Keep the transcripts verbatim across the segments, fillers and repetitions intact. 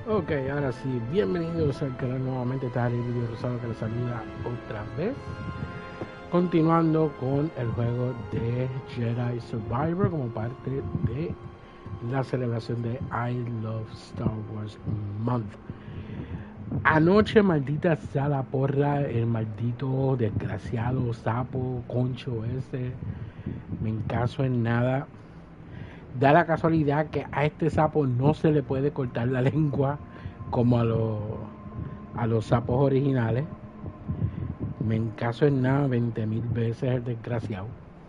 Ok, ahora sí, bienvenidos al canal nuevamente. Está el video rosado que les saluda otra vez. Continuando con el juego de Jedi Survivor como parte de la celebración de I Love Star Wars Month. Anoche, maldita sea la porra, el maldito desgraciado sapo concho ese, me encaso en nada. Da la casualidad que a este sapo no se le puede cortar la lengua como a los a los sapos originales. Me encaso en nada veinte mil veces el desgraciado.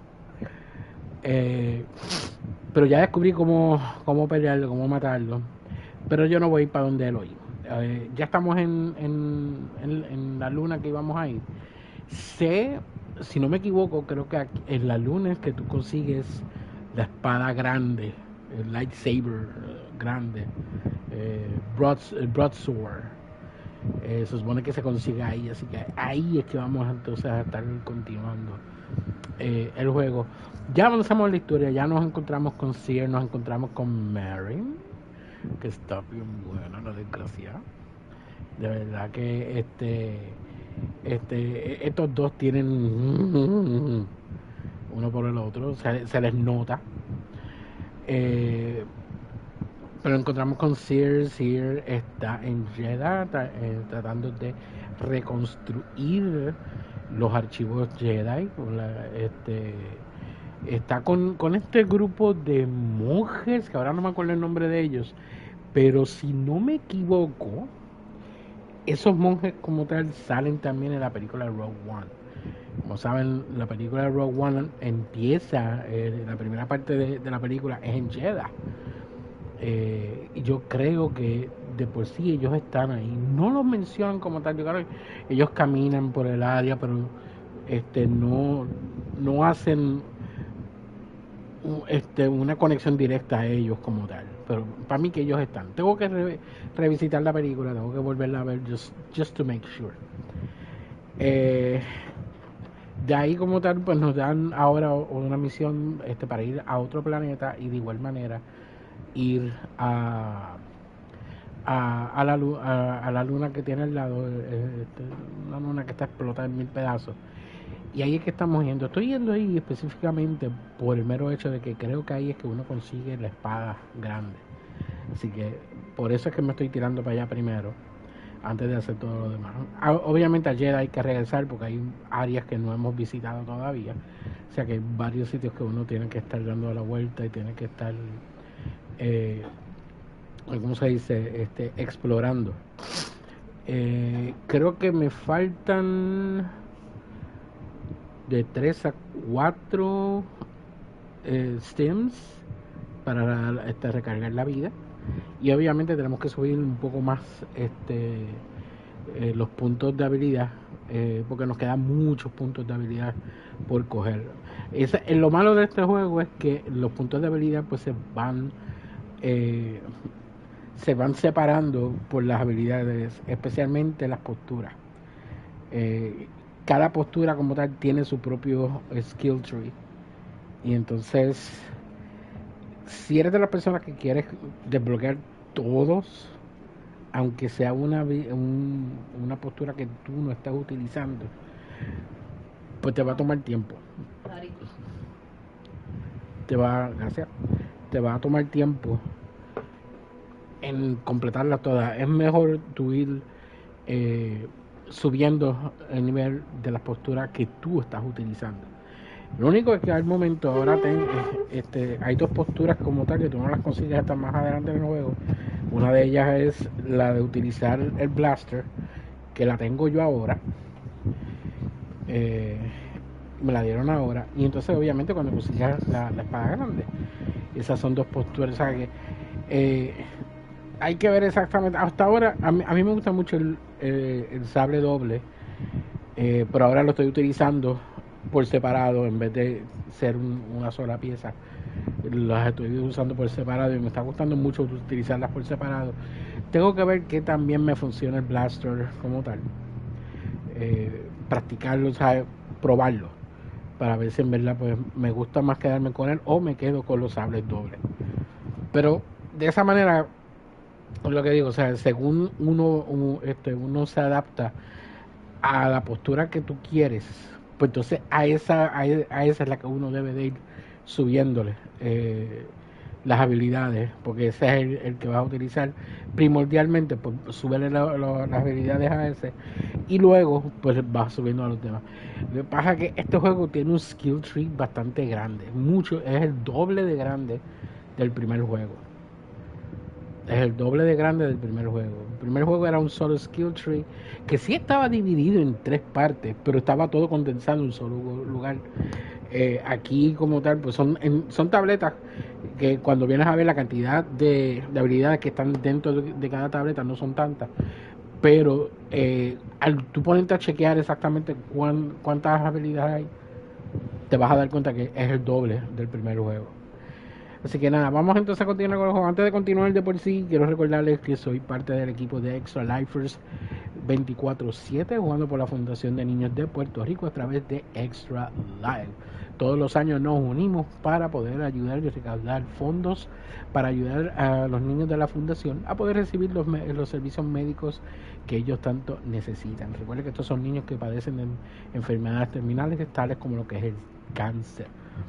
Eh, pero ya descubrí cómo, cómo pelearlo, cómo matarlo. Pero yo no voy a ir para donde él hoy. Eh, ya estamos en, en, en, en la luna que íbamos a ir. Sé, si no me equivoco, creo que aquí, en la luna es que tú consigues la espada grande, el lightsaber grande, eh, broad, broadsword. Eh, se supone que se consigue ahí, así que ahí es que vamos entonces a estar continuando eh, el juego. Ya avanzamos la historia, ya nos encontramos con Cere, nos encontramos con Merrin, que está bien buena la desgracia. De verdad que este, este, estos dos tienen uno por el otro, se, se les nota. Eh, pero encontramos con Cere. Cere está en Jedha tra- eh, tratando de reconstruir los archivos Jedi. La, este, está con, con este grupo de monjes, que ahora no me acuerdo el nombre de ellos, pero si no me equivoco, esos monjes como tal salen también en la película Rogue One. Como saben, la película Rogue One empieza, eh, la primera parte de, de la película es en Jedha. Eh, yo creo que de por sí ellos están ahí. No los mencionan como tal. Yo creo que ellos caminan por el área, pero este no, no hacen un- este, una conexión directa a ellos como tal. Pero para mí que ellos están. Tengo que re- revisitar la película, tengo que volverla a ver just, just to make sure. Eh, de ahí como tal, pues nos dan ahora una misión este, para ir a otro planeta y de igual manera ir a a, a, la, a, a la luna que tiene al lado, eh, este, una luna que está explotada en mil pedazos. Y ahí es que estamos yendo. Estoy yendo ahí específicamente por el mero hecho de que creo que ahí es que uno consigue la espada grande. Así que por eso es que me estoy tirando para allá primero, antes de hacer todo lo demás. Obviamente ayer hay que regresar porque hay áreas que no hemos visitado todavía. O sea que hay varios sitios que uno tiene que estar dando la vuelta y tiene que estar... Eh, ¿cómo se dice? Este, explorando. Eh, creo que me faltan de tres a cuatro eh, stems para este, recargar la vida. Y obviamente tenemos que subir un poco más este, eh, los puntos de habilidad, eh, porque nos quedan muchos puntos de habilidad por coger. Esa, eh, lo malo de este juego es que los puntos de habilidad pues se van eh, se van separando por las habilidades, especialmente las posturas. Eh, cada postura como tal tiene su propio skill tree. Y entonces, si eres de las personas que quieres desbloquear todos, aunque sea una, un, una postura que tú no estás utilizando, pues te va a tomar tiempo. Te va, gracias, te va a tomar tiempo en completarlas todas. Es mejor tú ir eh, subiendo el nivel de las posturas que tú estás utilizando. Lo único es que al momento ahora ten, este, hay dos posturas como tal que tú no las consigues hasta más adelante en el juego. Una de ellas es la de utilizar el blaster, que la tengo yo ahora. Eh, me la dieron ahora. Y entonces obviamente cuando consigas la, la espada grande. Esas son dos posturas. O sea que eh, hay que ver exactamente. Hasta ahora a mí, a mí me gusta mucho el, eh, el sable doble. Eh, pero ahora lo estoy utilizando por separado en vez de ser un, una sola pieza. Las estoy usando por separado y me está gustando mucho utilizarlas por separado. Tengo que ver que también me funciona el blaster como tal. Eh, practicarlo, ¿sabes? Probarlo para ver si en verdad pues me gusta más quedarme con él o me quedo con los sables dobles. Pero de esa manera Es lo que digo, o sea, según uno, u- este, uno se adapta a la postura que tú quieres, pues entonces a esa, a, e- a esa es la que uno debe de ir subiéndole eh, las habilidades, porque ese es el, el que vas a utilizar primordialmente, pues súbele la- la- las habilidades a ese y luego pues vas subiendo a los demás. Lo que pasa es que este juego tiene un skill tree bastante grande, mucho, es el doble de grande del primer juego. Es el doble de grande del primer juego. El primer juego era un solo skill tree que sí estaba dividido en tres partes, pero estaba todo condensado en un solo lugar. Eh, aquí como tal, pues son, en, son tabletas que cuando vienes a ver la cantidad de, de habilidades que están dentro de, de cada tableta no son tantas, pero eh, al tú ponerte a chequear exactamente cuán, cuántas habilidades hay, te vas a dar cuenta que es el doble del primer juego. Así que nada, vamos entonces a continuar con el juego. Antes de continuar de por sí, quiero recordarles que soy parte del equipo de Extra Lifers veinticuatro siete, jugando por la Fundación de Niños de Puerto Rico a través de Extra Life. Todos los años nos unimos para poder ayudar y recaudar fondos para ayudar a los niños de la fundación a poder recibir los, los servicios médicos que ellos tanto necesitan. Recuerden que estos son niños que padecen de enfermedades terminales tales como lo que es el cáncer.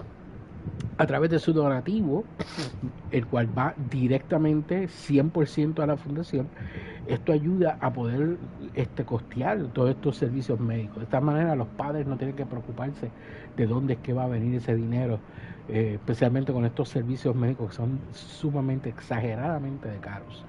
A través de su donativo, el cual va directamente cien por ciento a la fundación, esto ayuda a poder este, costear todos estos servicios médicos. De esta manera los padres no tienen que preocuparse de dónde es que va a venir ese dinero, eh, especialmente con estos servicios médicos que son sumamente, exageradamente de caros.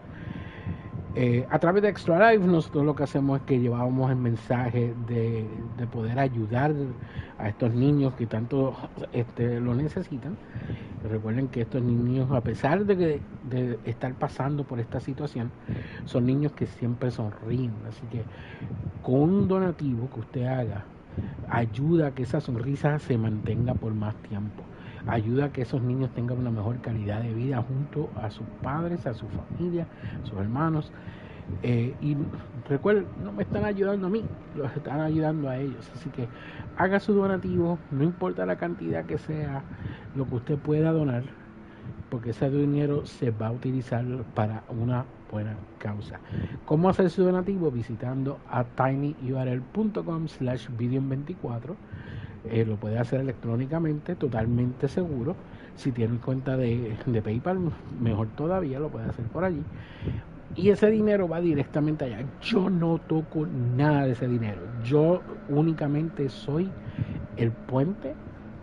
Eh, a través de Extra Life nosotros lo que hacemos es que llevábamos el mensaje de, de poder ayudar a estos niños que tanto este, lo necesitan. Recuerden que estos niños, a pesar de, que, de estar pasando por esta situación, son niños que siempre sonríen. Así que con un donativo que usted haga, ayuda a que esa sonrisa se mantenga por más tiempo. Ayuda a que esos niños tengan una mejor calidad de vida junto a sus padres, a su familia, a sus hermanos. Eh, y recuerden, no me están ayudando a mí, los están ayudando a ellos. Así que haga su donativo, no importa la cantidad que sea, lo que usted pueda donar, porque ese dinero se va a utilizar para una buena causa. ¿Cómo hacer su donativo? Visitando a tinyurl.com slash video veinticuatro. Eh, lo puede hacer electrónicamente, totalmente seguro. Si tiene cuenta de, de PayPal, mejor todavía, lo puede hacer por allí. Y ese dinero va directamente allá. Yo no toco nada de ese dinero. Yo únicamente soy el puente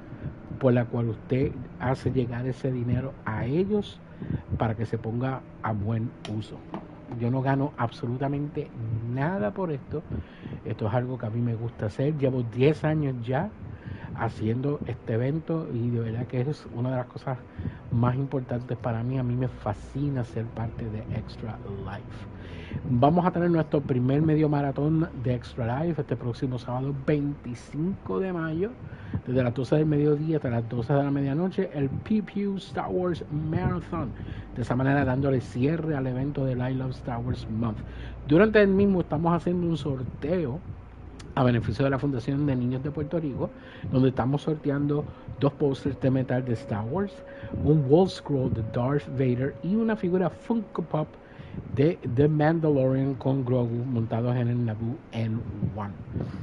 por la cual usted hace llegar ese dinero a ellos para que se ponga a buen uso. Yo no gano absolutamente nada por esto. Esto es algo que a mí me gusta hacer. Llevo diez años ya haciendo este evento y de verdad que es una de las cosas más importantes para mí. A mí me fascina ser parte de Extra Life. Vamos a tener nuestro primer medio maratón de Extra Life este próximo sábado veinticinco de mayo, desde las doce del mediodía hasta las doce de la medianoche, el Pew Pew Star Wars Marathon. De esa manera dándole cierre al evento del I Love Star Wars Month. Durante el mismo estamos haciendo un sorteo a beneficio de la Fundación de Niños de Puerto Rico, donde estamos sorteando dos posters de metal de Star Wars, un wall scroll de Darth Vader y una figura Funko Pop de The Mandalorian con Grogu montados en el Naboo N uno.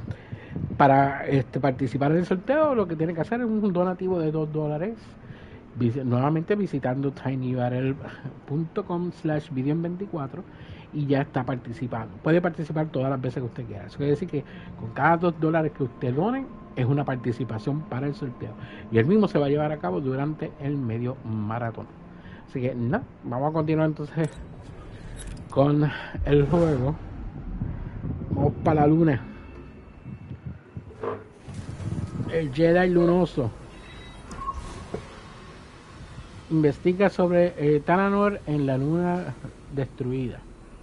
Para este, participar en el sorteo, lo que tiene que hacer es un donativo de dos dólares. Vis- nuevamente visitando tinyurl.com slash video veinticuatro y ya está participando. Puede participar todas las veces que usted quiera. Eso quiere decir que con cada dos dólares que usted done es una participación para el sorteo. Y el mismo se va a llevar a cabo durante el medio maratón. Así que nada, vamos a continuar entonces con el juego. Vamos para la luna. El Jedi lunoso investiga sobre eh, Tananor en la luna destruida.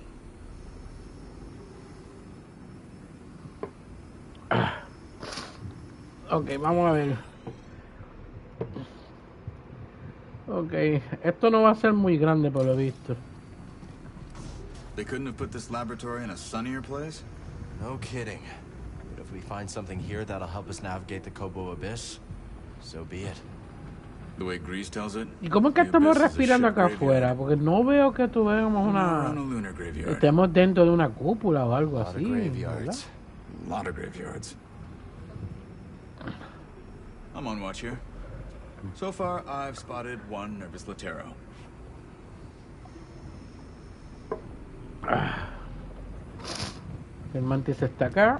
Ah. Ok, vamos a ver. Ok, esto no va a ser muy grande por lo visto. They couldn't have put this laboratory in a sunnier place? No kidding. But if we find something here that'll help us navigate the Kobo Abyss, so be it. The way Grease tells it. ¿Y cómo es que the estamos abyss is a respirando ship acá graveyard. afuera? Porque no veo que tuviéramos We're una... on a lunar graveyard. Estemos dentro de una cúpula o algo A lot of así, ¿verdad? graveyards. A lot of graveyards. I'm on watch here. So far, I've spotted one nervous Latero. El mantis está acá.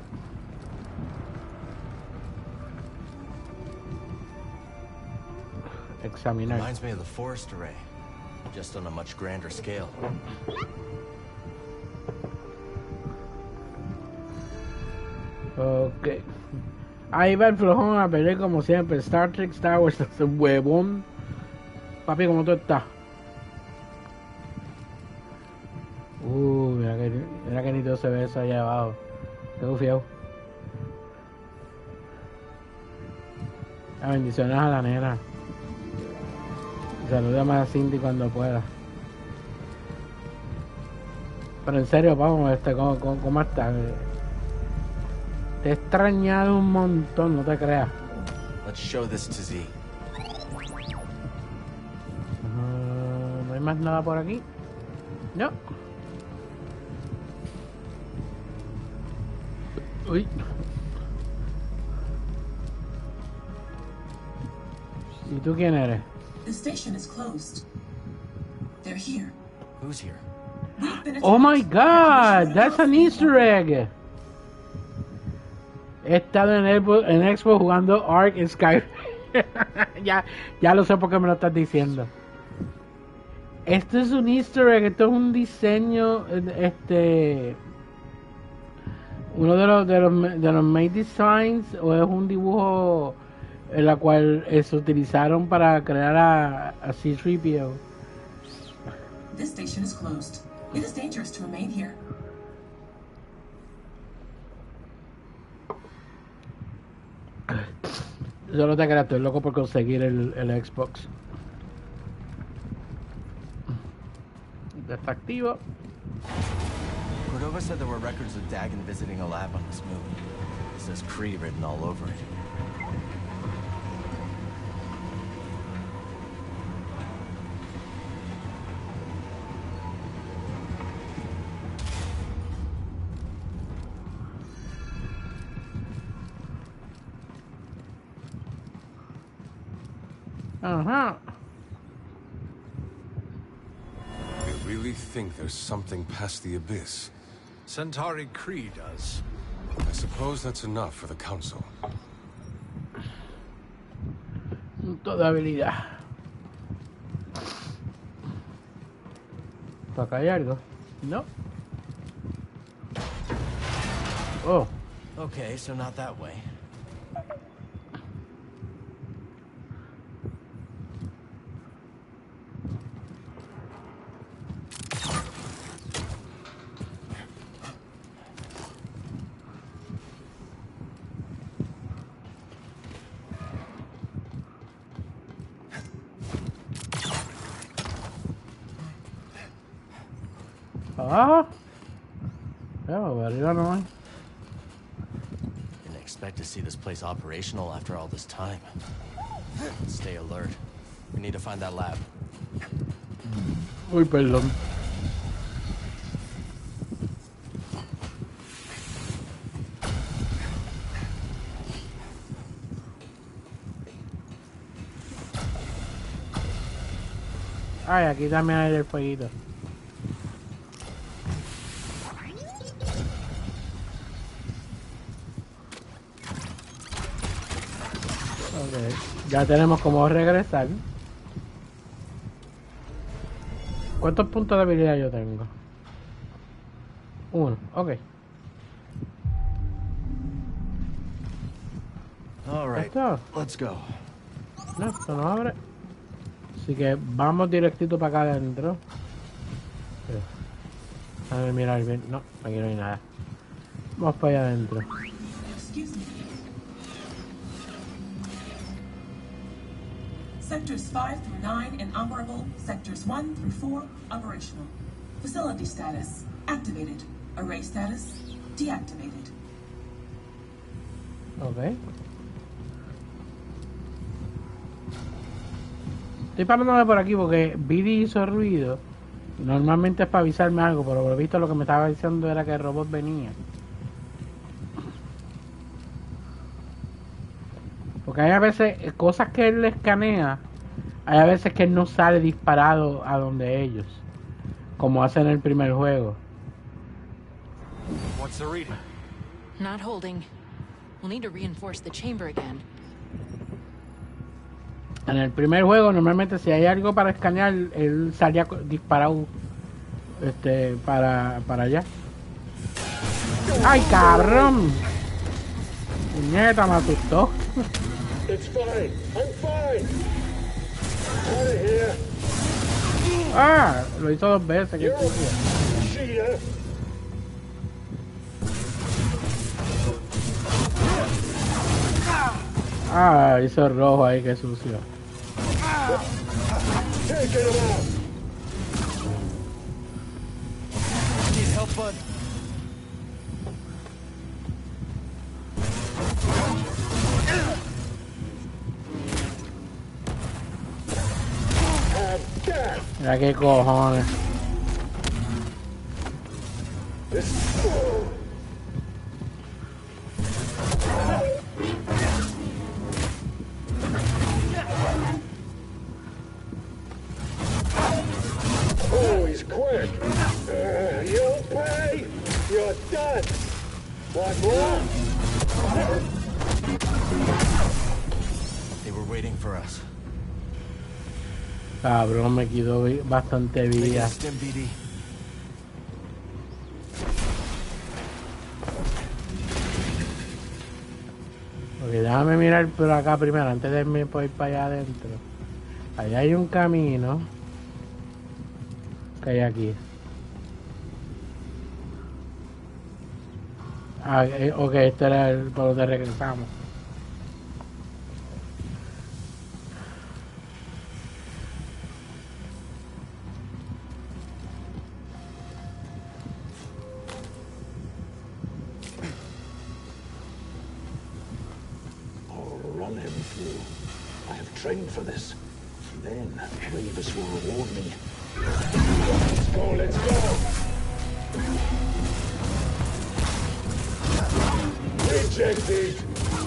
Examinar. Reminds me of the forest array, just on a much grander scale. Ok. Ahí va el flojón a pelear como siempre. Star Trek, Star Wars, ese huevón. Papi, ¿cómo tú estás? Uh, mira que, mira que nítido se ve eso allá abajo. Qué bufiado. Ah, bendiciones a la nena. Saluda más a Cindy cuando pueda. Pero en serio, vamos, este, ¿cómo, cómo, cómo estás? Te he extrañado un montón, no te creas. Let's show this to Z. Uh, ¿No hay más nada por aquí? No. Uy. ¿Y tú quién eres? The station is closed. They're here. Who's here? We've been Oh my attacked. god, that's an Easter egg. He estado en, Expo, en Expo jugando Ark en Skyrim. ya, ya lo sé porque me lo estás diciendo. Esto es un Easter egg, esto es un diseño, este, uno de los de los, de los Made Designs, o es un dibujo en la cual eh, se utilizaron para crear a, a C tres P O. This station is closed. It is dangerous to remain here. Solo te creas, estoy loco por conseguir el, el Xbox. Está activo. Cordova said there were records of Dagon visiting a lab on this moon. It says Kree written all over it. Uh-huh. They really think there's something past the abyss. Centauri Kree does. I suppose that's enough for the council. Toda habilidad. ¿Para acá hay algo? No. Oh. Okay, so not that way. Abajo. Ya, arriba no hay. Didn't expect to see this place operational after all this time. Stay alert. We need to find that lab. Uy, perdón. Ay, aquí también hay el fueguito. Okay. Ya tenemos como regresar. ¿Cuántos puntos de habilidad yo tengo? Uno, ok. All right, ¿Esto? let's go. No, esto no abre. Así que vamos directito para acá adentro. A ver, mirar bien. No, aquí no hay nada. Vamos para allá adentro. Excuse me. Sectors five through nine inoperable. Sectors one through four operational. Facility status activated. Array status deactivated. Ok. Estoy parándome por aquí porque Billy hizo ruido. Normalmente es para avisarme algo, pero por lo visto lo que me estaba diciendo era que el robot venía. Porque hay a veces eh, cosas que él le escanea, hay a veces que él no sale disparado a donde ellos, como hace en el primer juego. What's the reading? Not holding. We'll need to reinforce the chamber again. En el primer juego normalmente si hay algo para escanear, él salía co- disparado este para para allá. ¡Ay, cabrón! Puñeta, me asustó. It's fine. I'm fine. Out of here. Ah, lo hizo dos veces, qué You're sucio. a cheater. Ah, hizo rojo ahí, qué sucio. Taking him out. Need help, bud? I'm dead. Mira qué cojones. This. Oh, he's quick. Uh, you'll pay. You're done. One more. They were waiting for us. Cabrón, me quedó vi- bastante Making vida. a stim, B D. Ok, déjame mirar por acá primero, antes de irme por ir para allá adentro. Allá hay un camino. Que hay aquí. Ah, eh, ok, este era el por donde regresamos. I'll run him through. I have trained for this. Then Gravis will reward me. Let's go, let's go! Rejected!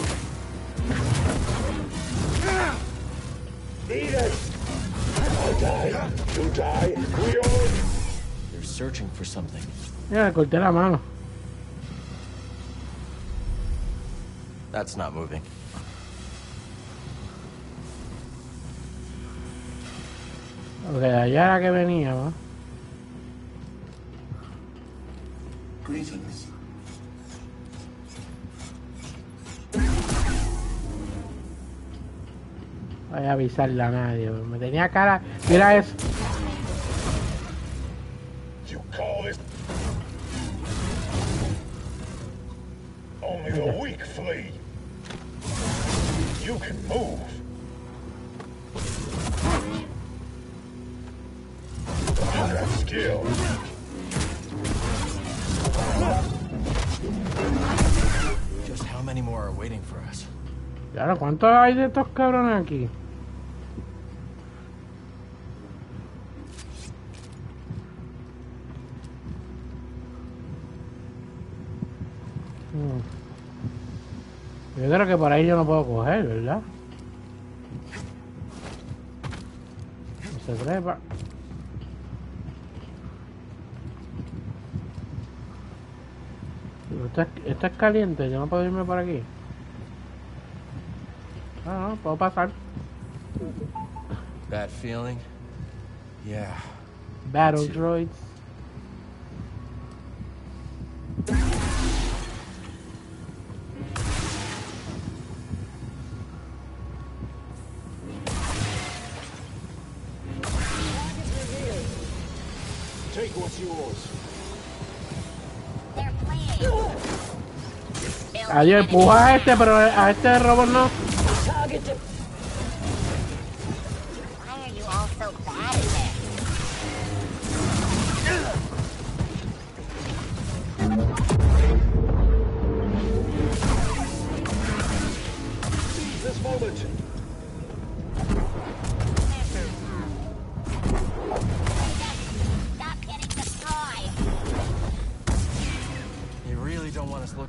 Eat it! I die. You die. We all... They're searching for something. Mira, le corté la mano. That's not moving. Ok, de allá era que veníamos. Greetings. Voy a avisarle a nadie. Me tenía cara. Mira eso. You call this... Only the weak flee. You can move. You got skill. Just how many more are waiting for us? Claro, ¿cuántos hay de estos cabrones aquí? Hmm. Yo creo que por ahí yo no puedo coger, ¿verdad? No se trepa. Esto es, esto es caliente, yo no puedo irme por aquí. Ah, no, puedo pasar. Bad feeling? Yeah. Battle droids. Take what's yours. They're playing. Adiós, empuja a este, pero a este robot no. Target to... Why are you all so bad at this? Seize this moment.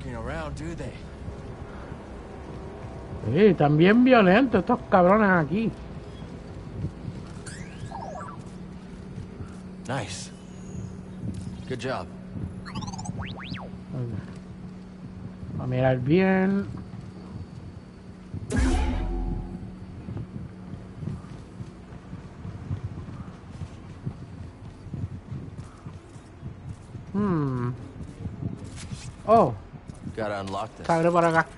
fucking around, do they? Sí, están bien violentos estos cabrones aquí. Nice. Good job. A mirar bien. Hmm. Oh, Gotta unlock this. se abre por acá.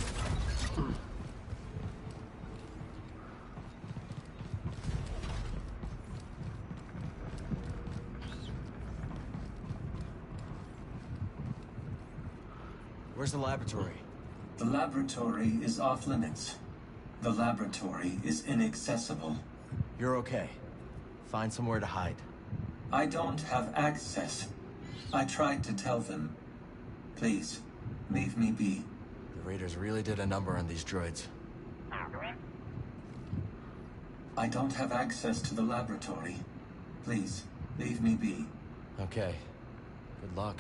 Where's the laboratory? The laboratory is off limits. The laboratory is inaccessible. You're okay. Find somewhere to hide. I don't have access. I tried to tell them. Please, leave me be. The Raiders really did a number on these droids. I don't have access to the laboratory. Please, leave me be. Okay. Good luck.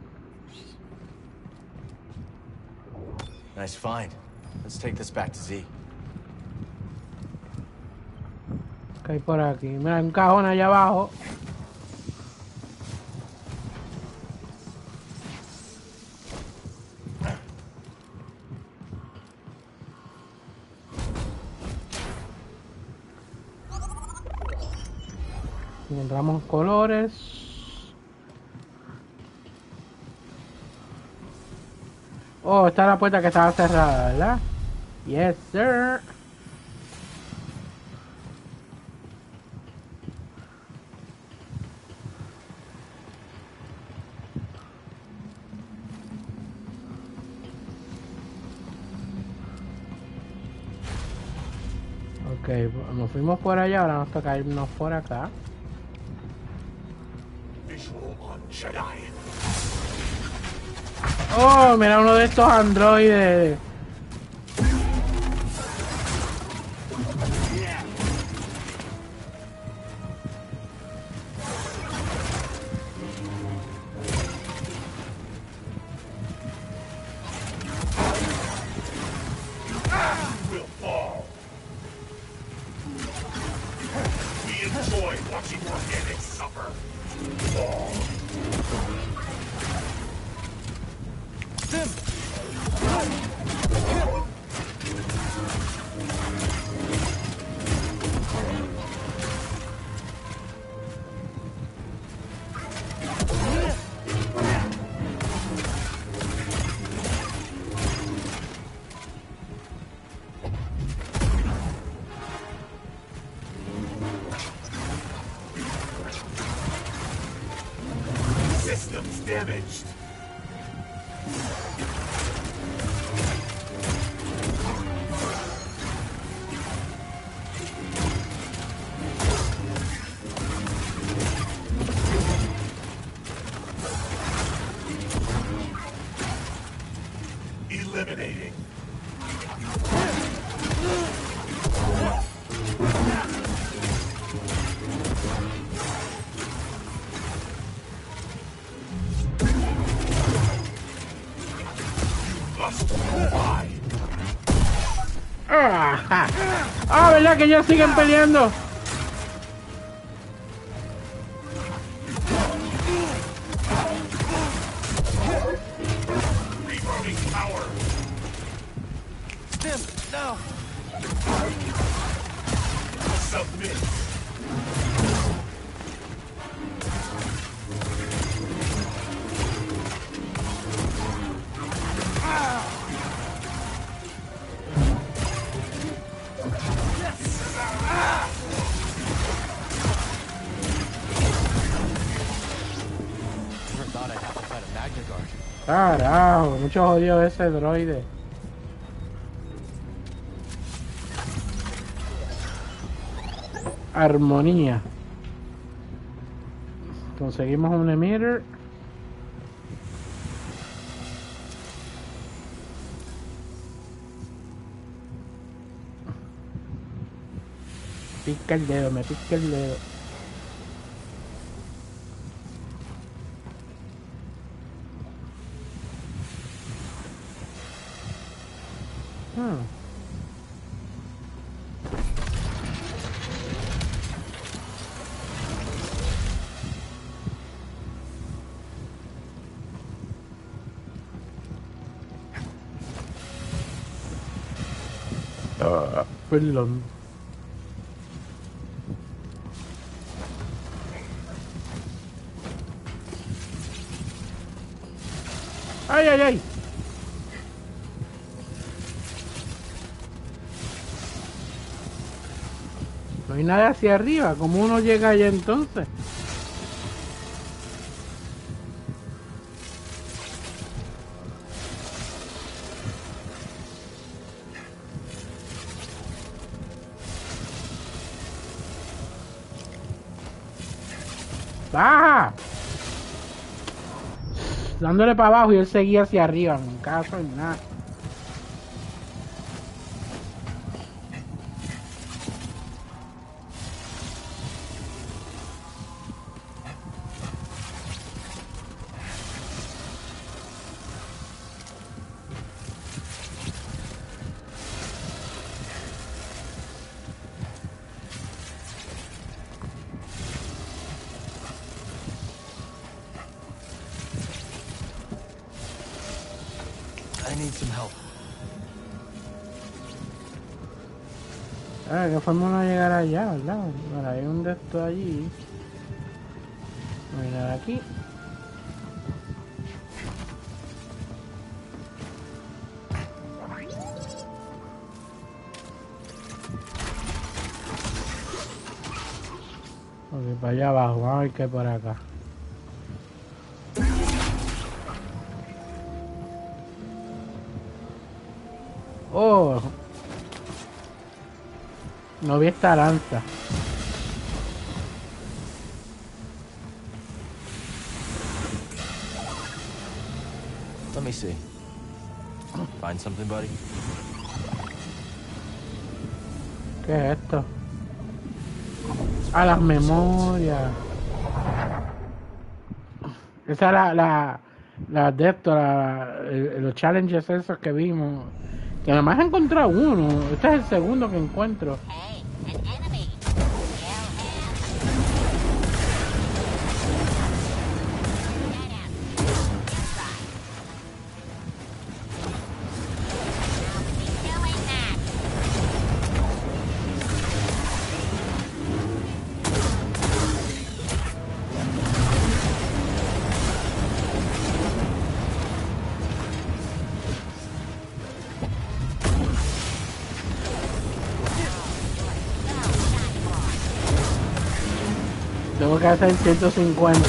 Nice find. Let's take this back to Z. ¿Qué hay por aquí? Mira, hay un cajón allá abajo. Encontramos colores. Oh, está la puerta que estaba cerrada, ¿verdad? Yes, sir. Ok, nos fuimos por allá, ahora nos toca irnos por acá. Oh, mira uno de estos androides. Systems damaged. Eliminating. Ah, ah, ¿verdad que ellos siguen peleando? No! Submit. Never thought I'd have to fight a Magna Guard. Carajo, mucho jodido ese droide. Armonía. Conseguimos un emitter. Pica el dedo, me pica el dedo. Perdón. Ay, ay, ay. No hay nada hacia arriba. ¿Cómo uno llega allá entonces? ¡Baja! Dándole para abajo y él seguía hacia arriba. En caso en nada. I need some help. Ah, ¿qué forma no llegar allá, verdad? Bueno, hay un de estos allí. Voy a ir aquí. Ok, para allá abajo, vamos a ver qué hay por acá. Oh, no vi esta lanza. Let me see. Find something, buddy? ¿Qué es esto? A las memorias. Esa es la, la, la de esto, la, el- los challenges esos que vimos. Que nada más he encontrado uno. Este es el segundo que encuentro. Hey, an enemy. Tengo que hacer ciento cincuenta.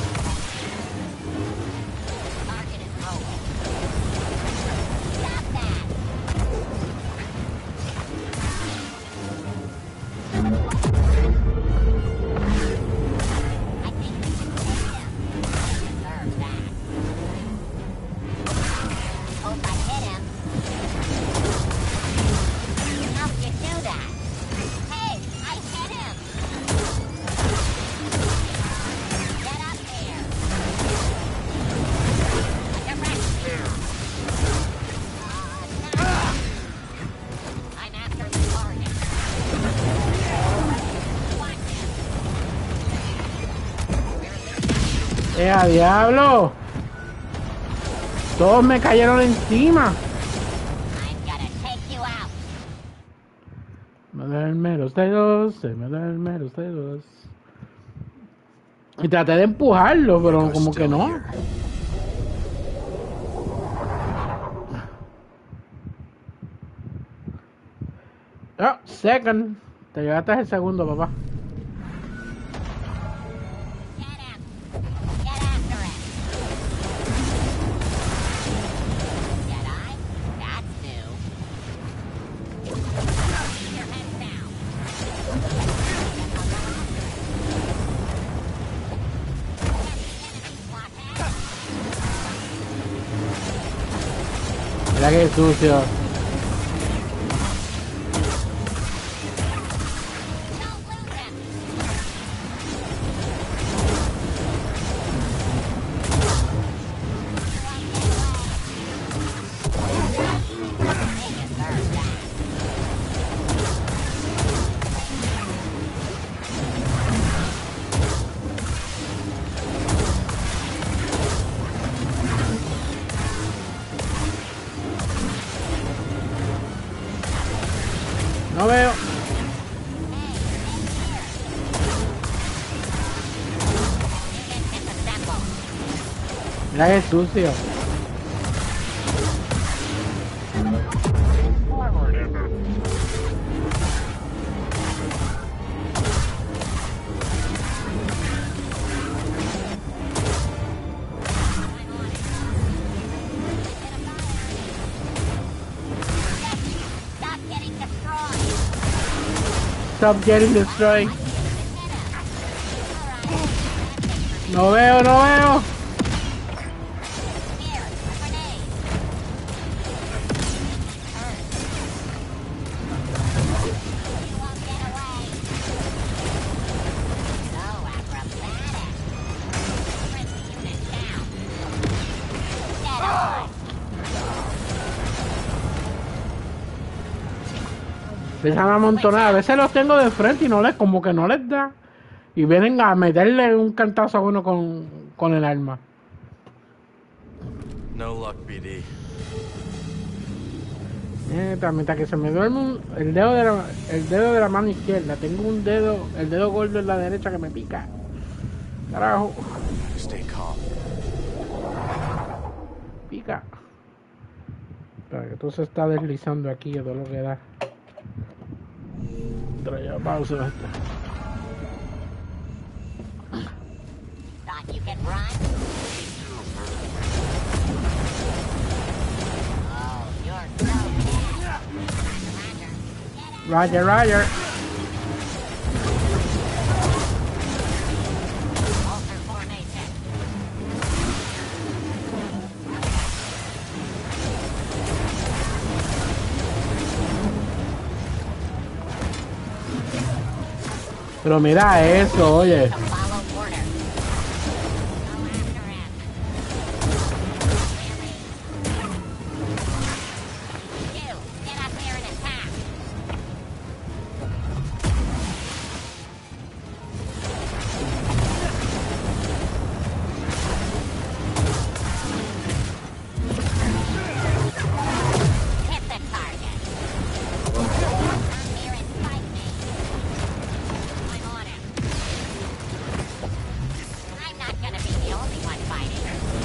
¡Eh, a diablo! Todos me cayeron encima. Me duerme los dedos, se me duerme los dedos. Y traté de empujarlo, pero como que no. Oh, second. Te llevaste el segundo, papá. Mira que sucio. No veo. Mira que sucio. Stop getting destroyed. No veo, no veo. Empiezan a amontonar, a veces los tengo de frente y no les, como que no les da. Y vienen a meterle un cantazo a uno con, con el arma. No luck, B D. Eh, mientras que se me duerme un, el dedo de la, el dedo de la mano izquierda. Tengo un dedo, el dedo gordo en la derecha que me pica. Carajo. Stay calm. Pica. Espera, que todo se está deslizando aquí, todo lo que da. Trae pausa esta. Thought you could run? Oh, you're so bad. Roger, Roger. Alter formation. Pero mira eso, oye. Follow order. Go after him. You, get up there and attack. Hit the target. Come here and fight me. I'm on him. I'm not gonna be the only one fighting.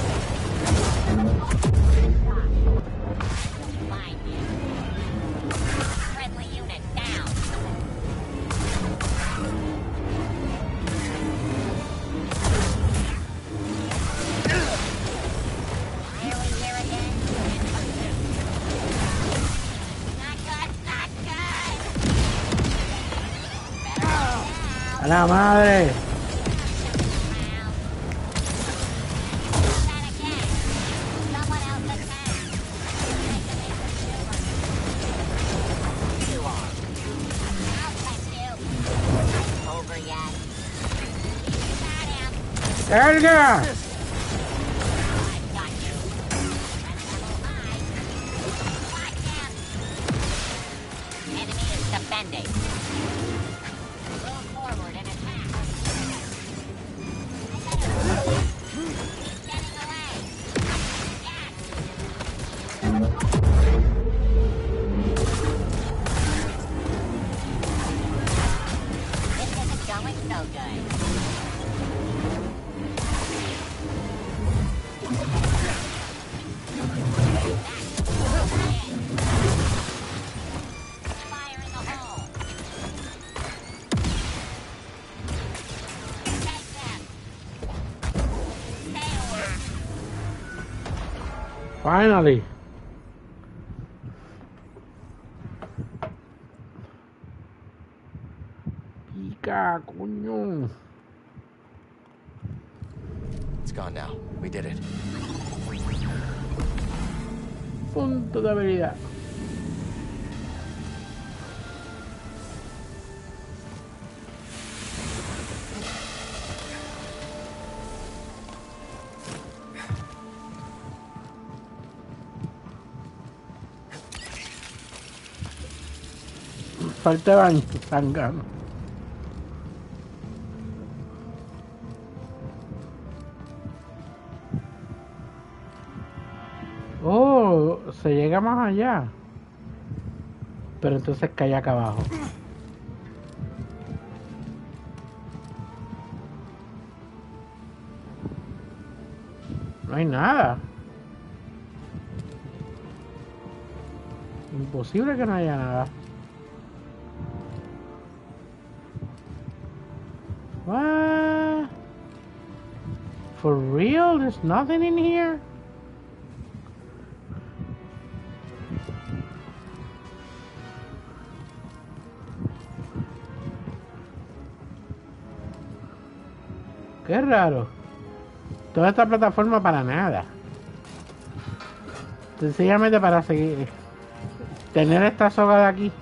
Find you. Friendly unit down. Why are we here again? Not good, not good. Better go A la madre. down. That again. Someone else attack. Make them into You are. I'll catch you. Over yet. You got him. ¡Carga! I've got you. Let's level high. Watch him. Enemy is defending. Move forward and attack. He's getting away. Yes. This isn't going so good. Fire in the hole. Take them. Stay alert. Finally. Pica, coño. It's gone now. We did it. Punto de habilidad. Falta baño, sangano. Oh, se llega más allá. Pero entonces cae acá abajo. No hay nada. Imposible que no haya nada. What? For real? There's nothing in here? Qué raro. Toda esta plataforma para nada. Sencillamente para seguir. Tener esta soga de aquí.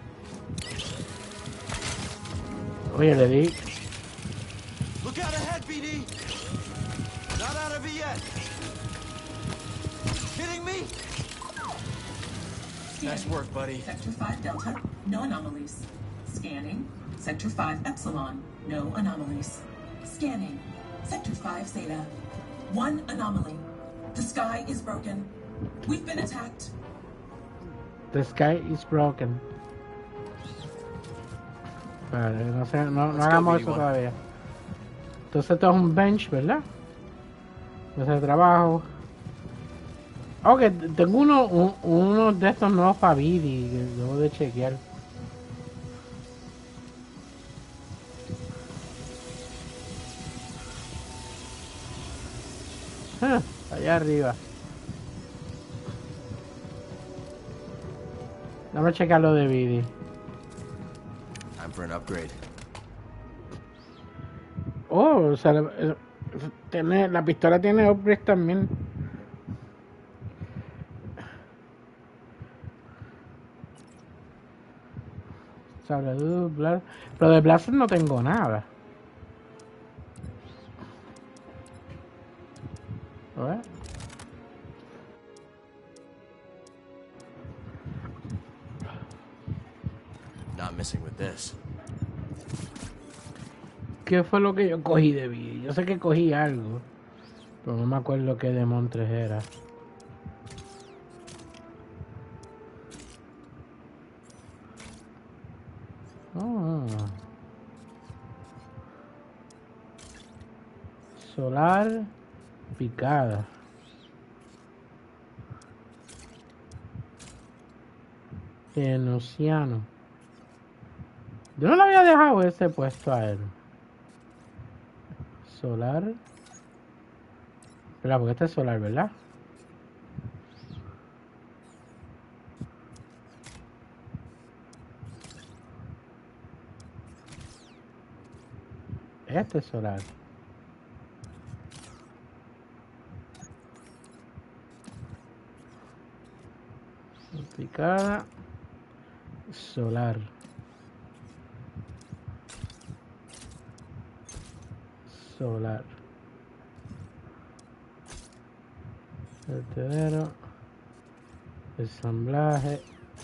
Oye, le di. Look out ahead, B D. Not out of it yet. Kidding me? Nice work, buddy. Sector five Delta, no anomalies. Scanning. Sector five Epsilon, no anomalies. Scanning. Sector five Zeta. One anomaly. The sky is broken. We've been attacked. The sky is broken. Vale, no, sé, no, no hagamos eso todavía. Entonces esto es un bench, ¿verdad? Entonces trabajo. Ok, tengo uno, un, uno de estos nuevos para Vidi que debo de chequear. Ah, allá arriba. Dame a checar lo de Vidi. Time for an upgrade. Oh, o sea, eh, tiene, la pistola tiene upgrades también. Sable de Blaster. Pero de Blaster no tengo nada. A ver. Not messing with this. ¿Qué fue lo que yo cogí de vida? Yo sé que cogí algo, pero no me acuerdo qué de Montres era. Oh. Solar picada. En océano. Yo no le había dejado ese puesto a él. Solar. Espera, porque este es solar, ¿verdad? Este es solar. Picada. Solar. Solar. Vertedero. Ensamblaje.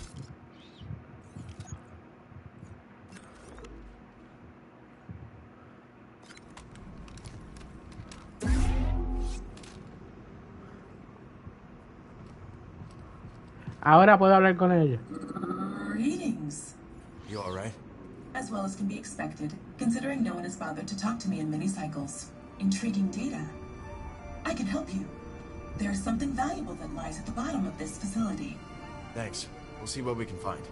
Ahora puedo hablar con ella. Greetings. You alright? As well as can be expected, considering no one has bothered to talk to me in many cycles. Intriguing data. I can help you. There is something valuable that lies at the bottom of this facility. Thanks. We'll see what we can find.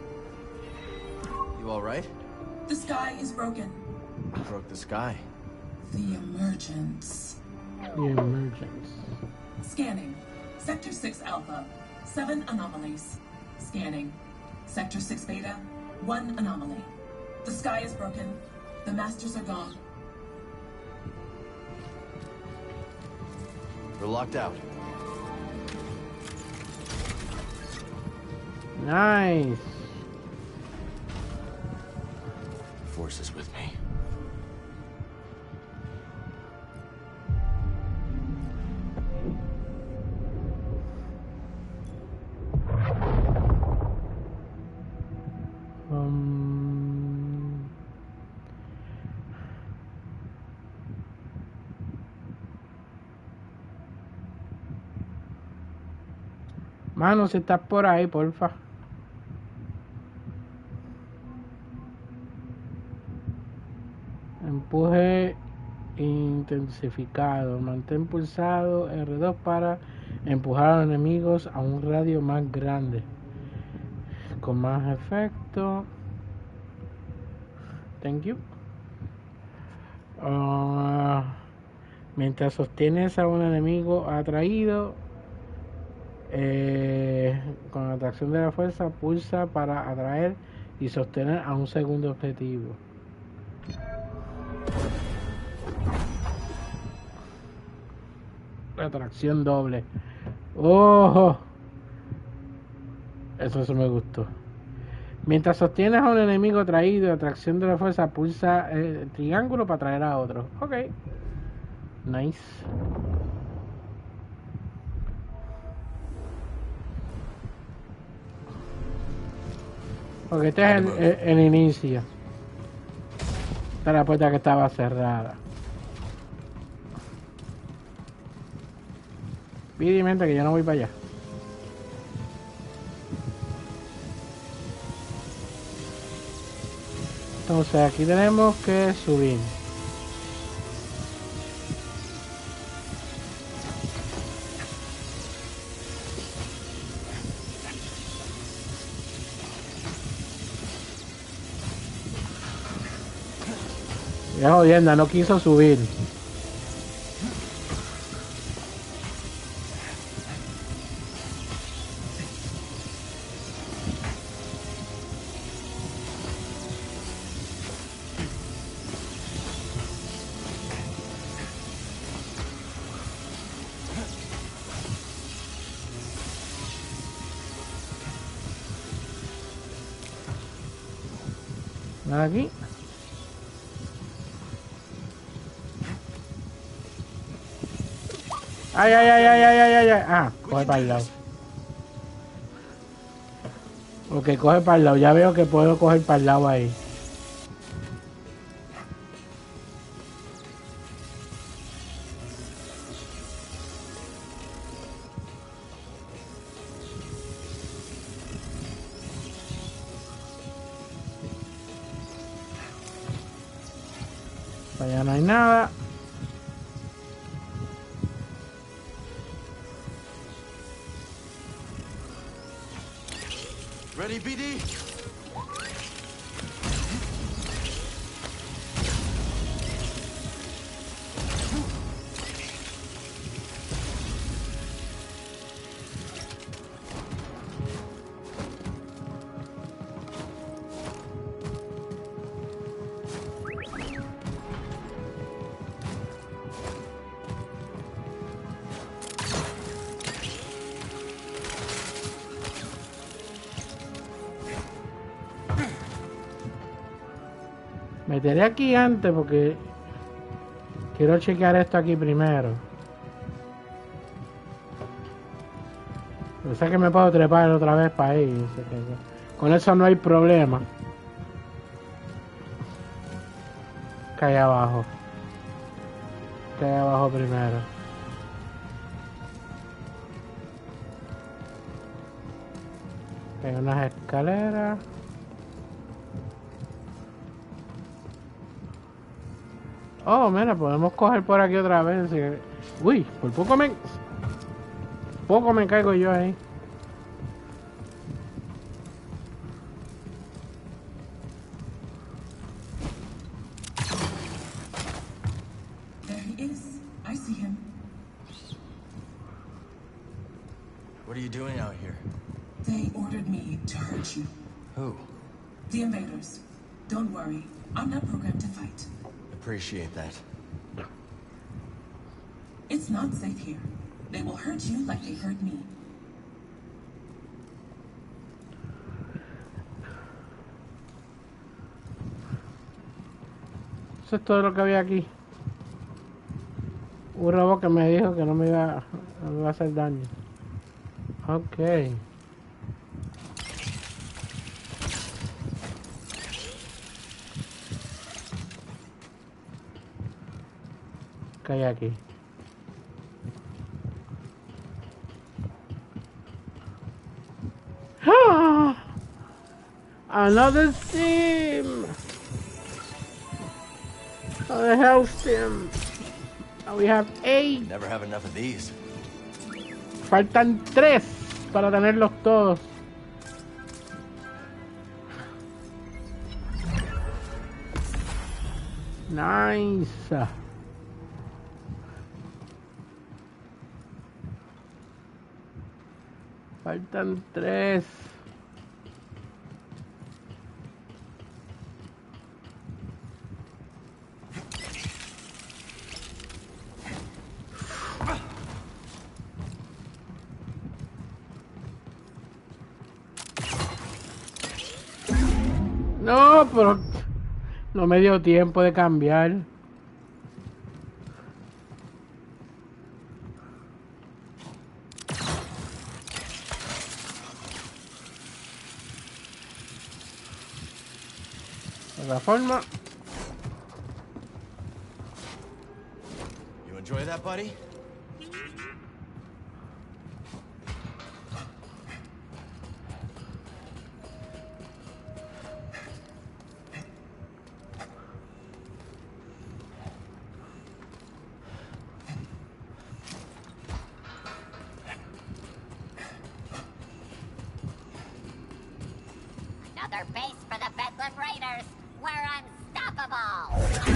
You alright? The sky is broken. Broke the sky. The emergence. The emergence. Scanning. Sector six Alpha. Seven anomalies. Scanning. Sector six Beta. One anomaly. The sky is broken. The masters are gone. We're locked out. Nice. Force is with me. Um, Mano, si estás por ahí, porfa. Empuje intensificado. Mantén pulsado R dos para empujar a los enemigos a un radio más grande. Con más efecto. Thank you. Uh, mientras sostienes a un enemigo atraído, eh, con la atracción de la fuerza, pulsa para atraer y sostener a un segundo objetivo. Atracción doble. ¡Oh! Eso se me gustó. Mientras sostienes a un enemigo atraído, atracción de la fuerza, pulsa el triángulo para atraer a otro. Ok. Nice. Ok, este es el, el, el inicio. Esta es la puerta que estaba cerrada. Pide mente que yo no voy para allá. Entonces aquí tenemos que subir. Ya jodienda, no quiso subir. Aquí. Ay, ay, ay, ay, ay, ay, ay, ay. Ah, coge para el lado. Ok, coge para el lado. Ya veo que puedo coger para el lado ahí. Allá no hay nada. Ready, B D? Meteré aquí antes porque quiero chequear esto aquí primero. O sea que me puedo trepar otra vez para ahí. Con eso no hay problema. Que hay abajo. Que hay abajo primero. Hay unas escaleras. Oh, mira, podemos coger por aquí otra vez. Uy, por poco me... Poco me caigo yo ahí. There he is. I see him. What are you doing out here? They ordered me to hurt you. Who? The invaders. Don't worry. I'm not programmed to fight. Appreciate that. It's not safe here. They will hurt you like they hurt me. Eso es todo lo que había aquí. Un robot que me dijo que no me iba, no me iba a hacer daño. Ok. ¿Qué hay aquí? ¡Ah! Another sim. Oh, the hell, Tim. Now we have eight. Never have enough of these. Faltan tres para tenerlos todos. Nice. Faltan tres. No, pero no me dio tiempo de cambiar. De otra forma. You enjoy that, buddy? Another base for the Bedlam Raiders. We're unstoppable.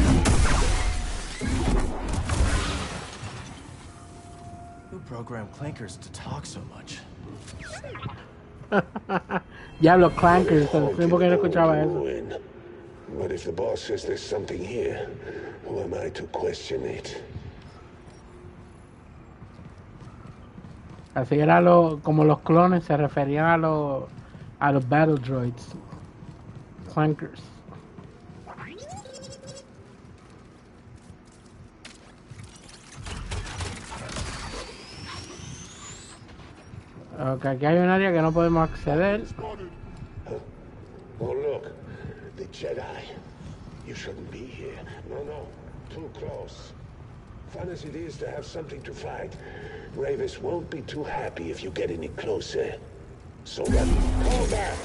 Who programmed clankers to talk so much? Ya los clankers, tiempo que no escuchaba eso. Win. But if the boss says there's something here, who am I to question it? Así era lo, como los clones se referían a los a los battle droids, clankers. Ok, aquí hay un área que no podemos acceder. Oh, look, the Jedi. You shouldn't be here. No, no, too close. Fun as it is to have something to fight, Ravis won't be too happy if you get any closer. So run. Call that!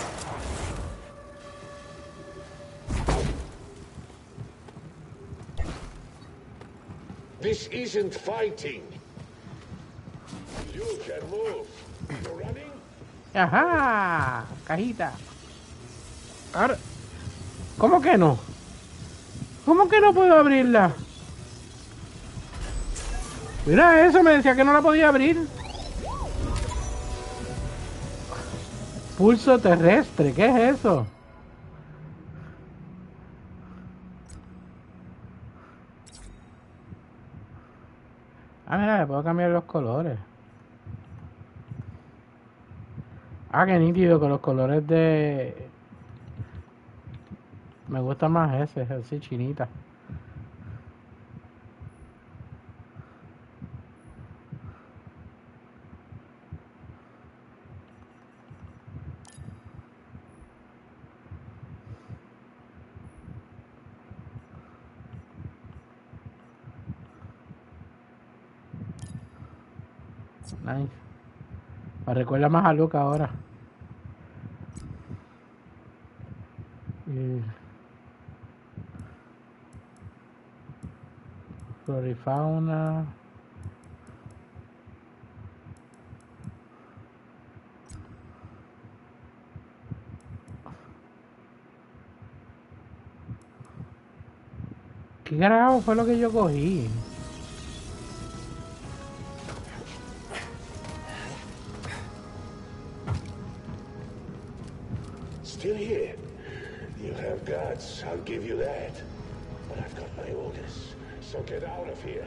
This isn't fighting. You can move. You're running? Ajá, cajita. Ahora, ¿cómo que no? ¿Cómo que no puedo abrirla? Mira eso, me decía que no la podía abrir. Pulso terrestre, ¿qué es eso? Ah, mira, le puedo cambiar los colores. Ah, qué nítido, con los colores de... Me gusta más ese, así chinita. Nice. Me recuerda más a Luke ahora. Y... Florifauna. ¿Qué carajo fue lo que yo cogí? Still here. You have guts, I'll give you that. But I've got my orders, so get out of here.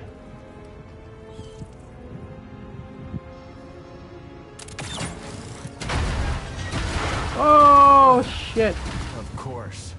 Oh, shit. Of course.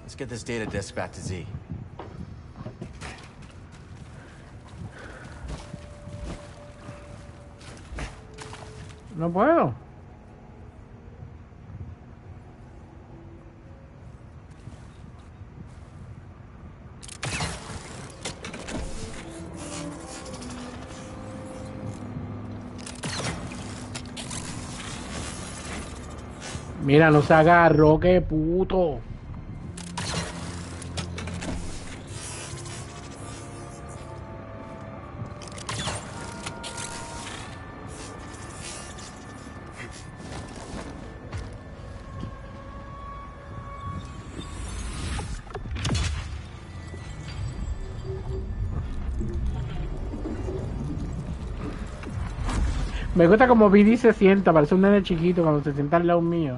Let's get this data disk back to Z. No puedo. Mira, no se agarró, qué puto. Me gusta como Billy se sienta, parece un nene chiquito cuando se sienta al lado mío.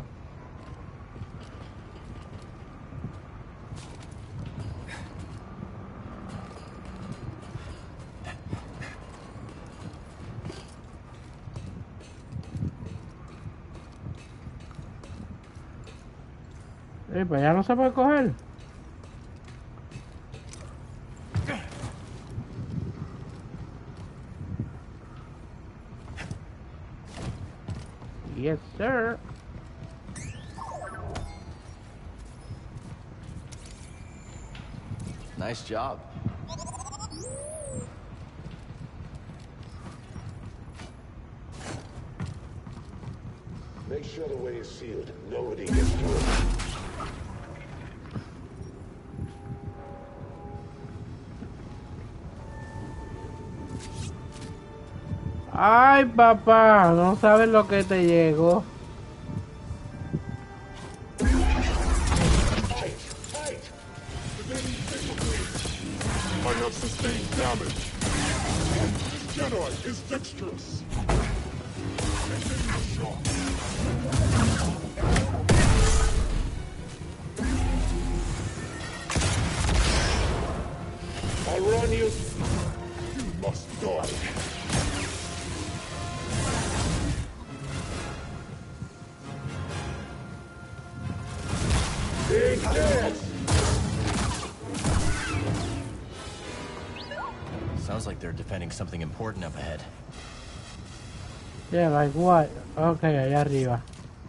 Eh, pues ya no se puede coger. Yes, sir. Nice job. Make sure the way is sealed. Nobody gets through it. Ay, papá, no sabes lo que te llegó. I have sustained damage. This Jedi is dexterous. I'll run you. You must die. Sounds like they're defending something important up ahead. Yeah, like what? Okay, allá arriba.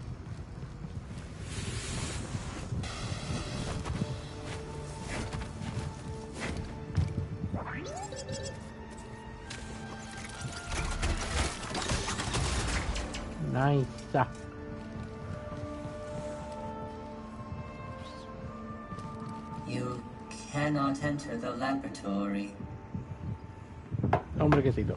Nice. You cannot enter the laboratory. Hombre quesito.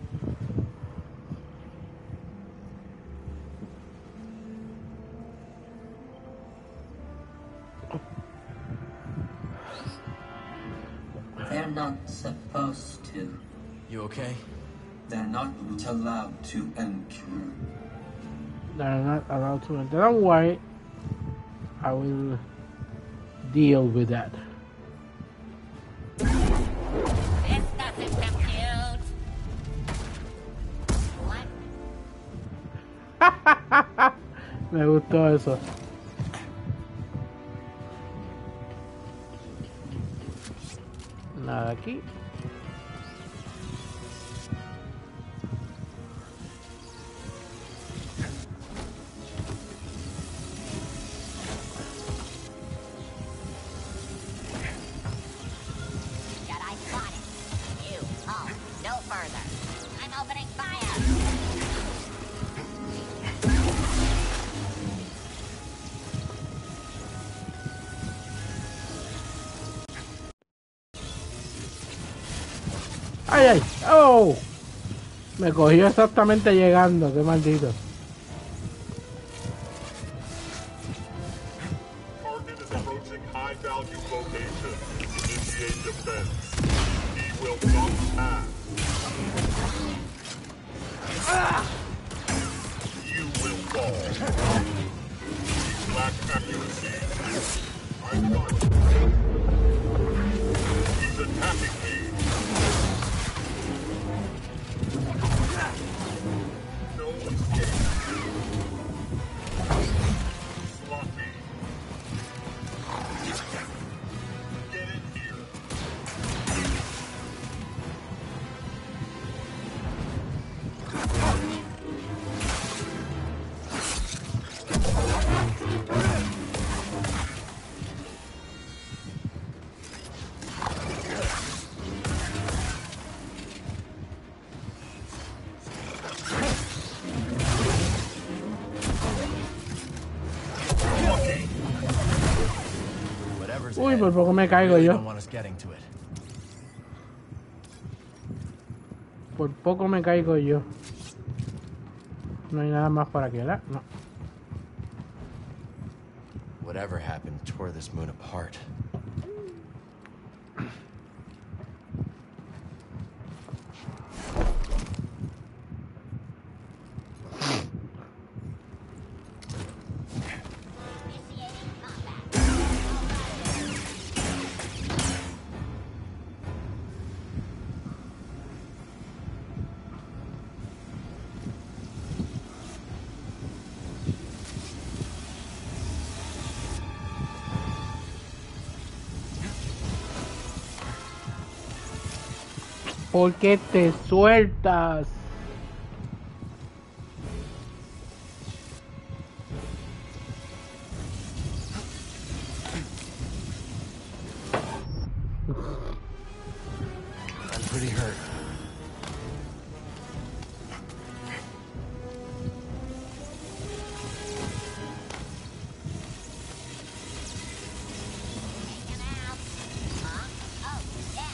They're not supposed to. You okay? They're not allowed to enter. They're not allowed to enter. Don't worry. I will deal with that. This doesn't compute. What? Me gustó eso. Nada aquí. Jedi spotted. You, oh, no further. I'm opening fire. ¡Ay, ay! ¡Oh! Me cogió exactamente llegando, qué maldito. Target is approaching high-value location. Initiate defense. He will not pass. You will fall. Lack accuracy. I got it. He's attacking me. No escape. Sloppy. Doors Uy, ahead. por poco me caigo Really yo. don't want us getting to it. Por poco me caigo yo. No hay nada más por aquí, ¿verdad? No. Whatever happened tore this moon apart. ¿Por qué te sueltas? I'm pretty hurt. Take him out. Huh? Oh, yeah.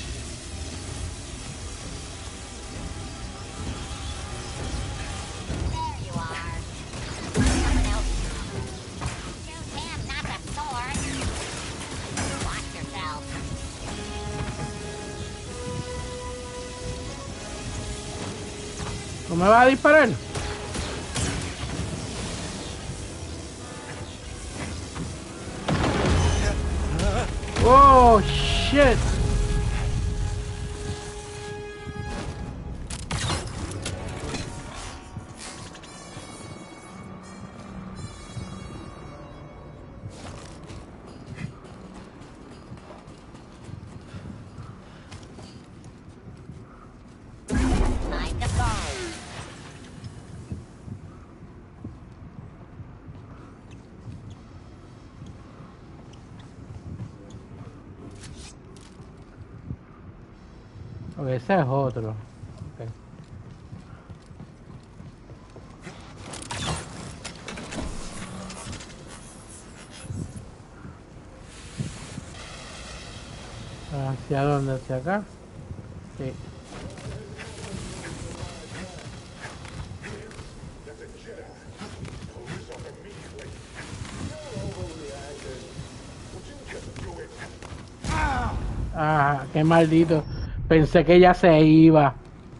There you are. Someone else now. Shoot him, not the sword. Watch yourself. ¿No me va a disparar? Oh, shit. Time to go. Ok, ese es otro. Ok. ¿Hacia dónde? ¿Hacia acá? Sí. Ah, qué maldito. Pensé que ya se iba.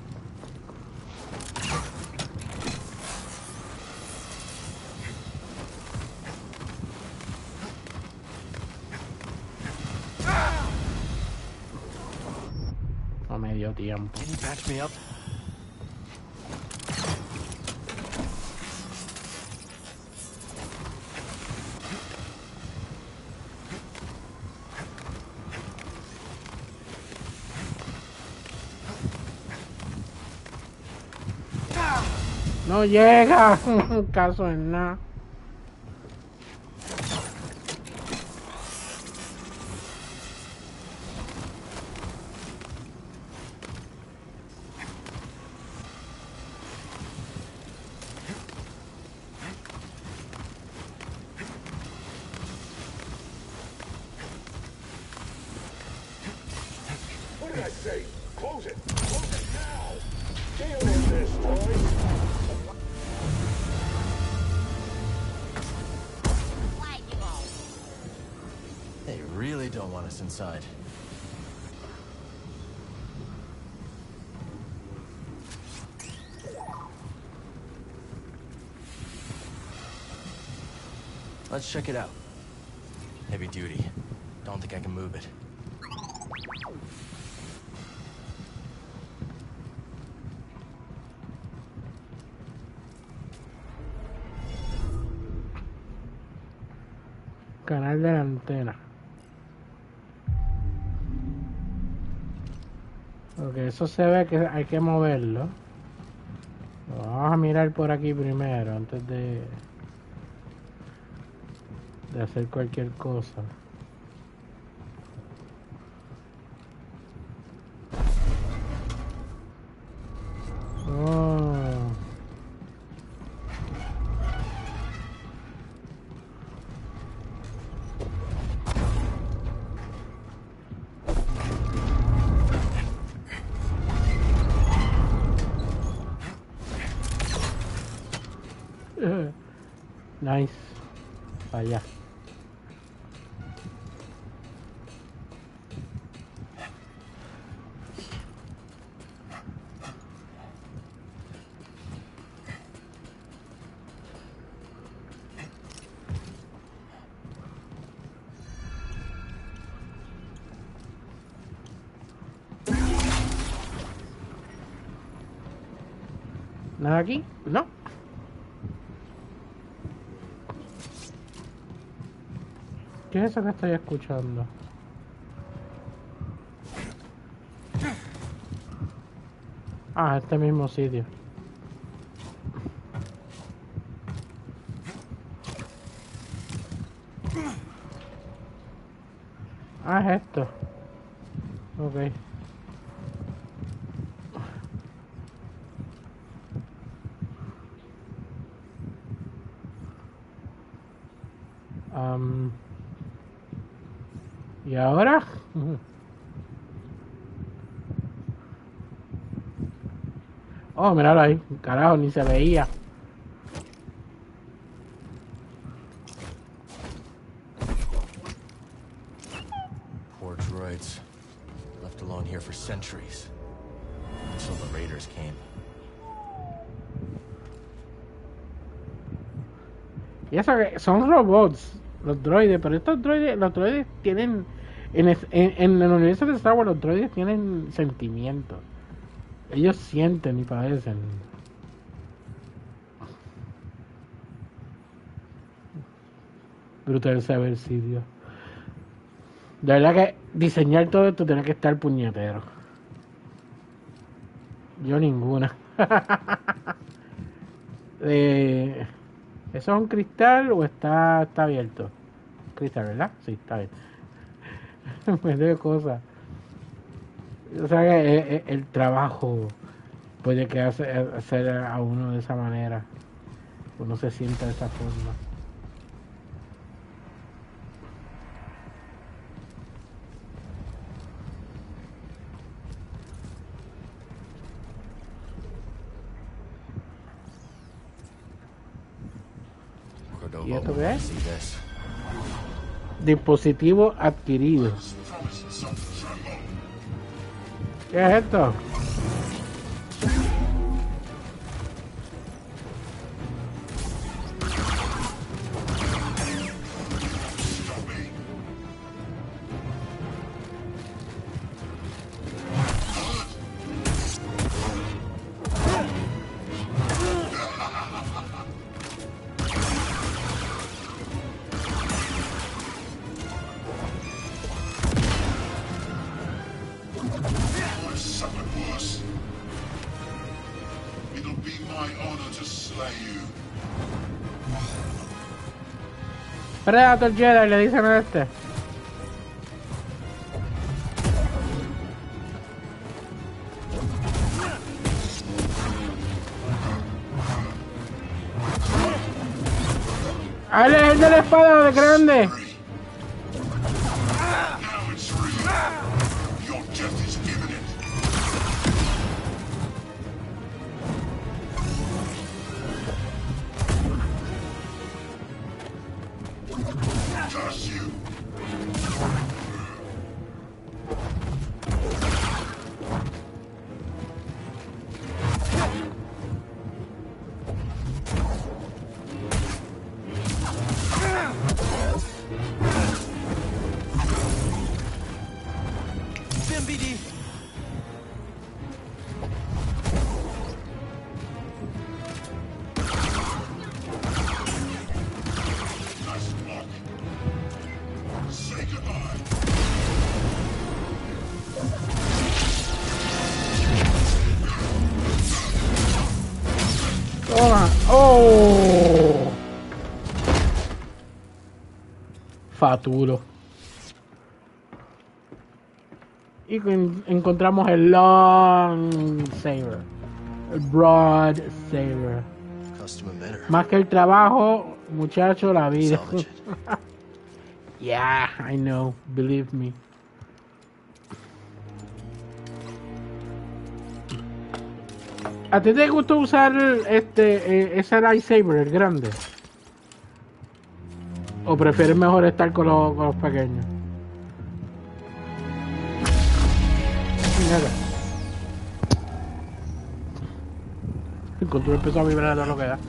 No me dio tiempo. Can you patch me up? No llega. Caso en nada. What did I say? Close it! Close it now! Deal with this, boys! Why'd you go? They really don't want us inside. Let's check it out. Heavy duty. Don't think I can move it. Canal de la antena. Porque eso se ve que hay que moverlo. Lo vamos a mirar por aquí primero antes de de hacer cualquier cosa. Oh. Nice. Allá. ¿Nada aquí? No. ¿Qué es eso que estoy escuchando? Ah, este mismo sitio. Ah, es esto. Ok. Um, ¿Y ahora? Oh, míralo ahí. Carajo, ni se veía. Poor droids. Left alone here for centuries. Until the raiders came. Y eso que son robots, los droides, pero estos droides, los droides tienen, en, es- en, en el universo de Star Wars, los droides tienen sentimientos. Ellos sienten y padecen. Brutal saber sitio. De verdad que diseñar todo esto tiene que estar puñetero. Yo ninguna. eh, ¿Eso es un cristal o está, está abierto? Cristal, ¿verdad? Sí, está bien. Me de cosas. O sea que el, el- el trabajo puede que hace, hacer a uno de esa manera. Uno se sienta de esa forma. ¿Y Cordova esto will qué wanna es? see this. Dispositivo adquirido. ¿Qué es esto? I've suffered worse. It'll be my honor to slay you. Predator Jedi le dicen a este. ¡Ah, él es el de la espada de grande! Now it's real. Your death is imminent. Curse you. B D. Nice block. Say goodbye. Toma. ¡Oh! Faturo. Y en- encontramos el Long Saber. El Broad Saber. Custom emitter. Más que el trabajo, muchacho, la vida. Salvage it. Yeah, I know. Believe me. ¿A ti te gusta usar este eh, ese lightsaber, el grande? ¿O prefieres mejor estar con los, con los pequeños? Mira. El control empezó a vibrar a todo lo que da.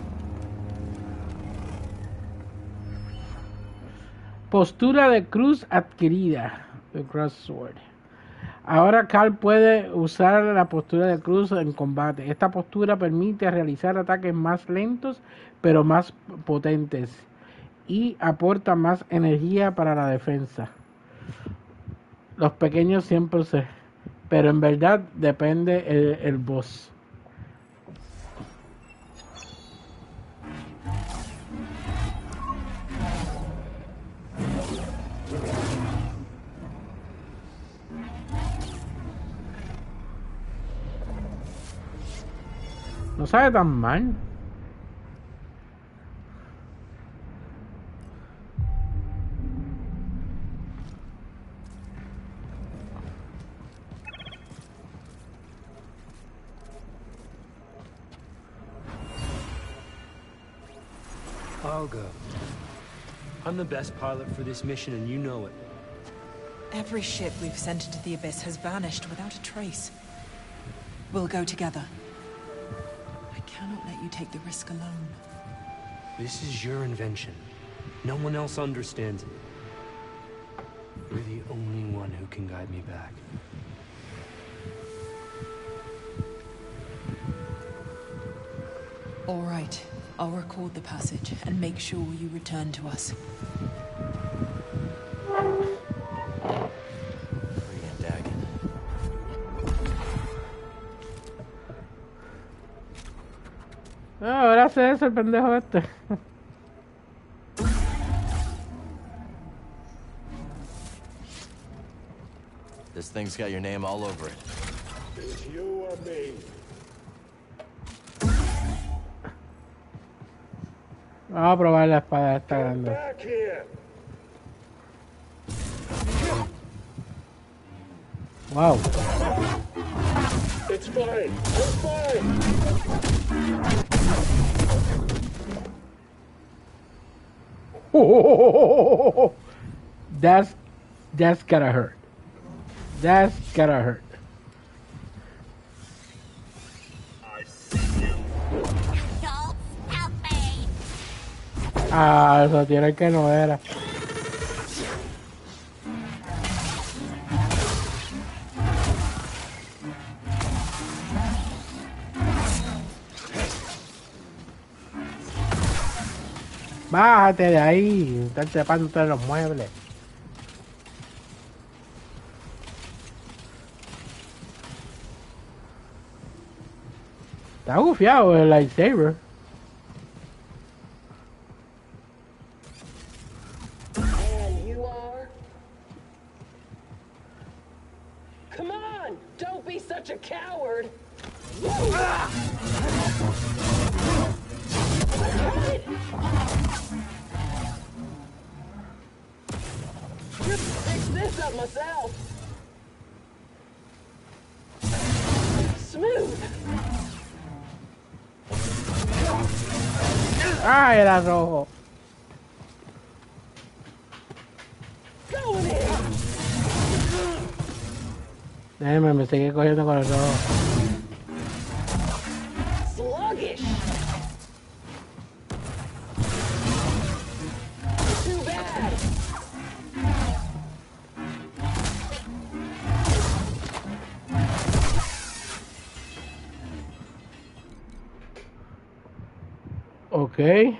Postura de cruz adquirida. The Crossword. Ahora Cal puede usar la postura de cruz en combate. Esta postura permite realizar ataques más lentos pero más potentes y aporta más energía para la defensa. Los pequeños siempre se... Pero en verdad depende el, el boss. No sabe tan mal. I'll go. I'm the best pilot for this mission, and you know it. Every ship we've sent into the Abyss has vanished without a trace. We'll go together. I cannot let you take the risk alone. This is your invention. No one else understands it. You're the only one who can guide me back. All right. I'll record the passage and make sure you return to us. Ah, ahora hace eso el pendejo este. This thing's got your name all over it. It's you or me. Vamos a probar la espada esta grande. Back here. Wow. It's fine. It's fine. Oh, that's that's gotta hurt. That's gotta hurt. Ah, eso tiene que no era. Bájate de ahí, están trepando entre los muebles. Está gufiado el lightsaber. And you are? Come on! Don't be such a coward! Ah! Just fix this up myself. Smooth. Ah, era rojo. Going in. Déjame, me sigue cogiendo con el rojo. Sluggish. Too bad. Okay.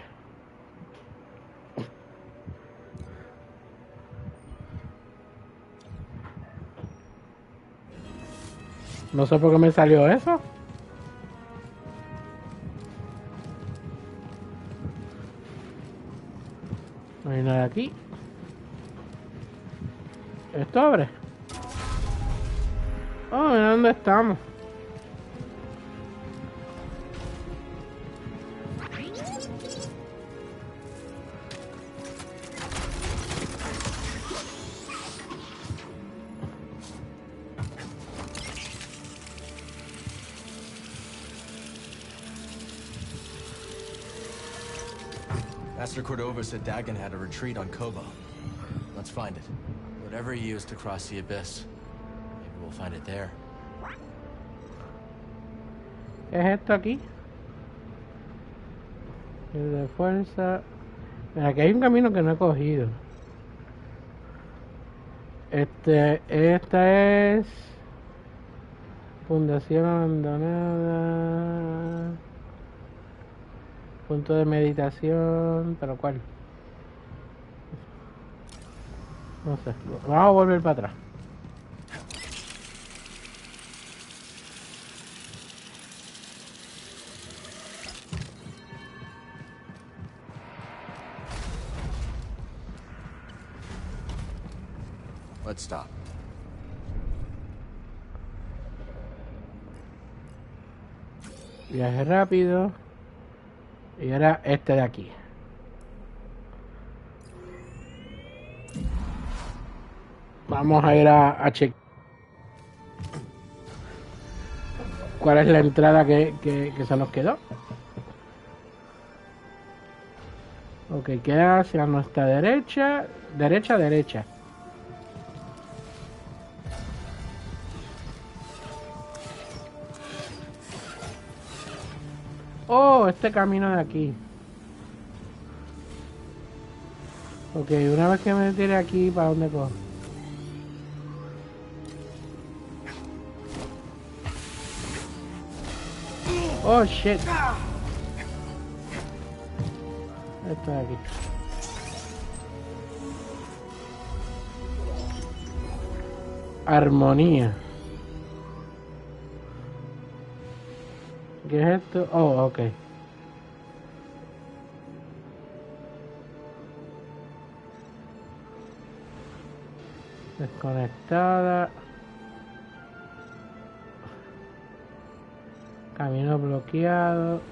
No sé por qué me salió eso. No hay nada aquí. ¿Esto abre? Oh, mira dónde estamos. Master Cordova said Dagon had a retreat on Kobo. Let's find it. Whatever he used to cross the abyss, maybe we'll find it there. ¿Qué es esto aquí? El de fuerza. Mira, aquí hay un camino que no he cogido. Este, esta es Fundación abandonada. Punto de meditación, pero ¿cuál? No sé. Vamos a volver para atrás. Let's stop. Viaje rápido. Y ahora este de aquí. Vamos a ir a, a checar cuál es la entrada que, que, que se nos quedó. Ok, queda hacia nuestra derecha. Derecha, derecha. Oh, este camino de aquí. Ok, una vez que me tire aquí, ¿para dónde cojo? Oh, shit. Esto de aquí. Armonía. ¿Qué es esto? Oh, ok. Desconectada. Camino bloqueado.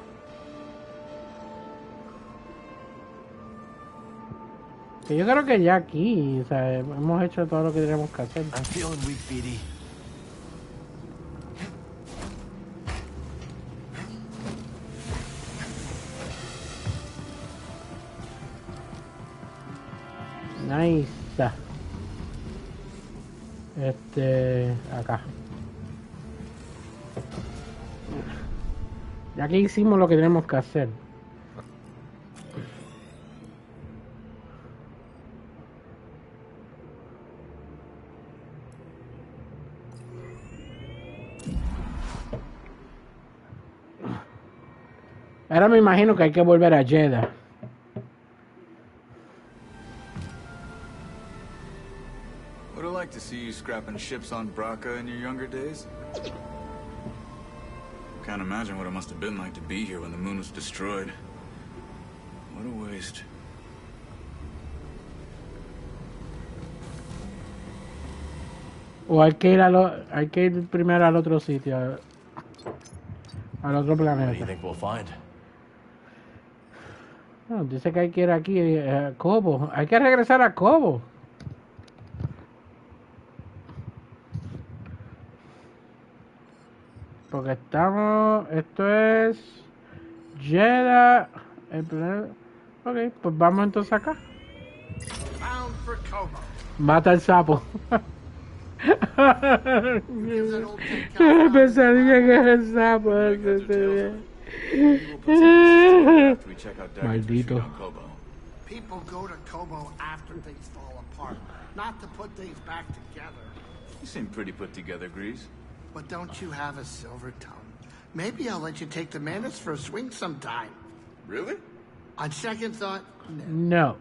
Que yo creo que ya aquí, o sea, hemos hecho todo lo que tenemos que hacer. I'm feeling weak, B D. Nice. Este, acá. Ya que hicimos lo que tenemos que hacer. Ahora me imagino que hay que volver a Jedha. Would have liked to see you scrapping ships on Braca in your younger days. Can't imagine what it must have been like to be here when the moon was destroyed. What a waste. O hay que ir a lo, hay que ir primero al otro sitio, al otro planeta. What do you think we'll find? No, dice que hay que ir aquí a Kobo. Hay que regresar a Kobo. Porque estamos... Esto es... Jedha... El planeta... Ok, pues vamos entonces acá. Bound for Kobo. Mata el sapo. Pensaría que es el sapo. Maldito. People go to Kobo after things fall apart, not to put things back together. You seem pretty put together, Grease. But don't you have a silver tongue? Maybe I'll let you take the Mantis for a swing sometime. Really? On second thought, no.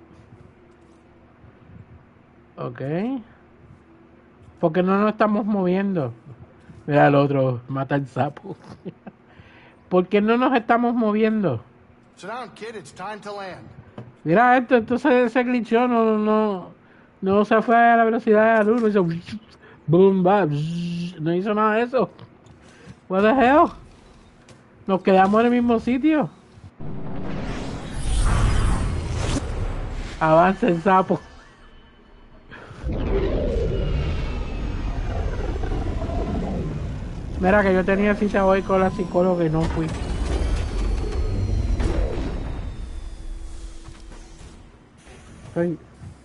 Ok. Porque no nos estamos moviendo. Mira el otro, mata el sapo. ¿Por qué no nos estamos moviendo? Sit down, kid. It's time to land. Mira esto, esto se, se glitchó, no, no, no se fue a la velocidad de la luz, hizo boom, ba, no hizo nada de eso. What the hell? Nos quedamos en el mismo sitio. Avanza el sapo. Mira que yo tenía cita hoy con la psicóloga y no fui. estoy...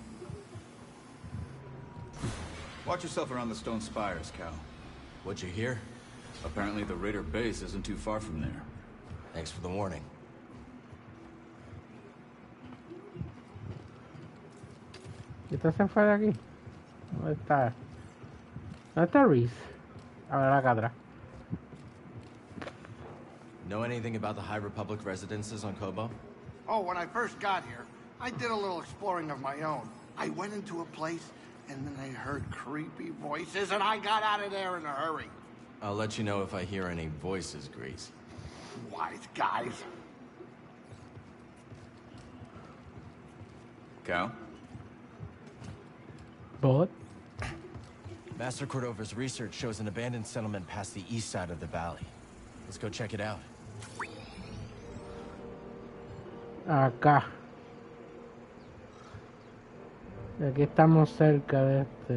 Watch yourself around the stone spires, Cal. What'd you hear? Apparently the Raider base isn't too far from there. Thanks for the warning. ¿Esta se fue de aquí? ¿Dónde está? ¿Dónde está Reese? A ver acá atrás. Know anything about the High Republic residences on Kobo? Oh, when I first got here, I did a little exploring of my own. I went into a place, and then I heard creepy voices, and I got out of there in a hurry. I'll let you know if I hear any voices, Grease. Wise guys. Cal? What? Master Cordova's research shows an abandoned settlement past the east side of the valley. Let's go check it out. Acá. Y aquí estamos cerca de este.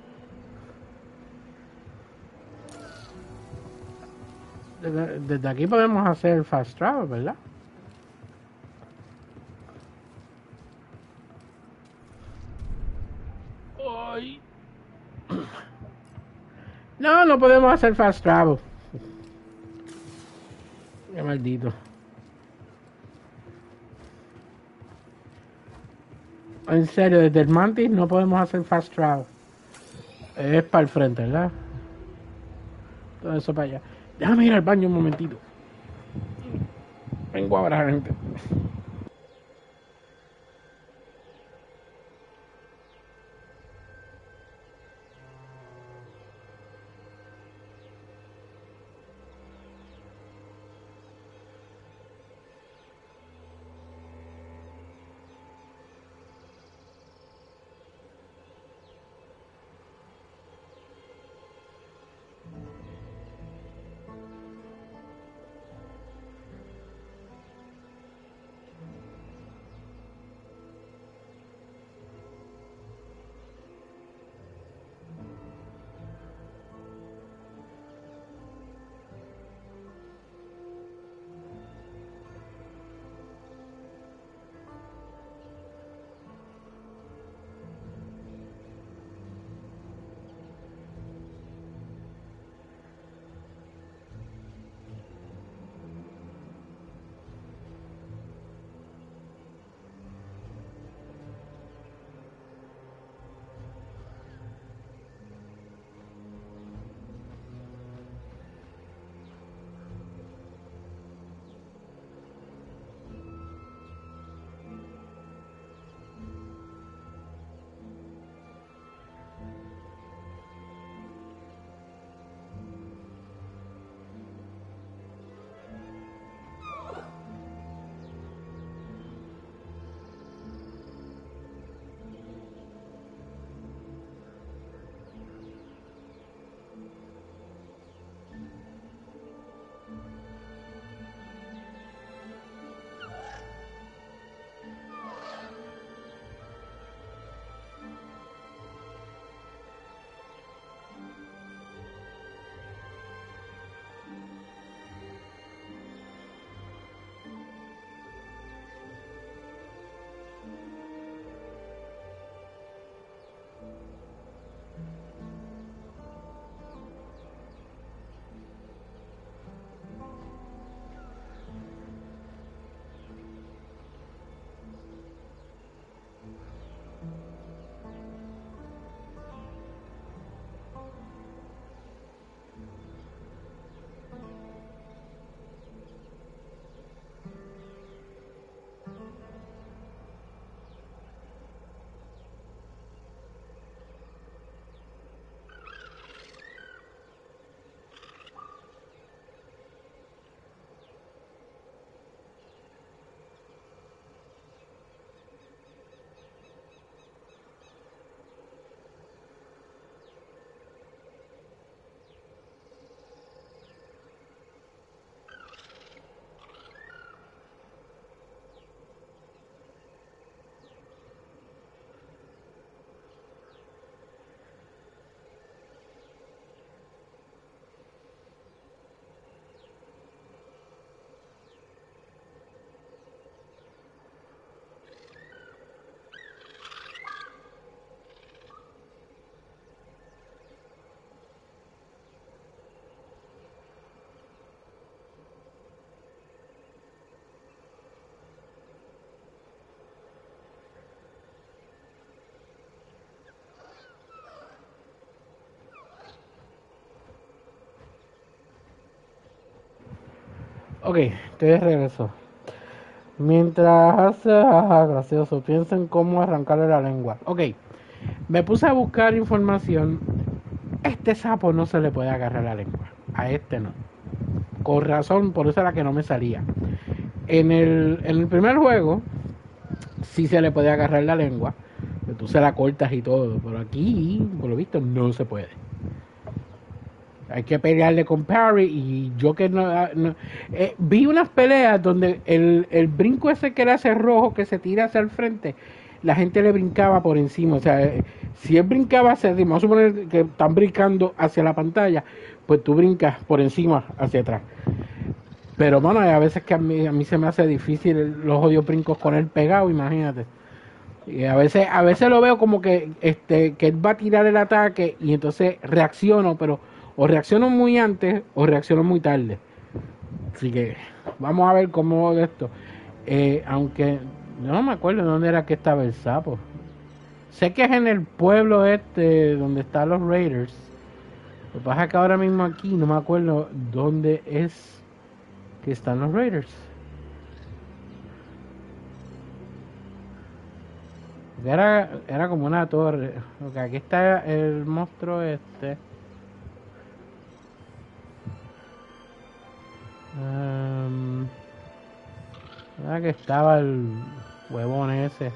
Desde, desde aquí podemos hacer fast travel, ¿verdad? Ay. No, no podemos hacer fast travel. Qué maldito. En serio, desde el Mantis no podemos hacer fast travel. Es para el frente, ¿verdad? Todo eso para allá. Déjame ir al baño un momentito. Vengo ahora, gente. Ok, estoy de regreso. Mientras hace, ajá, gracioso, piensa en cómo arrancarle la lengua. Ok, me puse a buscar información. Este sapo no se le puede agarrar la lengua. A este no. Con razón, por eso era que no me salía. En el, en el primer juego, sí se le puede agarrar la lengua. Tú se la cortas y todo. Pero aquí, por lo visto, no se puede. Hay que pelearle con Parry y yo que no... no eh, vi unas peleas donde el, el brinco ese que le hace rojo, que se tira hacia el frente, la gente le brincaba por encima. O sea, eh, si él brincaba hacia encima, vamos a suponer que están brincando hacia la pantalla, pues tú brincas por encima hacia atrás. Pero bueno, a veces que a mí, a mí se me hace difícil los odios brincos con él pegado, imagínate. Y a veces, a veces lo veo como que, este, que él va a tirar el ataque y entonces reacciono, pero... o reacciono muy antes o reacciono muy tarde. Así que vamos a ver cómo de esto. Eh, aunque yo no me acuerdo dónde era que estaba el sapo. Sé que es en el pueblo este donde están los Raiders. Lo que pasa es que ahora mismo aquí no me acuerdo dónde es que están los Raiders. Era, era como una torre. Porque aquí está el monstruo este. Um, ¿verdad que estaba el huevón ese?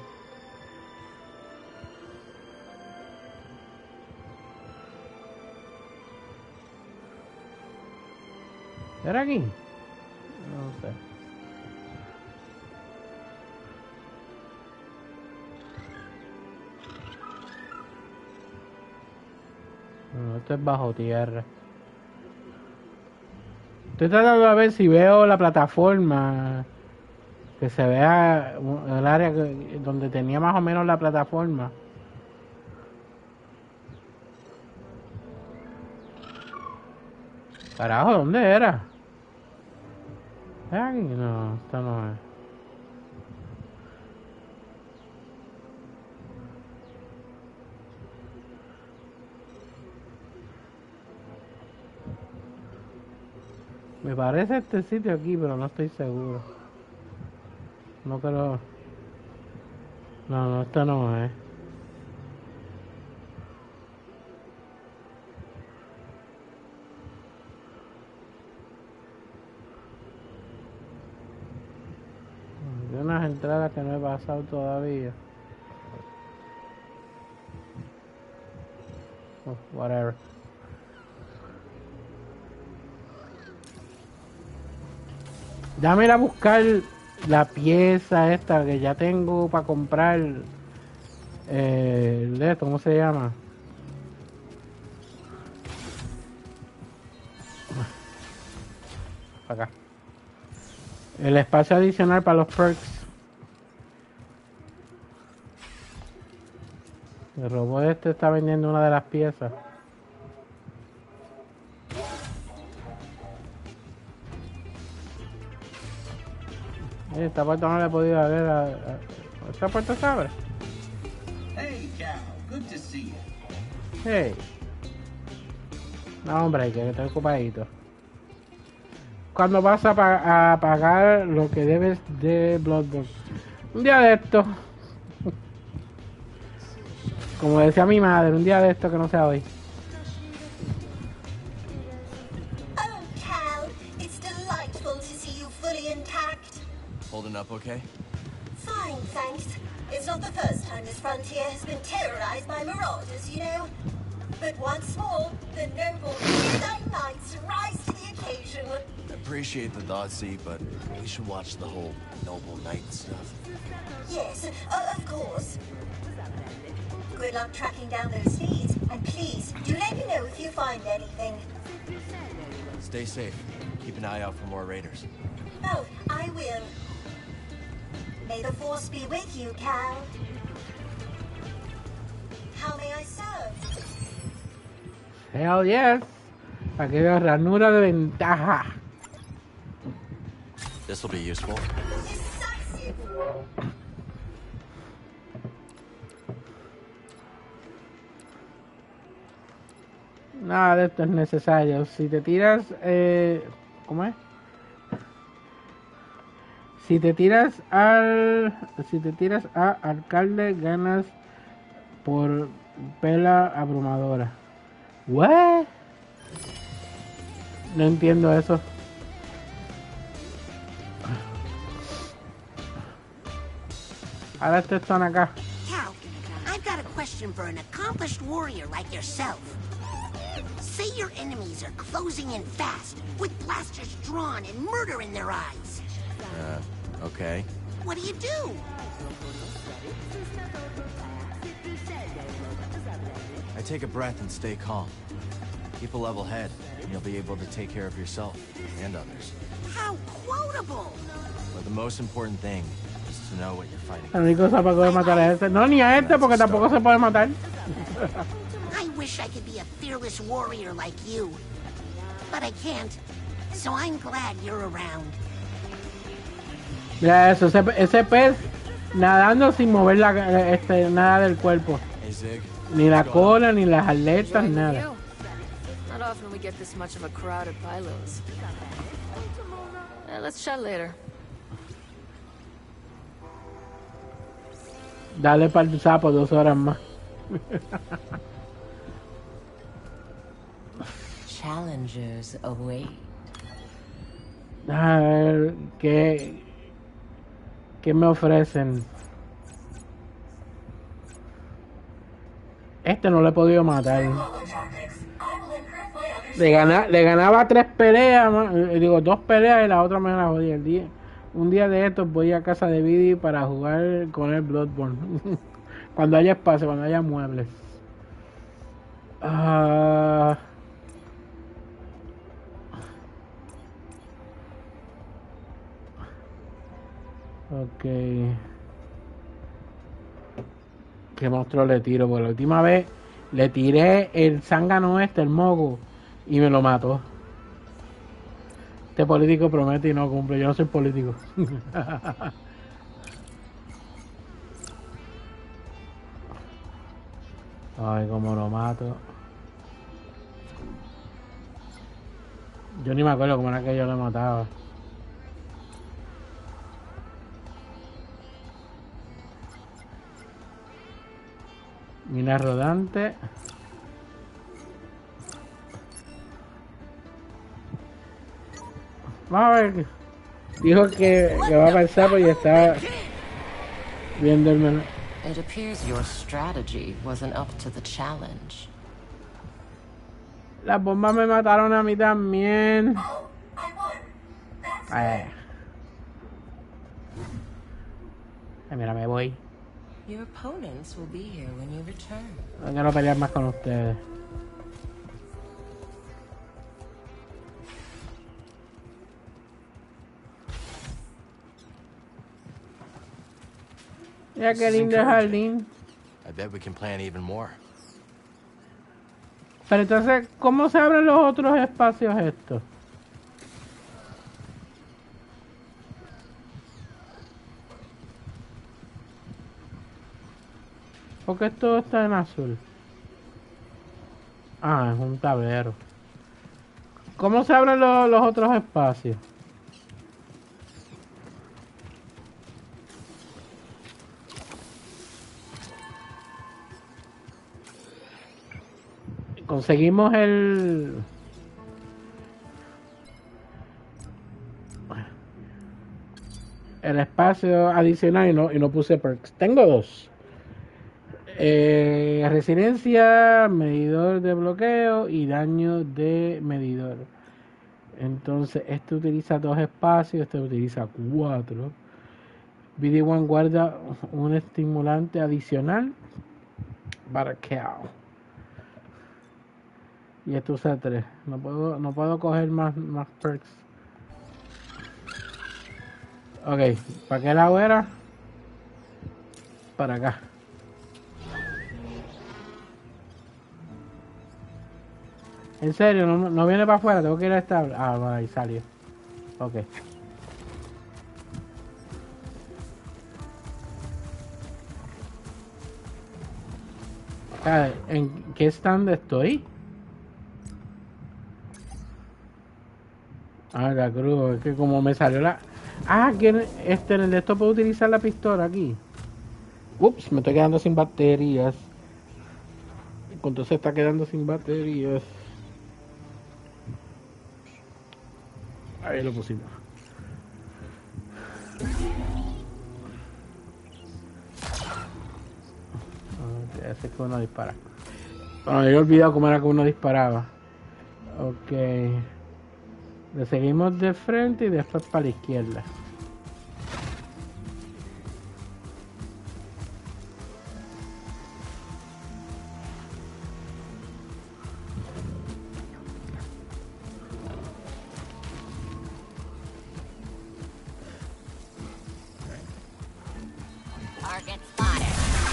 ¿Era aquí? No sé. No, esto es bajo tierra. Estoy tratando de ver si veo la plataforma, que se vea el área que, donde tenía más o menos la plataforma. Carajo, ¿dónde era? ¿Es aquí? No, esta no es. Me parece este sitio aquí, pero no estoy seguro. No creo. No, no, esta no es. Hay unas entradas que no he pasado todavía. Oh, whatever. Déjame ir a buscar la pieza esta que ya tengo para comprar. Eh, de esto, ¿cómo se llama? Acá. El espacio adicional para los perks. El robot este está vendiendo una de las piezas. Esta puerta no la he podido ver. A, a, ¿esta puerta se abre? Hey, Cal. Good to see you. Hey. No, hombre, que estoy ocupadito. Cuando vas a, pa a pagar lo que debes de Bloodborne. Un día de esto. Como decía mi madre, un día de esto que no sea hoy. Holding up okay? Fine, thanks. It's not the first time this frontier has been terrorized by marauders, you know. But once more, the noble Jedi Knights rise to the occasion. Appreciate the Thoughtsee, but we should watch the whole noble knight stuff. Yes, uh, of course. Good luck tracking down those leads, and please, do let me know if you find anything. Stay safe. Keep an eye out for more raiders. Oh, I will. May the Force be with you, Cal. How may I serve? Hell yes. Aquella ranura de ventaja. This will be useful. Nada de esto es necesario. Si te tiras, eh, ¿cómo es? Si te tiras al... Si te tiras a alcalde, ganas por pela abrumadora. ¿What? No entiendo eso. Ahora estos están acá. Cal, I've got a question for an accomplished warrior like yourself. Say your enemies are closing in fast, with blasters drawn and murder in their eyes. Uh, okay. What do you do? I take a breath and stay calm. Keep a level head, and you'll be able to take care of yourself and others. How quotable! But the most important thing is to know what you're fighting. La única cosa para poder matar a este. No, ni a este, porque tampoco se puede matar. I wish I could be a fearless warrior like you. But I can't. So I'm glad you're around. Mira eso, ese, ese pez nadando sin mover la, este, nada del cuerpo. Hey, Zig. Ni la cola, ni las aletas, nada. Not often we get this much of a crowd at Pylos. Uh, let's chat later. Dale para el sapo dos horas más. Challengers await. A ver, ¿qué, qué me ofrecen? Este no lo he podido matar. Le, gana, le ganaba tres peleas, digo dos peleas y la otra me la jodí. El día, un día de estos voy a casa de Vidi para jugar con el Bloodborne. Cuando haya espacio, cuando haya muebles. Ah... Uh... Ok. ¿Qué monstruo le tiro? Porque la última vez le tiré el zángano este, el mogo, y me lo mató. Este político promete y no cumple. Yo no soy político. Ay, cómo lo mato. Yo ni me acuerdo cómo era que yo lo mataba. Mina rodante. Vamos a ver. Dijo que, que va a pasar porque está viendo el menú. It appears your strategy wasn't up to the challenge. Las bombas me mataron a mí también. Ay, Ay mira, me voy. Your opponents will be here when you return. No quiero pelear más con ustedes. Mira qué lindo el jardín. I bet we can plan even more. Pero entonces, ¿cómo se abren los otros espacios estos? Porque esto está en azul. Ah, es un tablero. ¿Cómo se abren los, los otros espacios? Conseguimos el... el espacio adicional y no, y no puse perks. Tengo dos. Eh, resistencia, medidor de bloqueo y daño de medidor. Entonces este utiliza dos espacios, este utiliza cuatro. B D uno guarda un estimulante adicional para Cal. Y esto usa tres. No puedo, no puedo coger más, más perks. Ok, ¿para qué lado era? Para acá. En serio, no, no viene para afuera, tengo que ir a esta. Ah, bueno, ahí salió. Ok. ¿En qué stand estoy? Ah, la cruz, es que como me salió la, Ah, que este, en el de esto puedo utilizar la pistola aquí. Ups, me estoy quedando sin baterías. Entonces se está quedando sin baterías. Ahí lo pusimos. Ya sé que uno dispara. Bueno, me había olvidado cómo era que uno disparaba. Ok. Le seguimos de frente y después para la izquierda. Target spotted.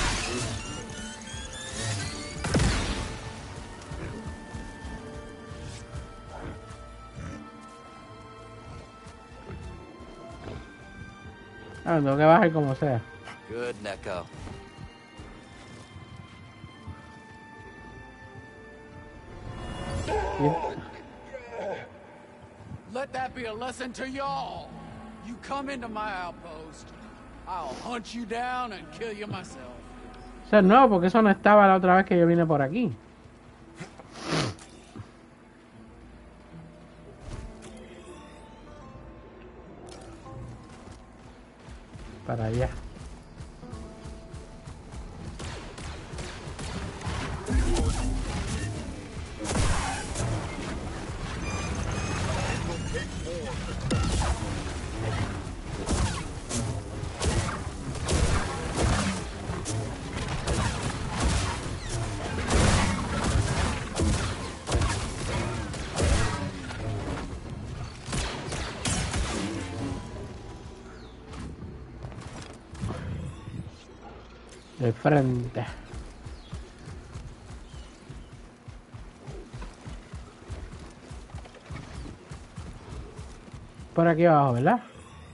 Ah, tengo que bajar como sea. Good, Neko. Let that be a lesson to y'all. You come into my outpost, I'll hunt you down and kill you myself. O sea, no, porque eso no estaba la otra vez que yo vine por aquí. Para allá. De frente. Por aquí abajo, ¿verdad?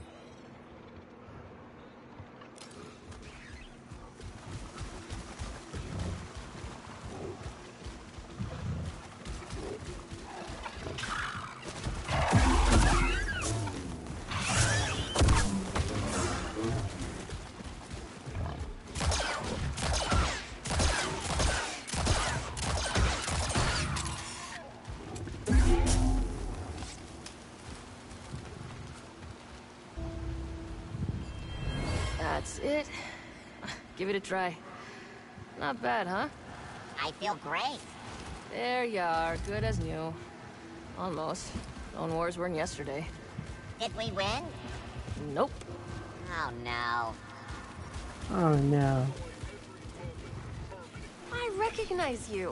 That's it. Give it a try. Not bad, huh? I feel great. There you are, good as new. Almost. Clone Wars weren't yesterday. Did we win? Nope. Oh no. Oh no. I recognize you.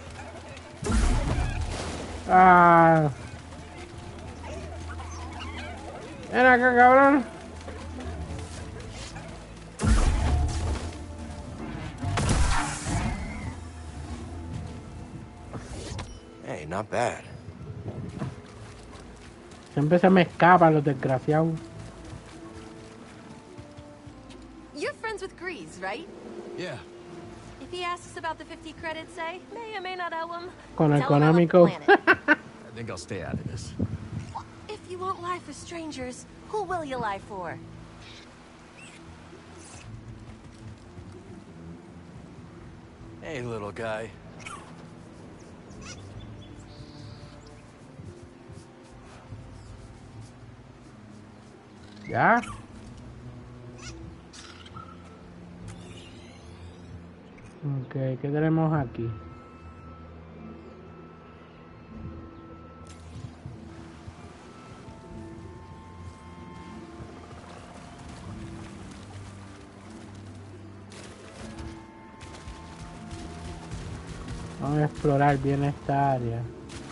Ah. Ven acá, cabrón. Hey, not bad. Siempre se me escapan los desgraciados. You're friends with Grease, right? Yeah. If he asks about the fifty credits, say, may or may not owe him. Con el Tell him I love the económico. planet. I think I'll stay out of this. If you won't lie for strangers, who will you lie for? Hey, little guy. ¿Ya? Ok, ¿qué tenemos aquí? Vamos a explorar bien esta área.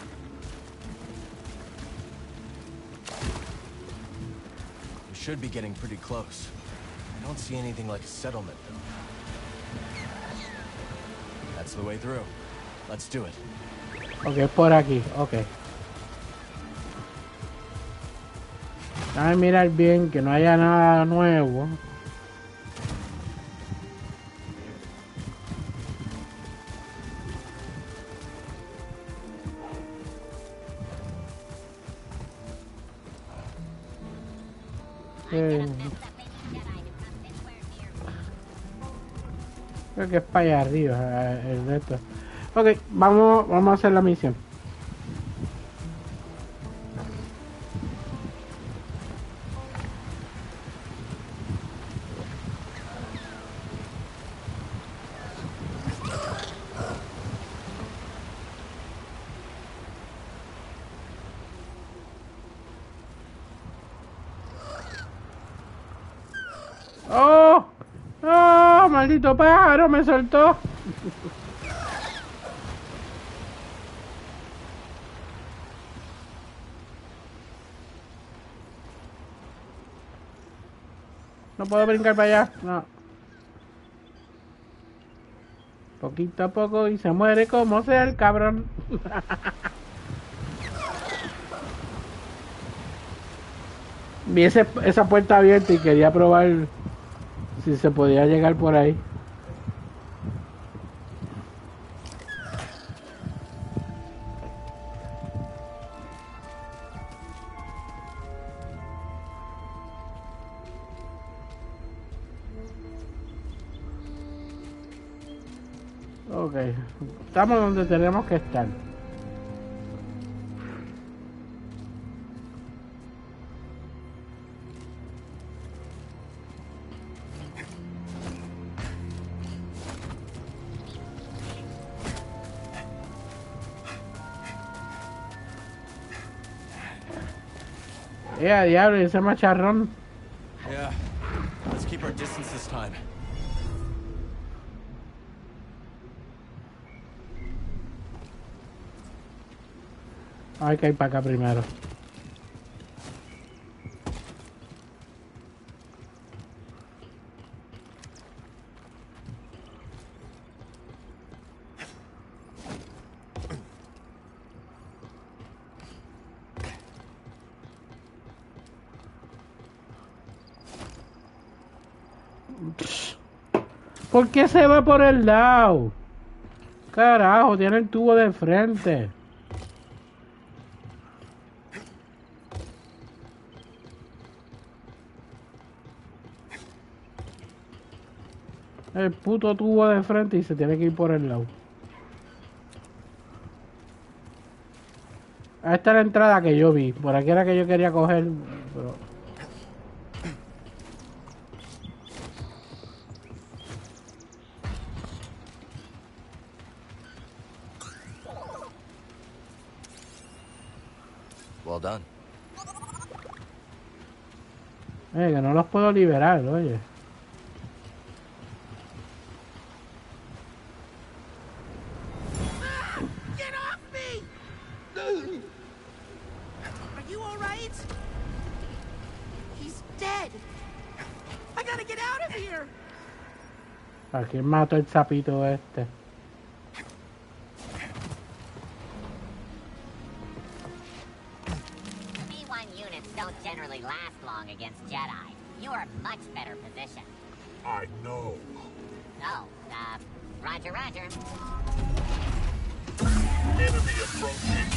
We should be getting pretty close. I don't see anything like a settlement, though. That's the way through. Let's do it. Ok, por aquí, ok. Déjame mirar bien que no haya nada nuevo. Eh, creo que es para allá arriba eh, el resto. Ok, vamos, vamos a hacer la misión. ¡Oh! ¡Oh! ¡Maldito pájaro! ¡Me soltó! No puedo brincar para allá. No. Poquito a poco y se muere como sea el cabrón. Vi ese, esa puerta abierta y quería probar si se podía llegar por ahí. Ok, estamos donde tenemos que estar. Eh, a diablo, ese macharrón. Yeah, let's keep our distance this time. Hay que ir para acá primero. ¿Por qué se va por el lado? Carajo, tiene el tubo de frente. El puto tubo de frente y se tiene que ir por el lado. Esta es la entrada que yo vi. Por aquí era que yo quería coger, pero... Well done. Eh, que no los puedo liberar, oye. Get off me! Are you all right? He's dead. I gotta get out of here. ¿A quién mató el sapito este? B one units don't generally last long against Jedi. You are much better positioned. I know. Oh, uh, roger, roger. Enemy approaching.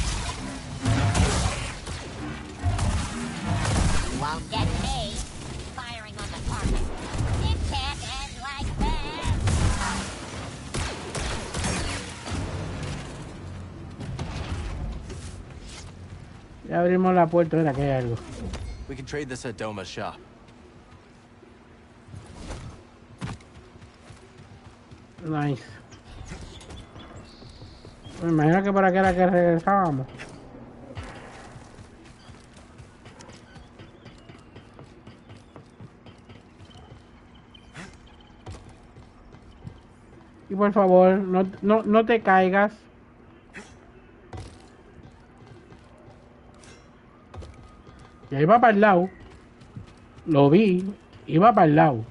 You won't get me firing on the target. It can't end like this. Ya abrimos la puerta, mira que hay algo. We can trade this at Doma's shop. Nice. Me imagino que por aquí era que regresábamos. Y por favor, no, no, no te caigas. Ya iba para el lado. Lo vi. Iba para el lado.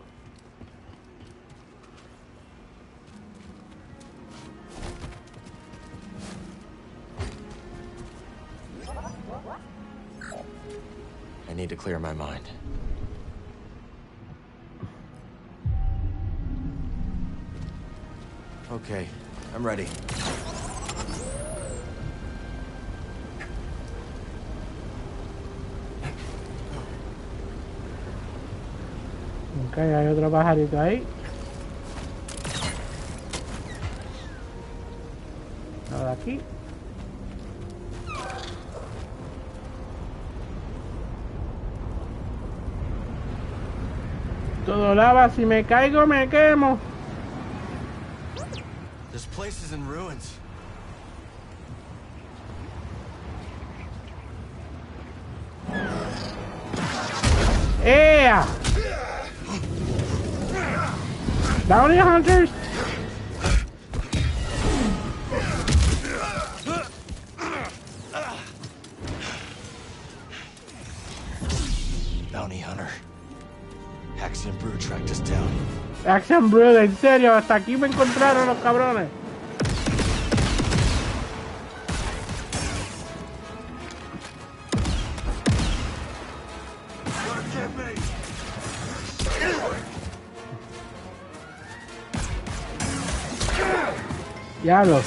I need to clear my mind. Okay, I'm ready. Ok, hay otro pajarito ahí. Nada aquí. Todo lava, si me caigo me quemo. This place is in ruins. Yeah! Bounty hunters! Bounty hunter. Haxion Brood tracked us down. Haxion Brood, en serio, hasta aquí me encontraron los cabrones. Diablo.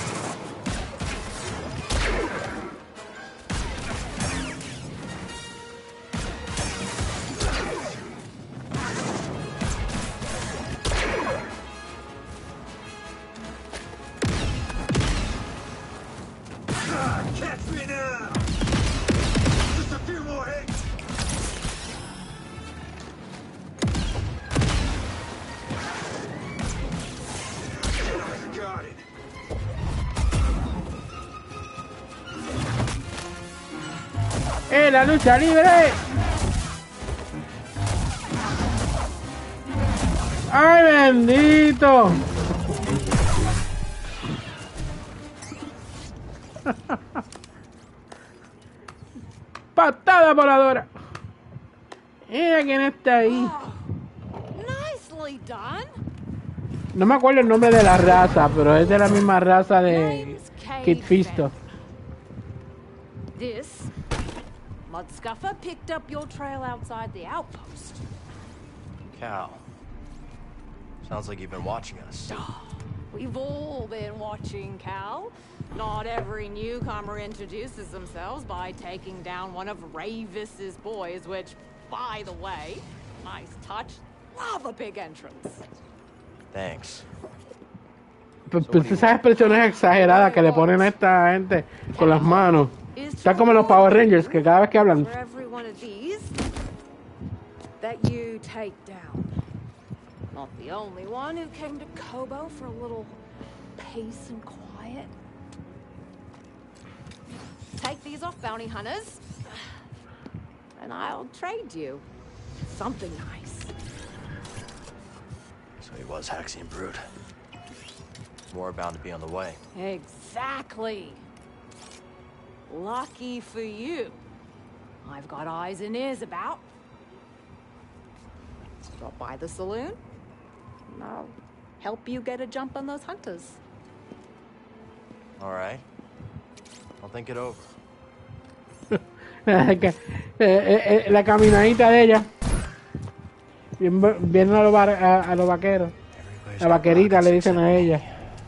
Catch me now! Just a few more hits! Got it. ¡Eh, la lucha libre! ¡Ay, bendito! ¡Patada voladora! Mira quién está ahí. Nicely done. No me acuerdo el nombre de la raza, pero es de la misma raza de Kit Fisto. This Mudscuffer picked up your trail outside the outpost. Cal. Sounds like you've been watching us. We've all been watching, Cal. Not every newcomer introduces themselves by taking down one of Ravis's boys, which, by the way, nice touch. Love a big entrance. Thanks. Pues esas expresiones exageradas que le ponen a esta gente con las manos. Están como los Power Rangers, que cada vez que hablan. For every one of these that you take down. Not the only one who came to Kobo for a little peace and quiet. Take these off bounty hunters, and I'll trade you something nice. So he was Haxion Brood. More bound to be on the way. Exactly. Lucky for you. I've got eyes and ears about. Drop by the saloon, and I'll help you get a jump on those hunters. All right. I'll think it over. La caminadita de ella. Vienen a los a, a los vaqueros. La vaquerita le dicen a ella.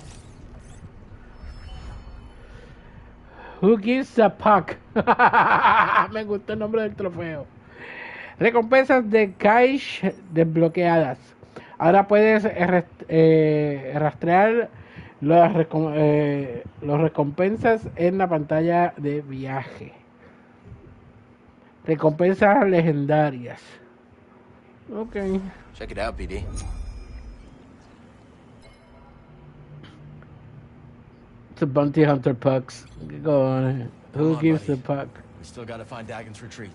Who gives a puck? Me gustó el nombre del trofeo. Recompensas de cache desbloqueadas. Ahora puedes eh, rastrear los, recom eh, los recompensas en la pantalla de viaje. Recompensas legendarias. Okay. Check it out, B D. It's a bounty hunter pucks. Go on. Who on, gives buddy. the puck? We still gotta find Dagon's retreat.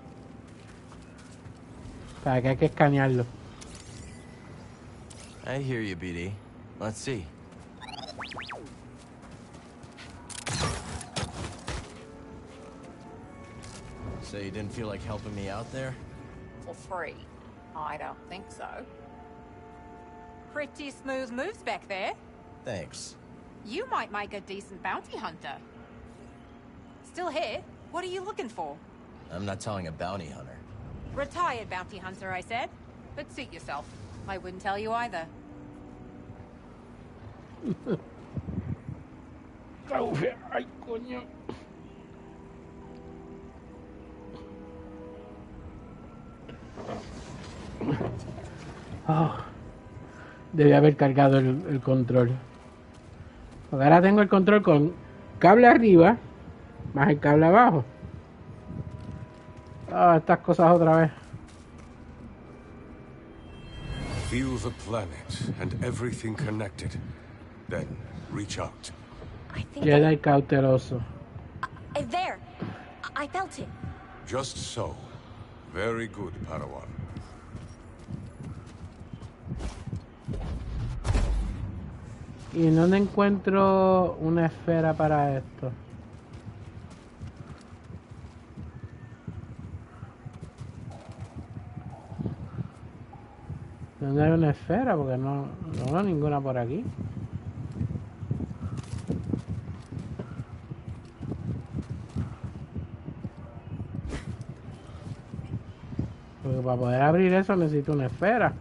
Para que hay que escanearlo. I hear you, B D. Let's see. So you didn't feel like helping me out there? For free? I don't think so. Pretty smooth moves back there. Thanks. You might make a decent bounty hunter. Still here? What are you looking for? I'm not telling a bounty hunter. Retired bounty hunter, I said. But suit yourself. I wouldn't tell you either. Ay, coño. Oh, debí haber cargado el, el control. Porque ahora tengo el control con cable arriba más el cable abajo. Ah, estas cosas otra vez. Feel the planet and everything connected. Then reach out. I think Jedi cauteloso. I, there. I felt it. Just so. Very good, Padawan. ¿Y en dónde encuentro una esfera para esto? ¿Dónde hay una esfera? Porque no, no veo ninguna por aquí. Porque para poder abrir eso necesito una esfera.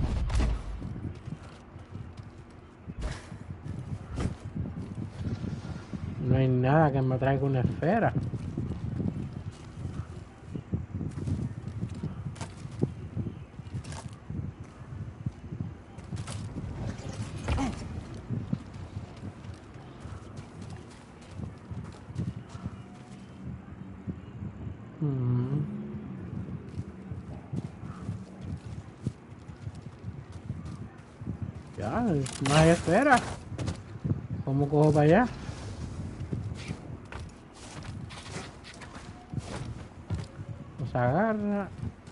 No hay nada que me traiga una esfera. Ya, no hay esfera. ¿Cómo cojo para allá? Nos agarra.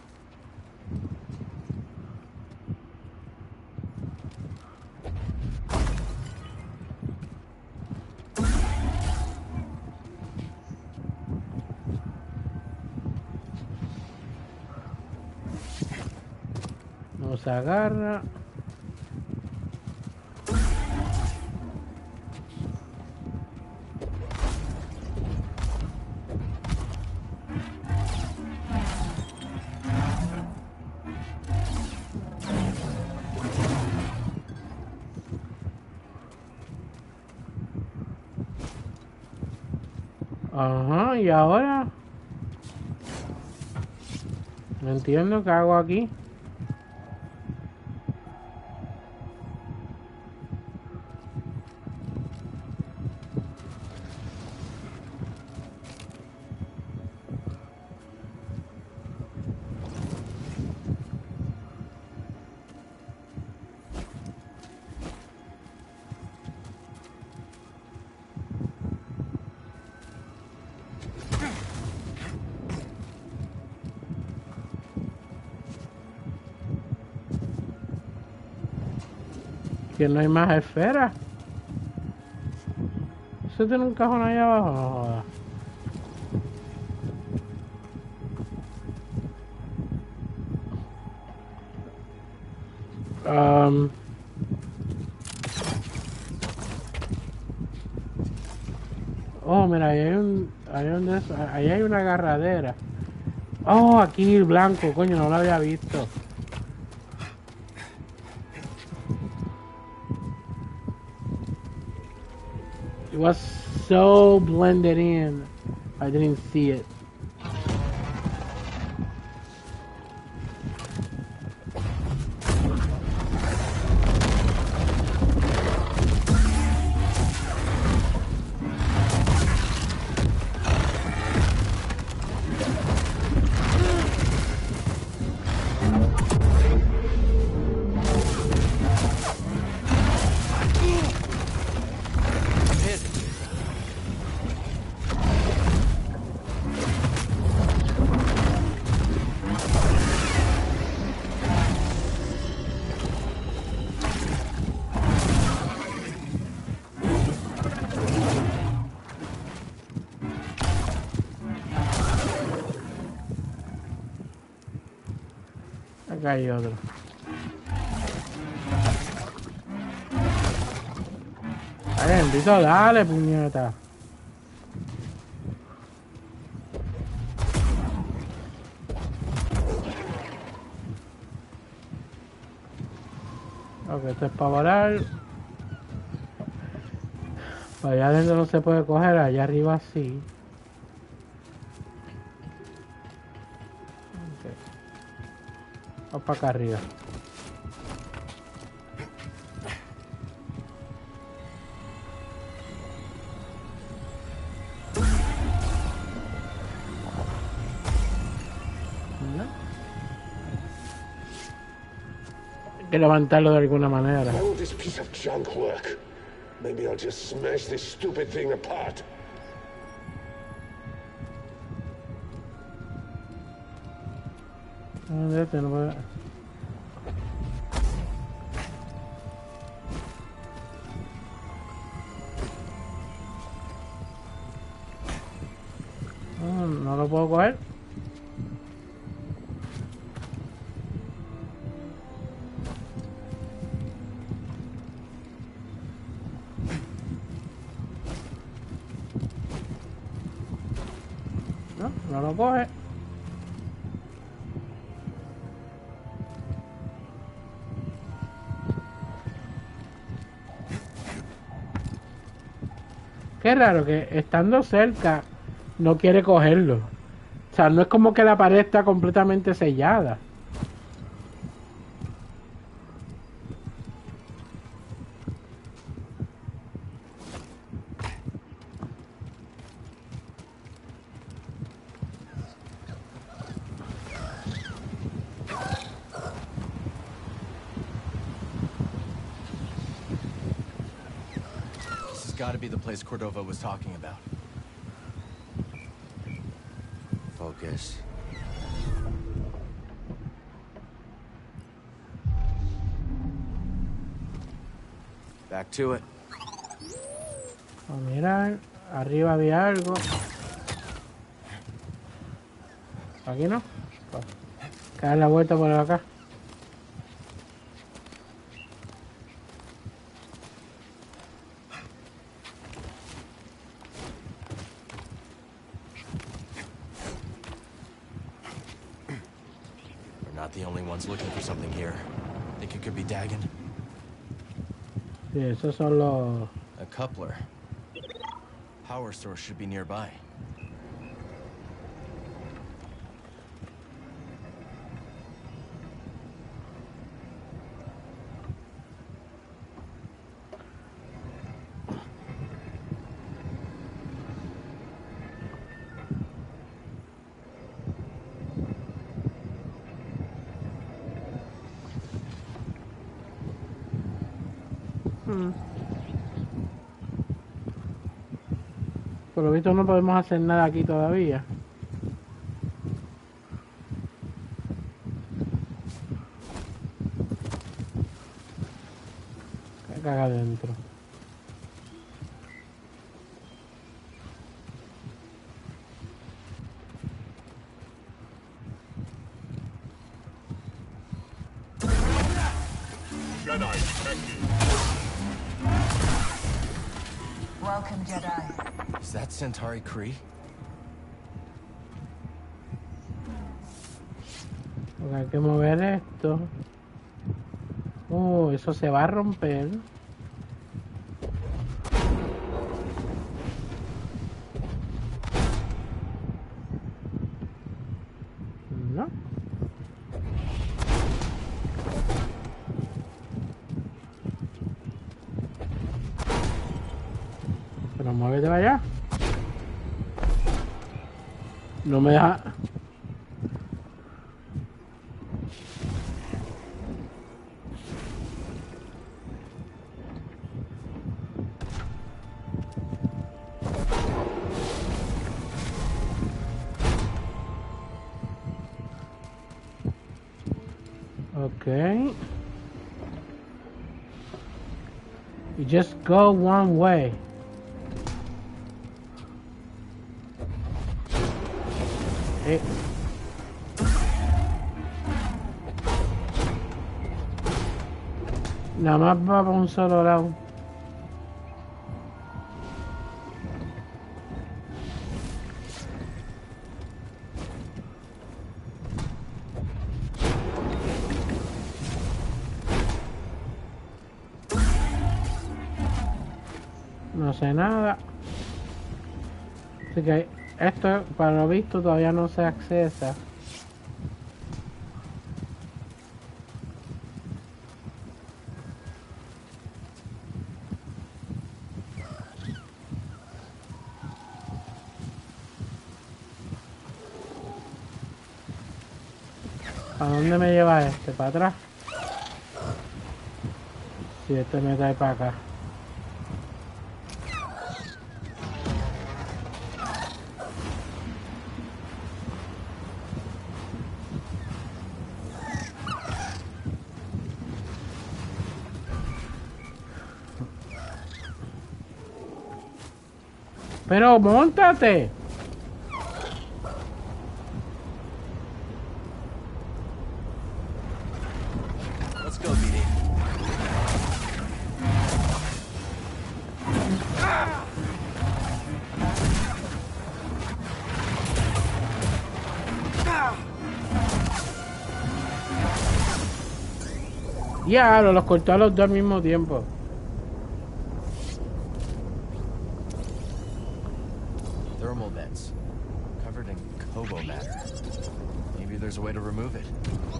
Nos agarra. Ajá, y ahora no entiendo qué hago aquí. Que no hay más esferas. ¿Eso tiene un cajón ahí abajo? No jodas. Um, oh, mira, ahí hay un, ahí, un de esos, ahí hay una agarradera. Oh, aquí el blanco, coño, no lo había visto. It was so blended in, I didn't see it. Acá hay otro. Dale, bendito, dale, puñeta. Ok, esto es para volar. Para allá adentro no se puede coger, allá arriba sí. Vamos para acá arriba. que levantarlo de alguna manera. How will this piece of junk work? Maybe I'll just smash this stupid thing apart. No, este no puede... No, no lo puedo coger. No, no lo coge. Qué raro que estando cerca no quiere cogerlo. O sea, no es como que la pared está completamente sellada. This has got to be the place Cordova was talking about. Focus. Back to it. A mirar, arriba había algo. Aquí no. Dar la vuelta por acá. The only ones looking for something here. Think it could be Dagon? Sí, esos son los... A coupler. Power source should be nearby. Por lo visto no podemos hacer nada aquí todavía. ¿Qué caga adentro? Jedi detected. Welcome, Jedi. Is that Centauri Kree? Porque hay que mover esto. Oh, eso se va a romper. No. Pero muévete para allá. No me deja. Okay. You just go one way. Eh. Nada más va para un solo lado. No sé nada. Así que esto, para lo visto, todavía no se accesa. ¿A dónde me lleva este? ¿Para atrás? Si este me trae para acá. Pero móntate. Let's go, B D. Ya, los cortó a los dos al mismo tiempo. Thermal vents, covered in Kobo matter. Maybe there's a way to remove it.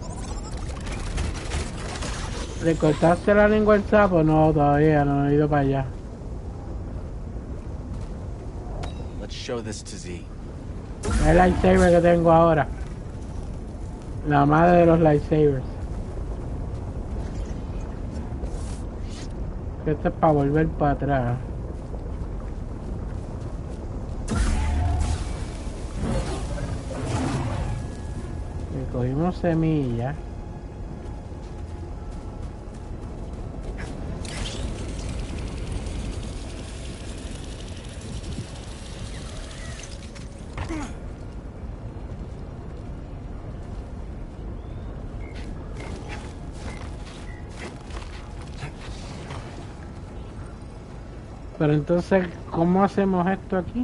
¿Le cortaste la lengua al sapo? No, todavía no he ido para allá. Let's show this to Z. El lightsaber que tengo ahora. La madre de los lightsabers. Este es para volver para atrás. Y cogimos semillas. Pero entonces, ¿cómo hacemos esto aquí?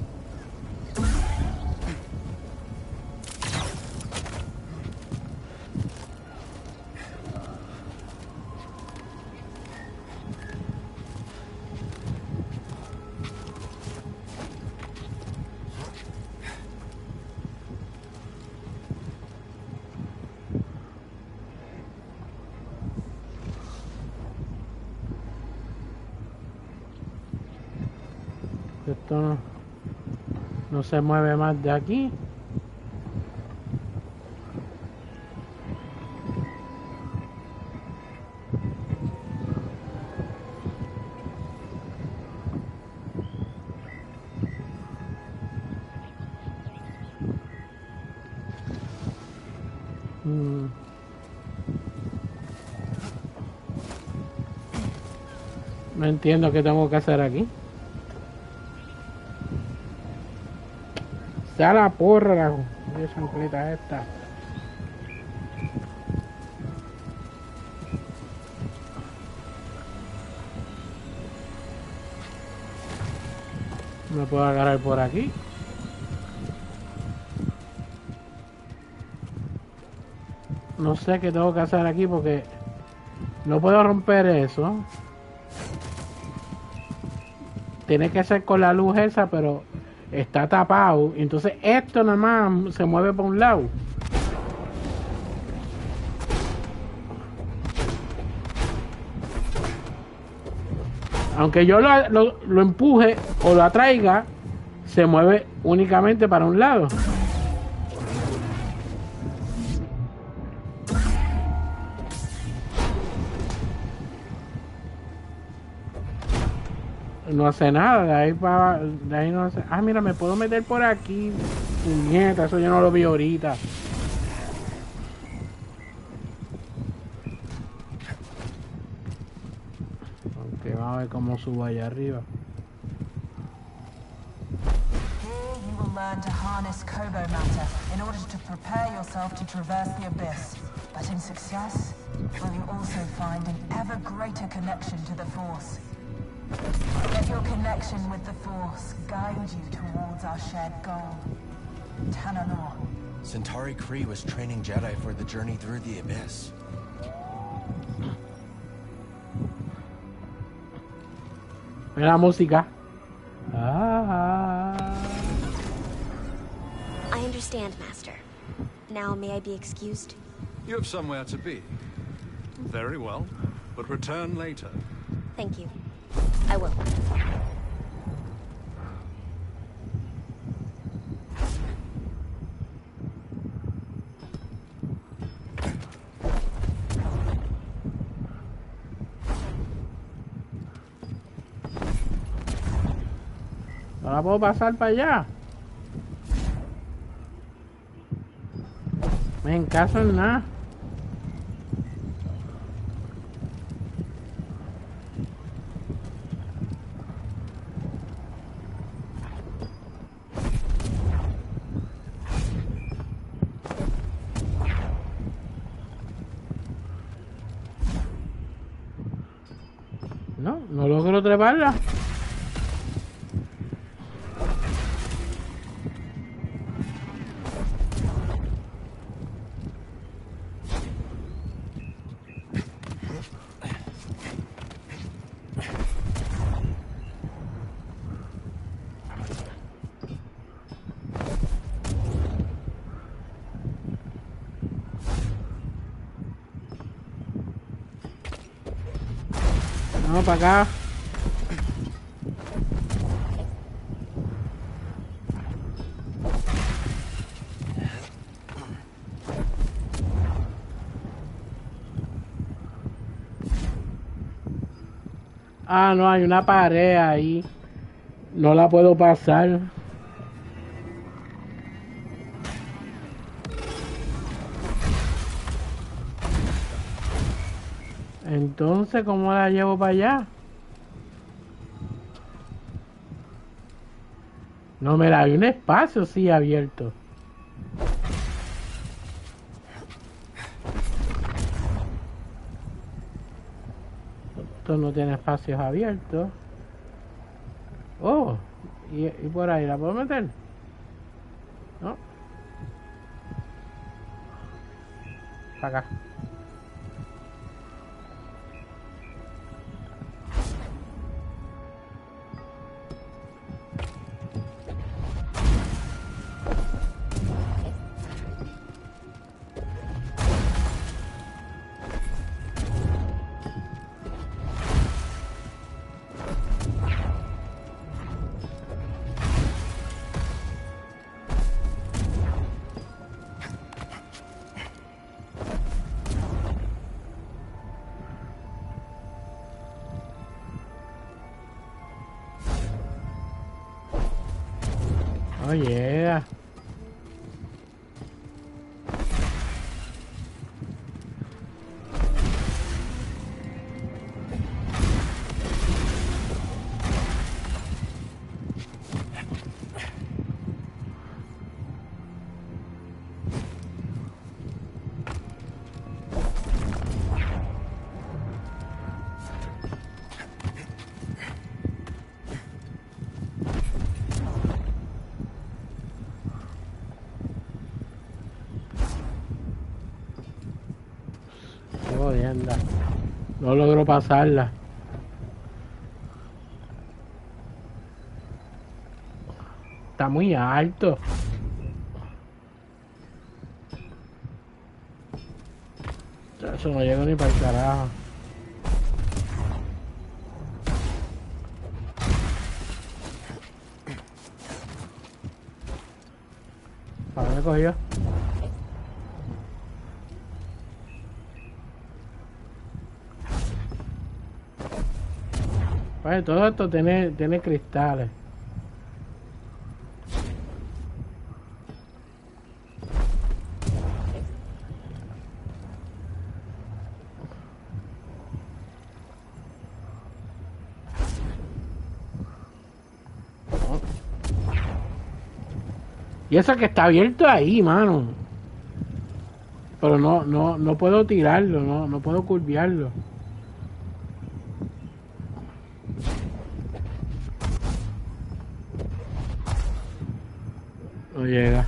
Esto no, no se mueve más de aquí. Mm. No entiendo qué tengo que hacer aquí. Ya la porra, la chancleta esta. Me puedo agarrar por aquí. No sé qué tengo que hacer aquí porque no puedo romper eso. Tiene que ser con la luz esa, pero está tapado. Entonces esto nada más se mueve por un lado. Aunque yo lo, lo, lo empuje o lo atraiga, se mueve únicamente para un lado. No hace nada, de ahí para, de ahí no hace. Ah, mira, me puedo meter por aquí. Puñeta, eso yo no lo vi ahorita. Ok, vamos a ver cómo subo allá arriba. Here you will learn to harness Kobo matter in order to prepare yourself to traverse the abyss. But in success, will you also find an ever greater connection to the Force? Let your connection with the Force guide you towards our shared goal. Tanalorr. Centauri Khri was training Jedi for the journey through the abyss. La música. Ah. I understand, Master. Now may I be excused? You have somewhere to be. Very well, but return later. Thank you. I will. la puedo pasar para allá. Me encaso en nada. No, no logro treparla. Vamos para acá. Ah, no, hay una pared ahí. No la puedo pasar. Entonces, ¿cómo la llevo para allá? No, mira, hay un espacio, sí, abierto. Esto no tiene espacios abiertos. Oh, y, y por ahí la puedo meter. No. Para acá. Oh yeah. Jodienda. No logro pasarla. Está muy alto. Eso no llego ni para el carajo. ¿Para dónde cogió? Pues todo esto tiene, tiene cristales. Y eso que está abierto ahí, mano. Pero no, no, no puedo tirarlo, no, no puedo curviarlo. No llega.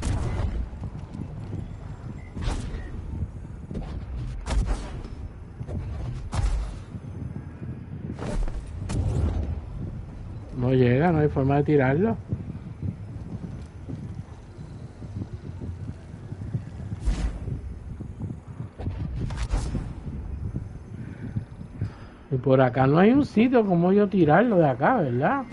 No llega, no hay forma de tirarlo. Y por acá no hay un sitio como yo tirarlo de acá, ¿verdad?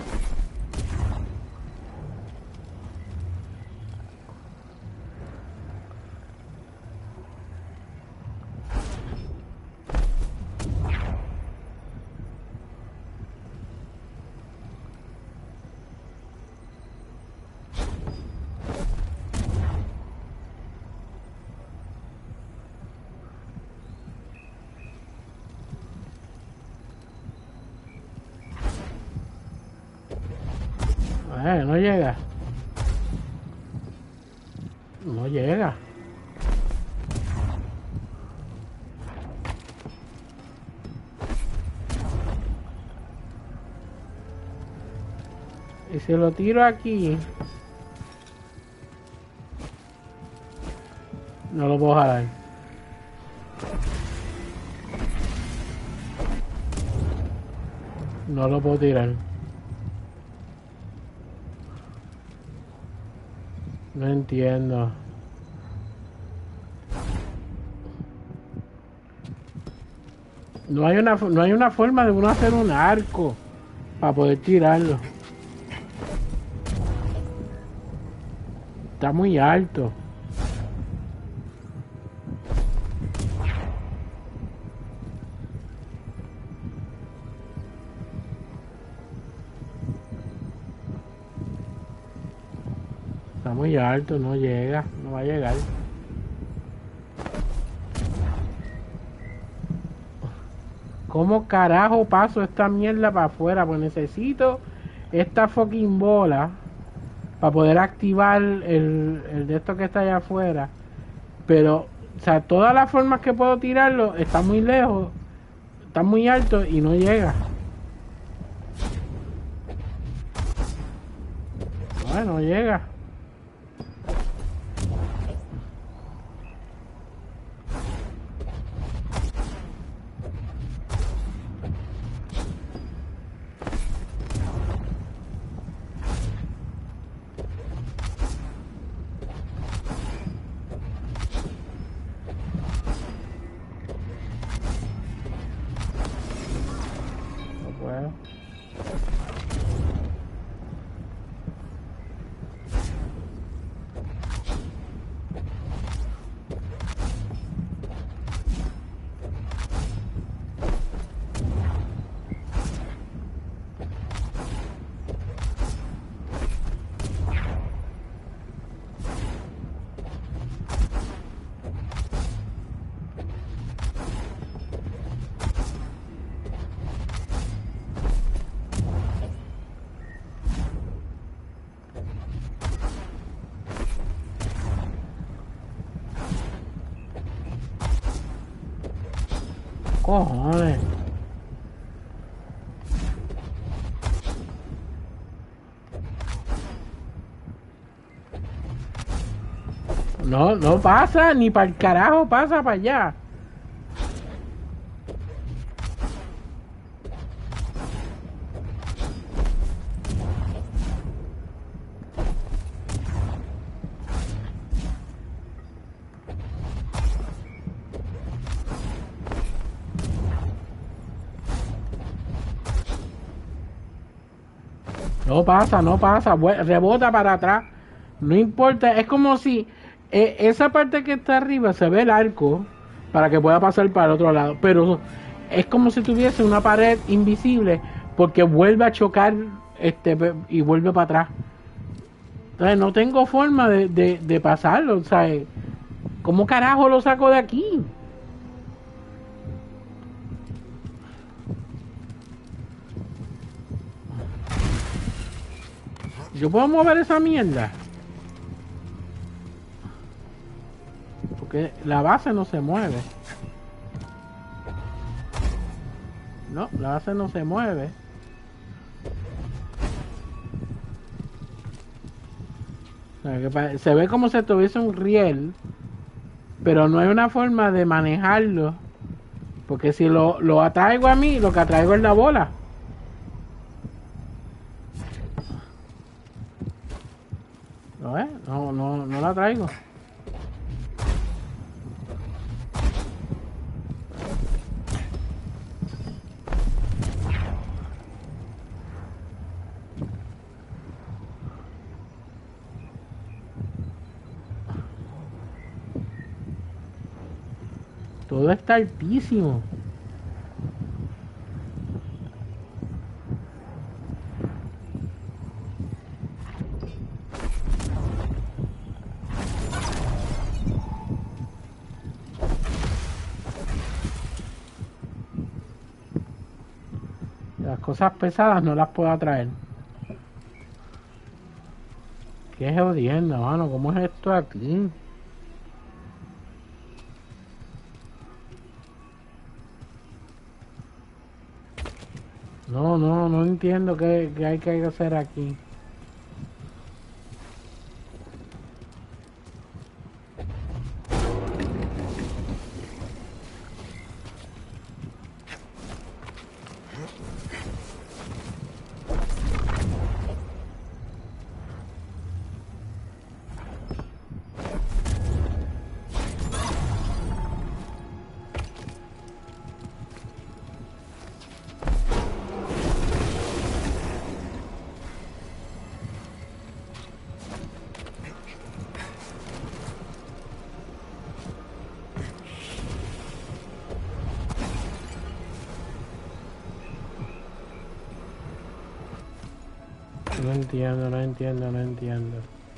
Eh, no llega. No llega. Y si lo tiro aquí, no lo puedo jalar. No lo puedo tirar. No entiendo. No hay una no hay una forma de uno hacer un arco para poder tirarlo. Está muy alto. Está muy alto, no llega, no va a llegar. ¿Cómo carajo paso esta mierda para afuera? Pues necesito esta fucking bola para poder activar el, el de esto que está allá afuera. Pero, o sea, todas las formas que puedo tirarlo están muy lejos, están muy alto y no llega. Bueno, no llega. Cojones. No, no pasa, ni para el carajo pasa para allá. No pasa, no pasa, rebota para atrás. No importa, es como si eh, esa parte que está arriba se ve el arco para que pueda pasar para el otro lado, pero es como si tuviese una pared invisible porque vuelve a chocar este y vuelve para atrás. Entonces no tengo forma de, de, de pasarlo, o sea, ¿cómo carajo lo saco de aquí? ¿Yo puedo mover esa mierda? Porque la base no se mueve. No, la base no se mueve. O sea, que se ve como si tuviese un riel, pero no hay una forma de manejarlo. Porque si lo, lo atraigo a mí, lo que atraigo es la bola. ¿Lo ves? No, no, no la traigo. Todo está altísimo. Las cosas pesadas no las puedo atraer. Qué jodienda, mano, ¿cómo es esto aquí? No, no, no entiendo qué, qué hay que hacer aquí. No entiendo, no entiendo, no entiendo.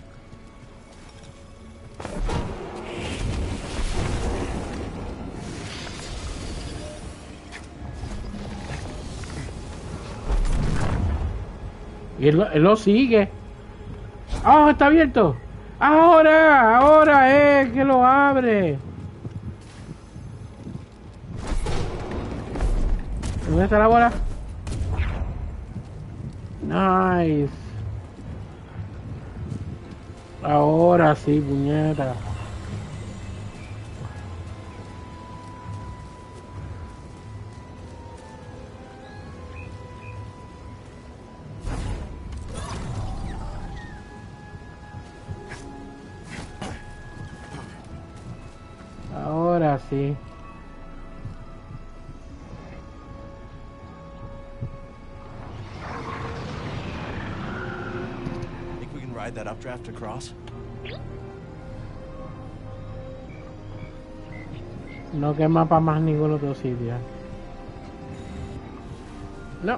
Y él, lo- él lo sigue. ¡Ah, está abierto! ¡Ahora! ¡Ahora es que lo abre! ¿Dónde está la bola? Nice. Ahora sí, puñeta. Ahora sí. Think we can ride that updraft across? No quema para más ningún otro sitio. No.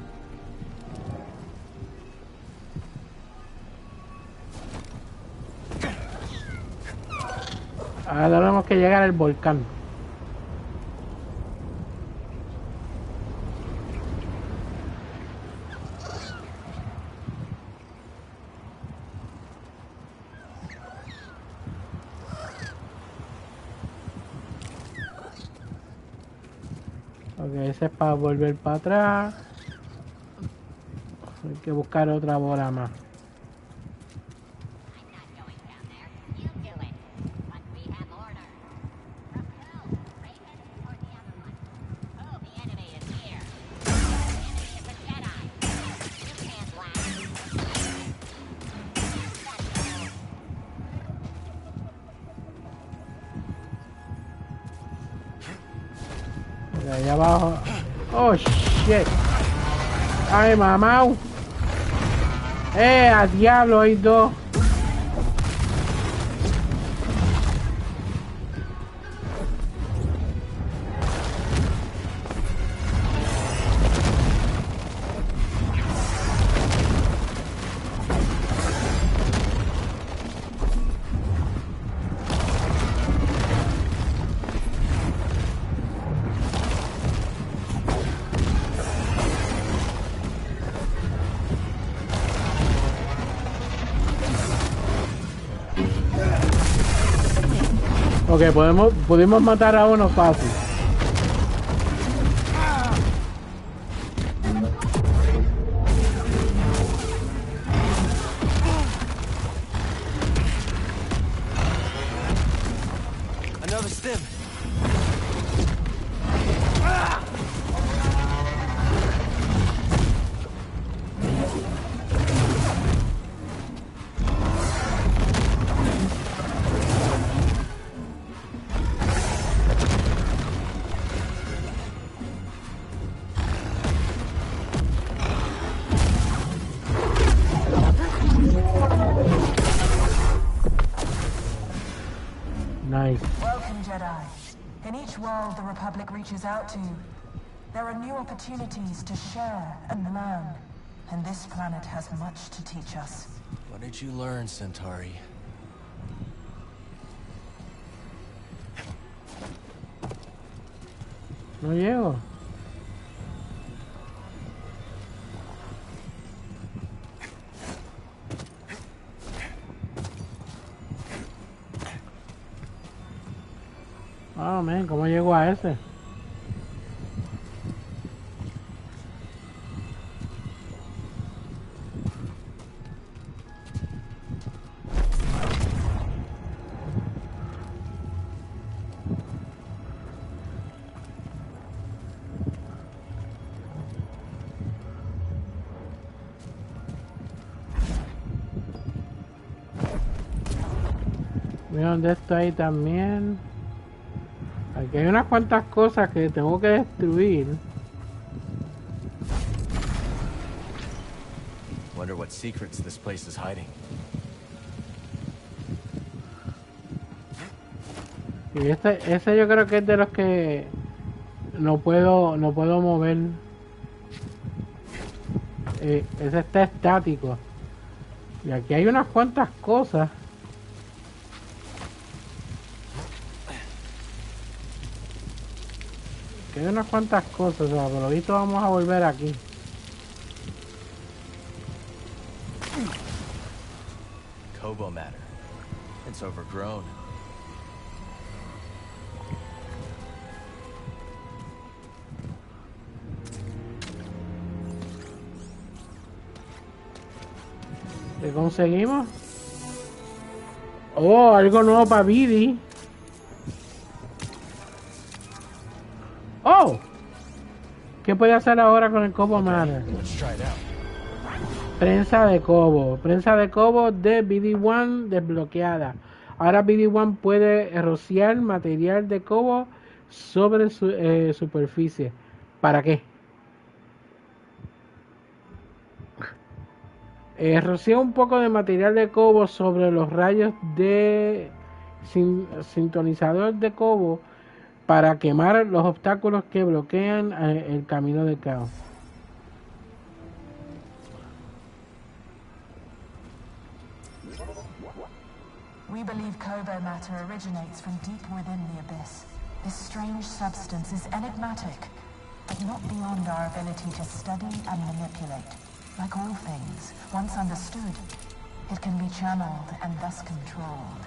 Ahora tenemos que llegar al volcán. Ok, ese es para volver para atrás. Hay que buscar otra bola más. De allá abajo. Oh shit. Ay, mamá. Eh, a diablo, hay dos. Ok, podemos, pudimos matar a uno fácil. Another stim. Nice. Welcome, Jedi. In each world the Republic reaches out to, there are new opportunities to share and learn. And this planet has much to teach us. What did you learn, Centauri? No llego. Oh, man, ¿cómo llego a ese? Mira dónde estoy también. Aquí hay unas cuantas cosas que tengo que destruir. Wonder what secrets this place is hiding. Y este, ese yo creo que es de los que no puedo, no puedo mover. Eh, ese está estático. Y aquí hay unas cuantas cosas. Aquí hay unas cuantas cosas, o sea, por lo visto vamos a volver aquí. Kobo matter. It's overgrown. ¿Qué conseguimos? Oh, algo nuevo para Biddy. Oh, ¿qué puede hacer ahora con el Kobo Matter? Prensa de Kobo. Prensa de Kobo de B D uno desbloqueada. Ahora B D uno puede rociar material de Kobo sobre su eh, superficie. ¿Para qué? Eh, rocía un poco de material de Kobo sobre los rayos de sin, sintonizador de Kobo para quemar los obstáculos que bloquean eh, el camino del caos. We believe Kobo matter originates from deep within the Abyss. This strange substance is enigmatic, but not beyond our ability to study and manipulate. Like all things, once understood, it can be channeled and thus controlled.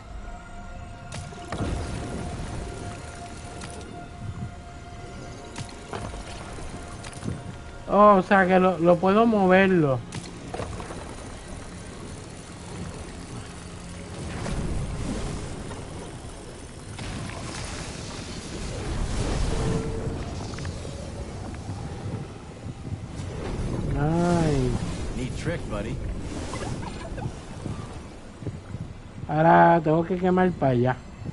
Oh, o sea que lo, lo puedo moverlo. Buddy. Ahora tengo que quemar para allá.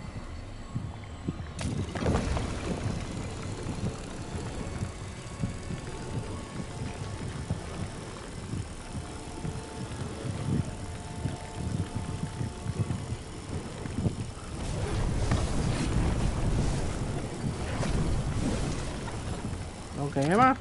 ¿Lo quema?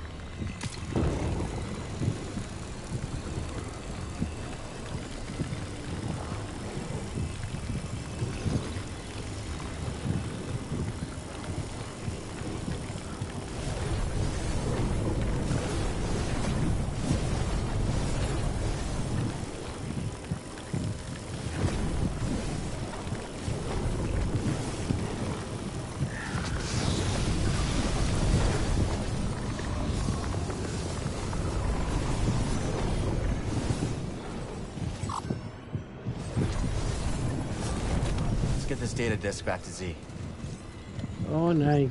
Get this data disk back to Z. Oh, nice.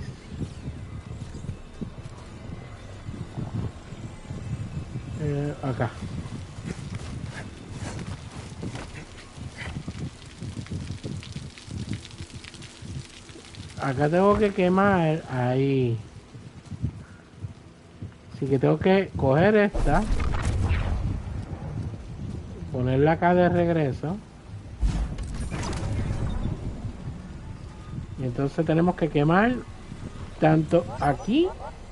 Eh, acá. Acá tengo que quemar ahí. Así que tengo que coger esta, ponerla acá de regreso. Y entonces tenemos que quemar tanto aquí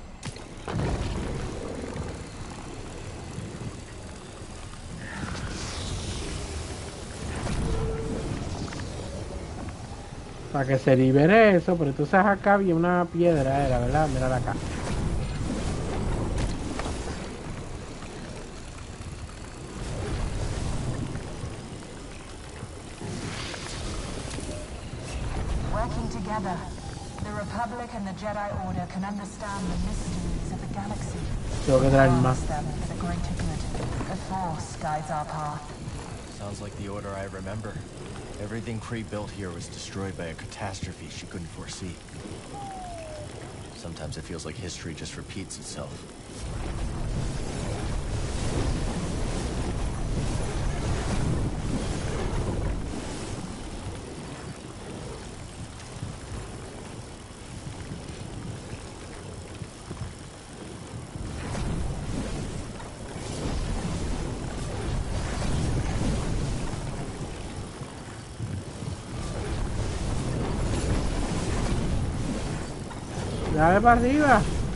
para que se libere eso, pero entonces acá había una piedra, era verdad, mirad acá. Working together, The Republic and the Jedi Order can understand the mysteries of the galaxy. Tengo que traer más. Harness them for the greater good. The Force guides our path. Sounds like the Order I remember. Everything Kree built here was destroyed by a catastrophe she couldn't foresee. Sometimes it feels like history just repeats itself. Dale para arriba.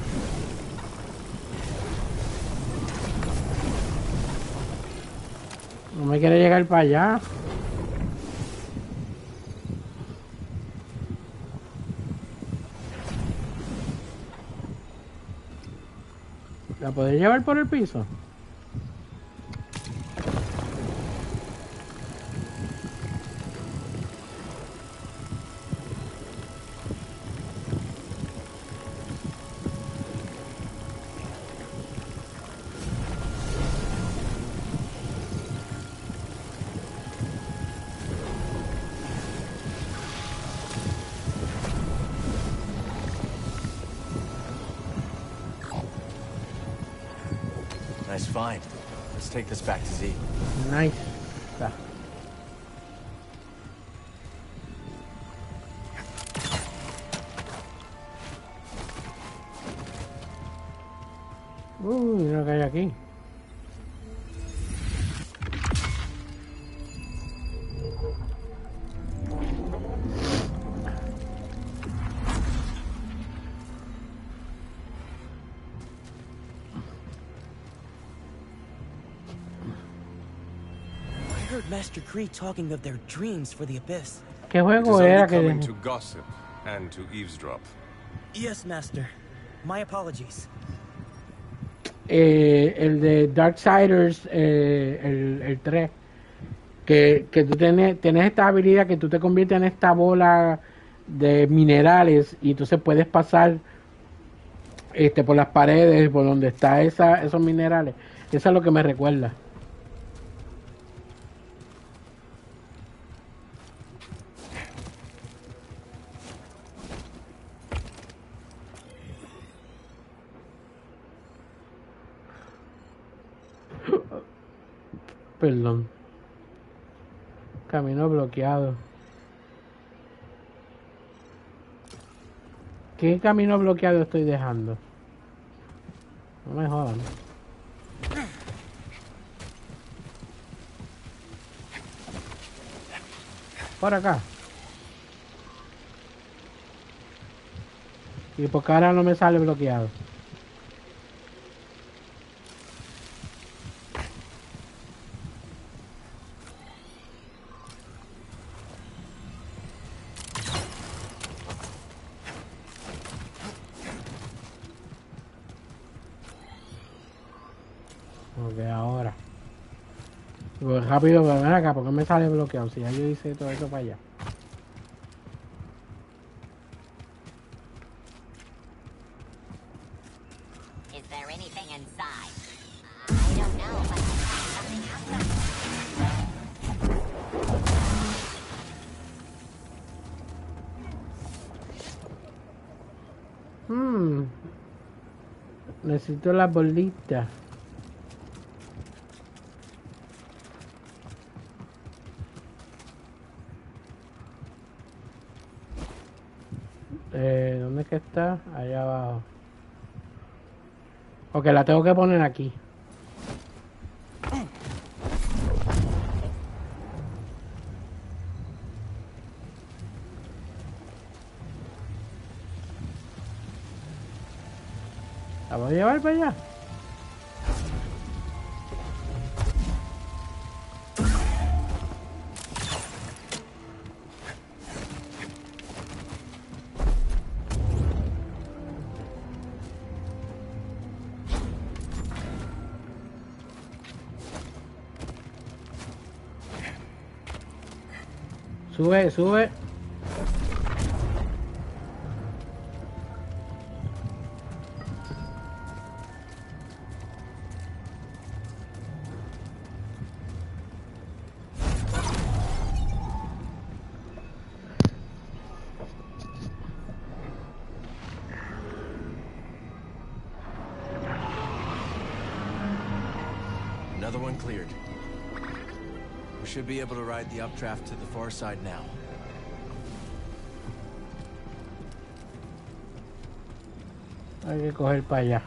No me quiere llegar para allá. ¿La podés llevar por el piso? Nice find. Let's take this back to Z. Nice. Está. Uy, lo que hay aquí. Master Kree talking of their dreams for the Abyss. ¿Qué juego It is only era que coming to gossip and to eavesdrop. Yes, Master. My apologies. eh, el de Darksiders, eh, el, el tres, que, que tú tienes, tienes esta habilidad que tú te conviertes en esta bola de minerales y entonces puedes pasar este por las paredes, por donde está esa, esos minerales. Eso es lo que me recuerda. Perdón. Camino bloqueado. ¿Qué camino bloqueado estoy dejando? No me jodan. Por acá. ¿Y por qué ahora no me sale bloqueado? Ok, ahora. Pues rápido, pero ven acá, porque me sale bloqueado. Si ya yo hice todo eso para allá. Is there anything inside? I don't know, but I found something outside. Hmm. Necesito la bolita. Eh, ¿dónde es que está? Allá abajo. Ok, la tengo que poner aquí. ¿La voy a llevar para allá? Sube, sube. Another one cleared. We should be able to ride the updraft to the far side now. Hay que coger para allá.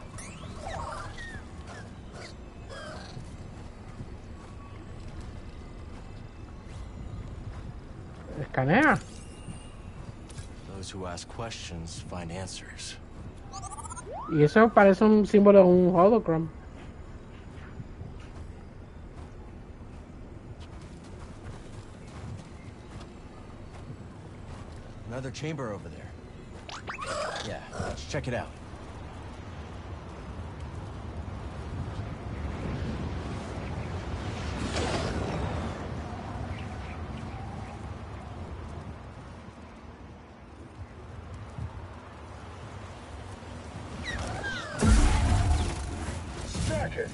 Escanea. Those who ask questions find answers. Y eso parece un símbolo de un holocron. Another chamber over there. Yeah, let's check it out. Stack it.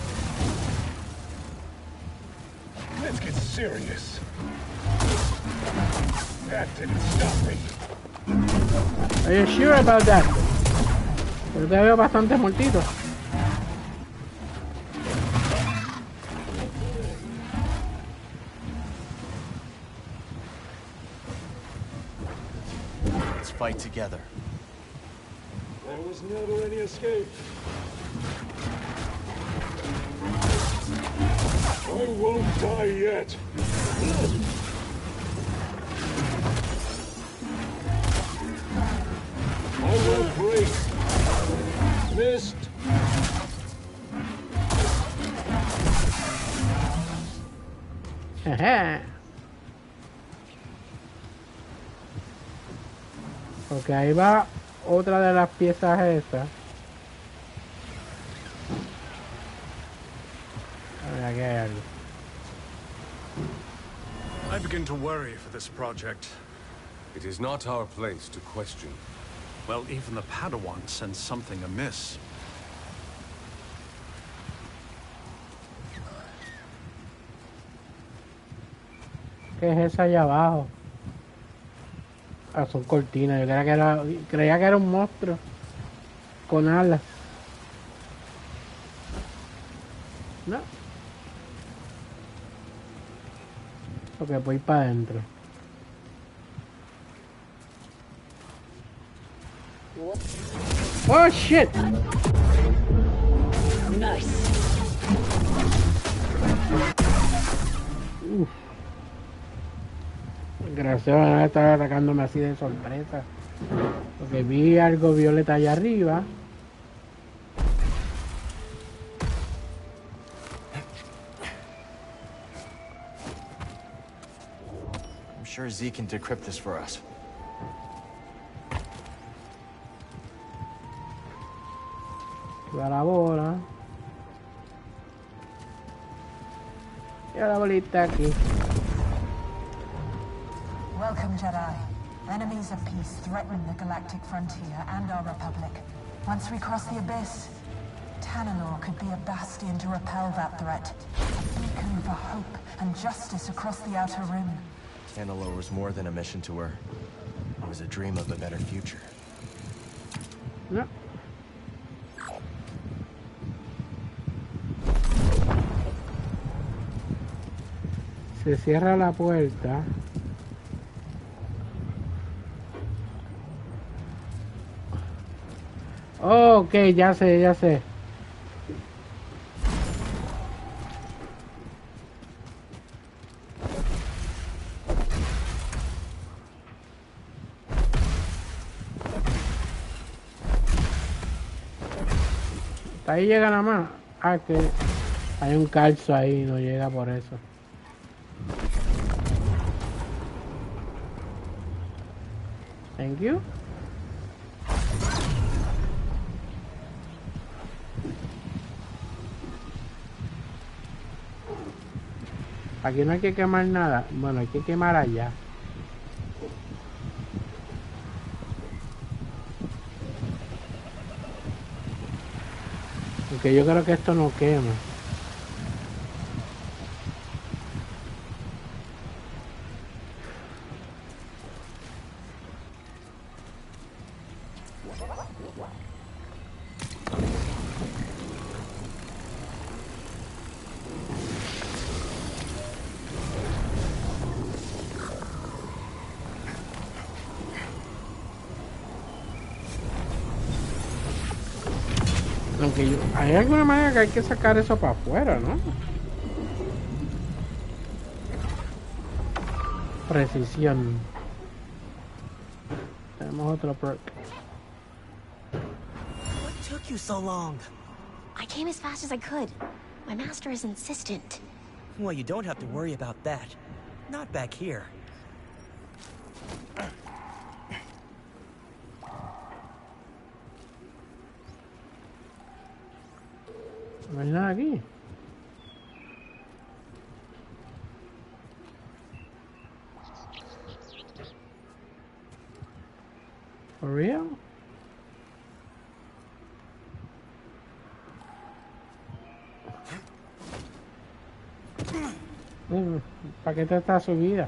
Let's get serious. That didn't stop me. Are you sure about that? Yo te veo bastante muertito. Let's fight together. There was never any escape. I won't die yet. I won't break. Missed. Ajá. Porque ahí va otra de las piezas estas. A ver, aquí hay algo. I begin to worry for this project. It is not our place to question. Well, even the Padawan sense something amiss. ¿Qué es eso allá abajo? Ah, son cortinas. Yo creía que era, creía que era un monstruo con alas. No. Ok, voy para adentro. Oh shit! Nice. Uf. Gracias a estar atacándome así de sorpresa. Porque vi algo violeta allá arriba. I'm sure Z can decrypt this for us. Da la bola. Y la bolita aquí. Welcome, Jedi. Enemies of peace threaten the galactic frontier and our republic. Once we cross the abyss, Tanalorr could be a bastion to repel that threat. A beacon for hope and justice across the Outer Rim. Tanalorr was more than a mission to her. It was a dream of a better future. No. Se cierra la puerta. Oh, ok, ya sé, ya sé. Hasta ahí llega nada más. Ah, que hay un calzo ahí, no llega por eso. Thank you. Aquí no hay que quemar nada. Bueno, hay que quemar allá. Porque yo creo que esto no quema. Aunque yo, hay alguna manera que hay que sacar eso para afuera, ¿no? Precisión. Tenemos otro perk. What took you so long? I came as fast as I could. My master is insistent. Well, you don't have to worry about that. Not back here. No hay nada aquí. For real? Mm, ¿para qué te está subida?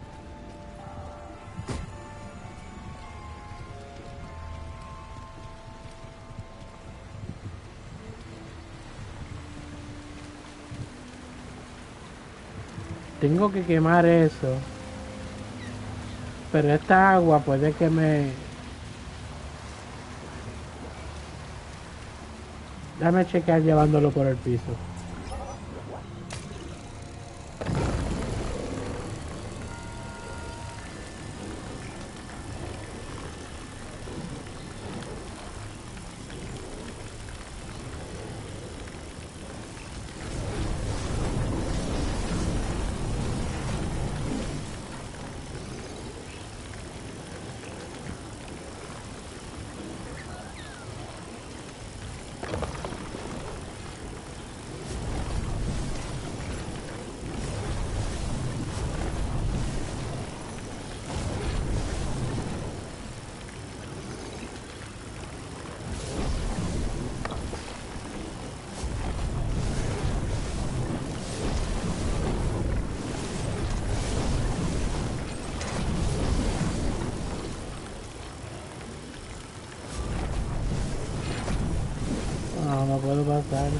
Tengo que quemar eso. Pero esta agua puede que me... Déjame chequear llevándolo por el piso. No, no puedo pasar.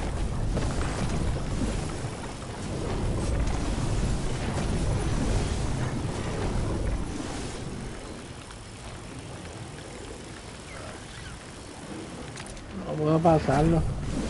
No puedo pasarlo.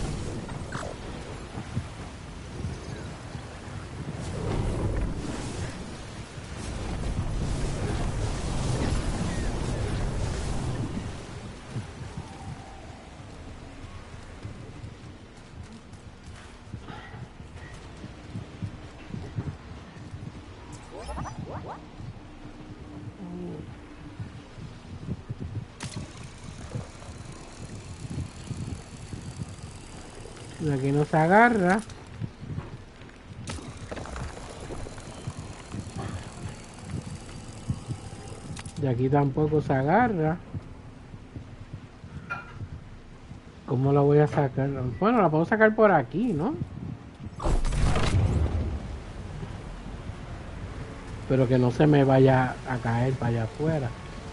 De aquí no se agarra. De aquí tampoco se agarra. ¿Cómo la voy a sacar? Bueno, la puedo sacar por aquí, ¿no? Pero que no se me vaya a caer para allá afuera.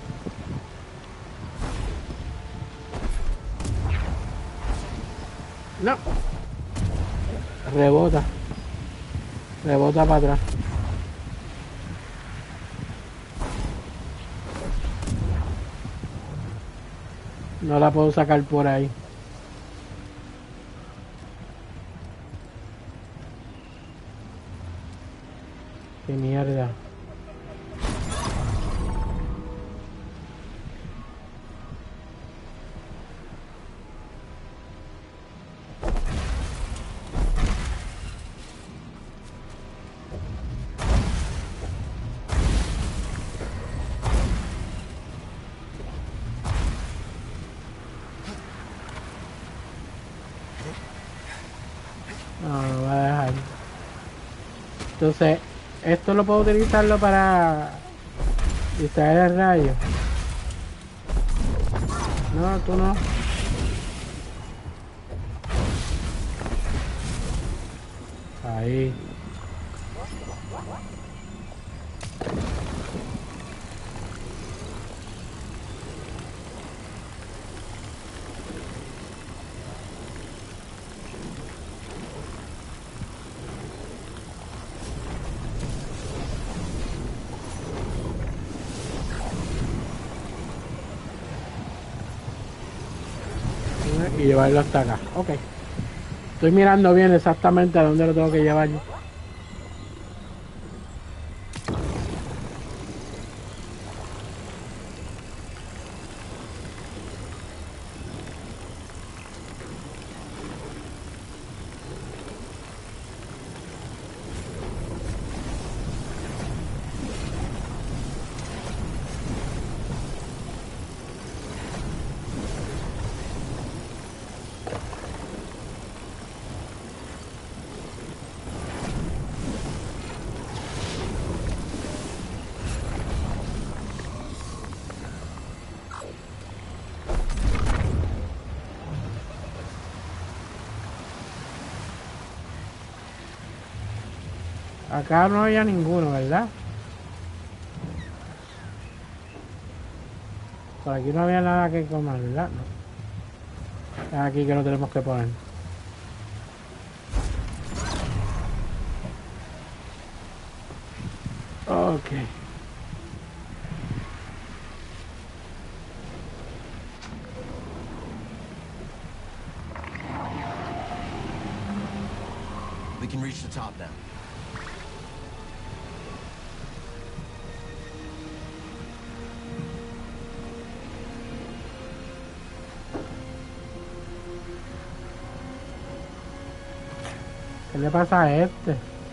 No. Rebota. Rebota para atrás. No la puedo sacar por ahí. Qué mierda. No, no va a dejar. Entonces, esto lo puedo utilizarlo para distraer el rayo. No, tú no. Ahí. y llevarlo hasta acá. Ok. Estoy mirando bien exactamente a dónde lo tengo que llevar. Acá no había ninguno, ¿verdad? Por aquí no había nada que comer, ¿verdad? No. Aquí que lo tenemos que poner. Ok. We can reach the top now. ¿Qué le pasa a este?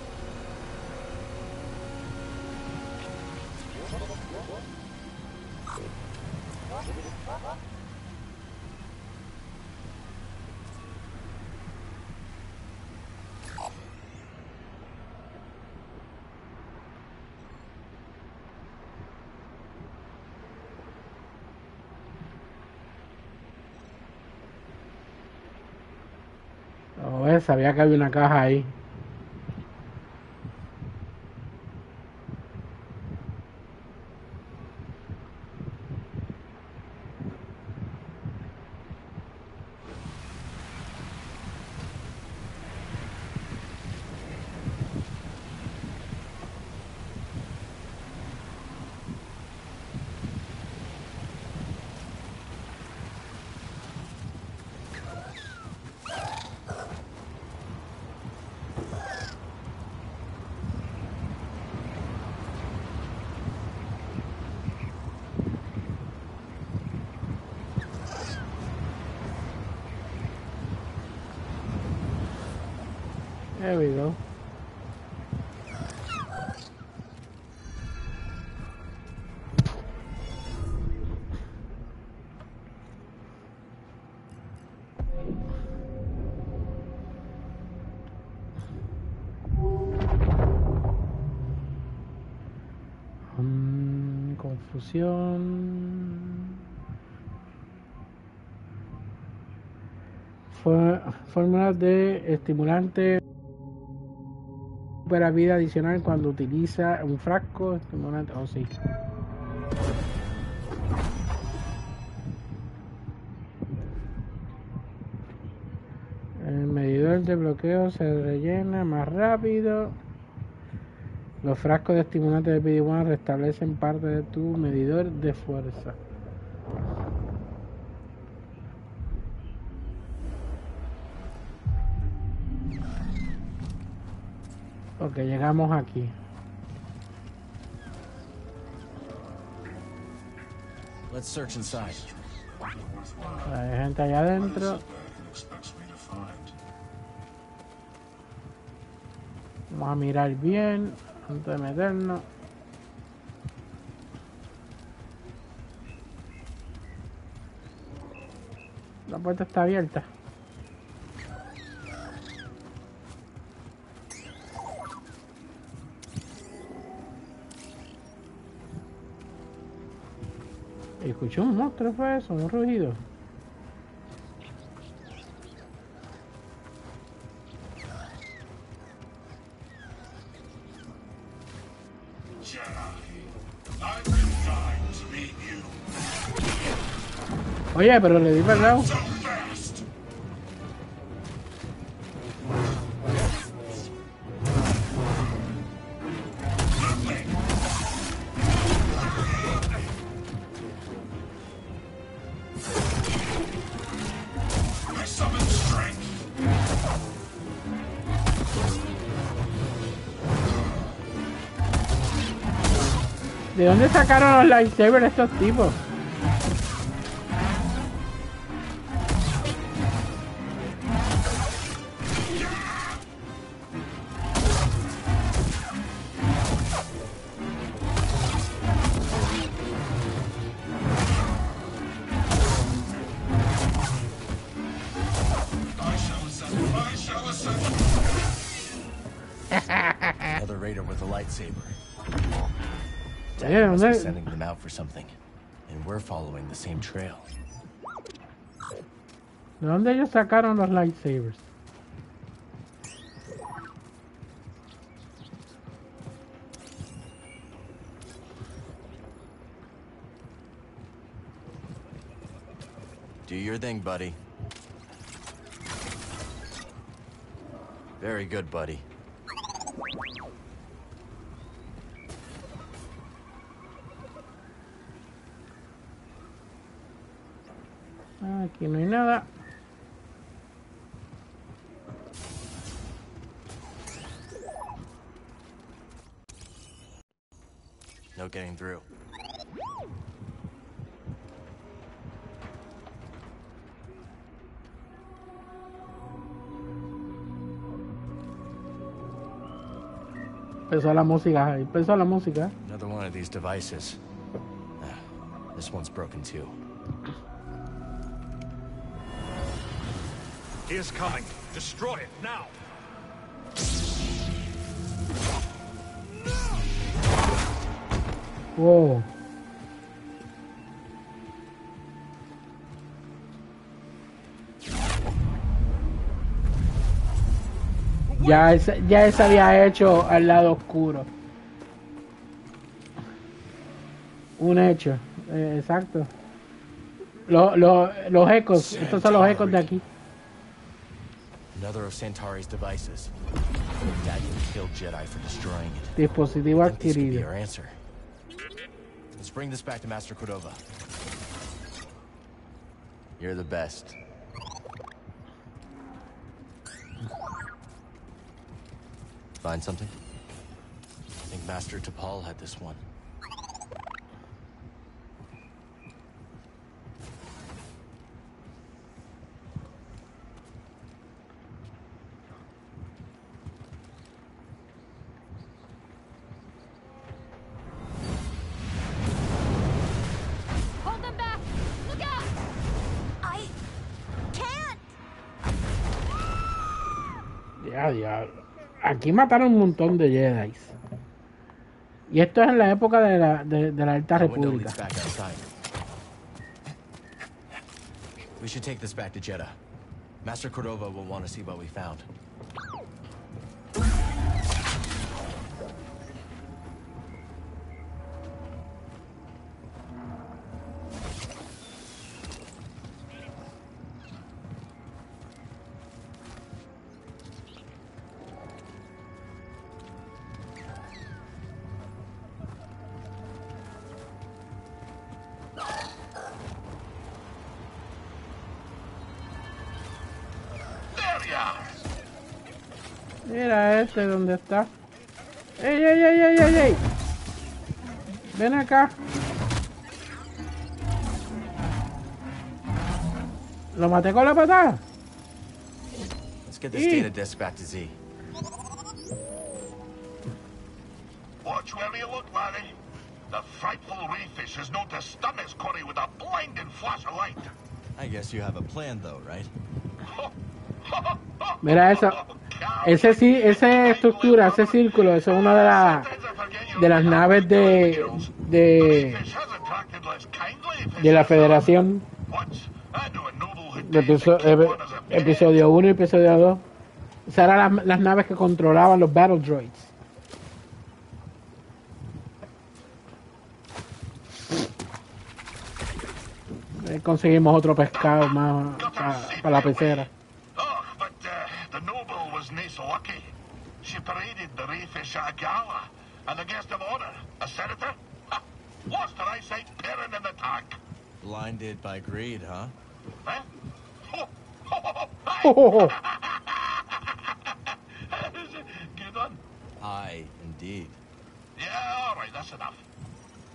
Oh, sabía que había una caja ahí. There we go. Um, confusión. For- fórmulas de estimulante. Recupera vida adicional cuando utiliza un frasco estimulante. Oh, sí. El medidor de bloqueo se rellena más rápido. Los frascos de estimulante de P D uno restablecen parte de tu medidor de fuerza. Ok, llegamos aquí. Let's search inside. Hay gente allá adentro. Vamos a mirar bien antes de meternos. La puerta está abierta. Escuché un monstruo, fue eso, un rugido. Oye, pero le di para el lado. ¿De dónde sacaron los lightsabers estos tipos? Another raider with a lightsaber. Yeah, Dad must be that- sending them out for something, and we're following the same trail. ¿De dónde ellos sacaron los lightsabers? Do your thing, buddy. Very good, buddy. Aquí no hay nada. No getting through. Empezó la música, ahí empezó la música. Another one of these devices. Ah, this one's broken too. He is coming. Destroy it now. Wow. Ya ese, ya ese había hecho al lado oscuro. Un hecho, eh, exacto. Los, los, los ecos, estos son los ecos de aquí. Another of Centauri's devices. Dad killed Jedi for destroying it. Dispositivo I think this could be adquirido. our answer. Let's bring this back to Master Cordova. You're the best. Find something? I think Master Tapal had this one. Hold them back! Look out! I can't! Ya, ya. Aquí mataron un montón de Jedi. Y esto es en la época de la, de, de la Alta The window República. leads back outside. We should take this back to Jeddah. Master Cordova will want to see what we found. Mira este, ¿dónde está? ¡Ey, ey, ey, ey, ey, ey! Ven acá. ¿Lo maté con la patada? Let's get this Sí. data disk back to Z. Watch where you look, laddie. The frightful rayfish is known to stun his quarry with a blinding flash of light. I guess you have a plan though, right? Mira eso. Ese sí, esa estructura, ese círculo, eso es una de las de las naves de de de la Federación. De episo- epi- episodio uno y episodio dos. Esas eran las, las naves que controlaban los Battle Droids. Eh, Conseguimos otro pescado más para la pecera. The noble was nae so lucky. She paraded the rayfish at a gala, and the guest of honor, a senator, ha, lost her eyesight peering in the tank. Blinded by greed, huh? Eh? Oh, Good one. Aye, indeed. Yeah, all right, that's enough.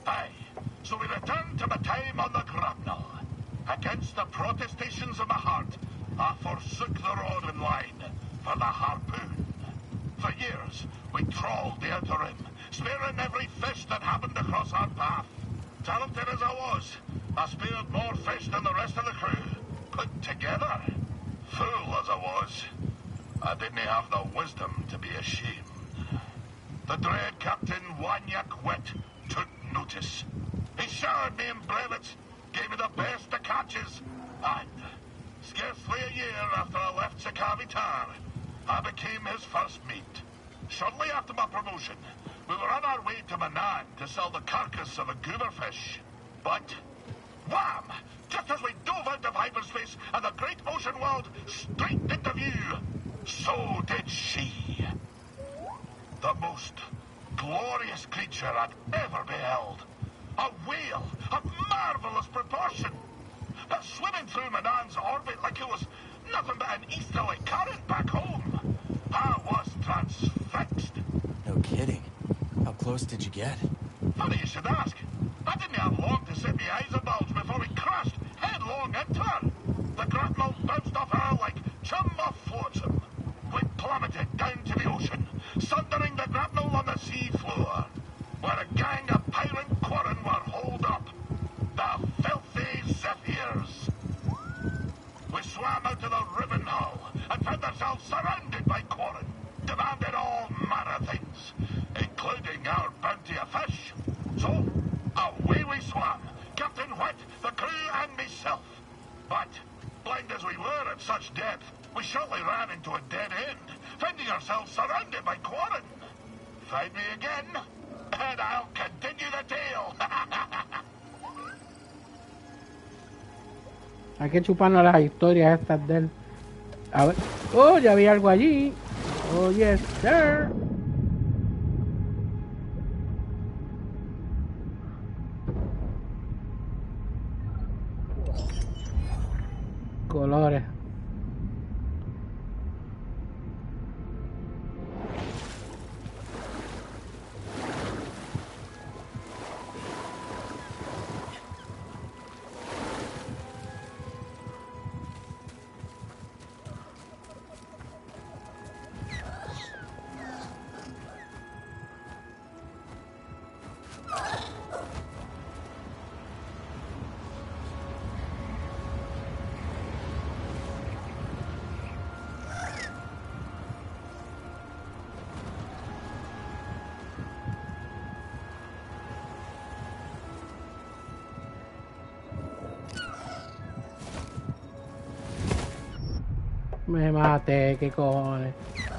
Aye, so we return to my time on the grapnel. Against the protestations of my heart, I forsook the rod and line for the harpoon. For years, we trawled the outer rim, spearing every fish that happened across our path. Talented as I was, I speared more fish than the rest of the crew, put together. Fool as I was, I didn't have the wisdom to be ashamed. The dread Captain Wanyak Wet took notice. He showered me in brevets, gave me the best of catches, and scarcely a year after I left Sakavitar, I became his first mate. Shortly after my promotion, we were on our way to Manan to sell the carcass of a gooberfish. But, wham! Just as we dove out of hyperspace and the great ocean world straight into view, so did she. The most glorious creature I'd ever beheld. A whale of marvelous proportion. But swimming through Manan's orbit like it was nothing but an easterly current back home. I was transfixed. No kidding. How close did you get? Funny you should ask. I didn't have long to set my eyes abulge before we crashed headlong into her. The grapnel bounced off her like chum off flotsam. We plummeted down to the ocean, sundering the grapnel on the sea floor, where a gang of pirate quarren were holed up. The filthy Zephyrs. We swam out to the ribbon hull and found ourselves surrounded by quarren, demanded all manner of things, including our bounty of fish. So, away we swam, Captain Wet, the crew, and myself. But, blind as we were at such depth, we shortly ran into a dead end, finding ourselves surrounded by quarren. Find me again, and I'll continue the tale. Hay que chuparnos las historias estas de él. A ver. Oh, ya vi algo allí. Oh, yes, sir. Colores. Me maté, qué cojones.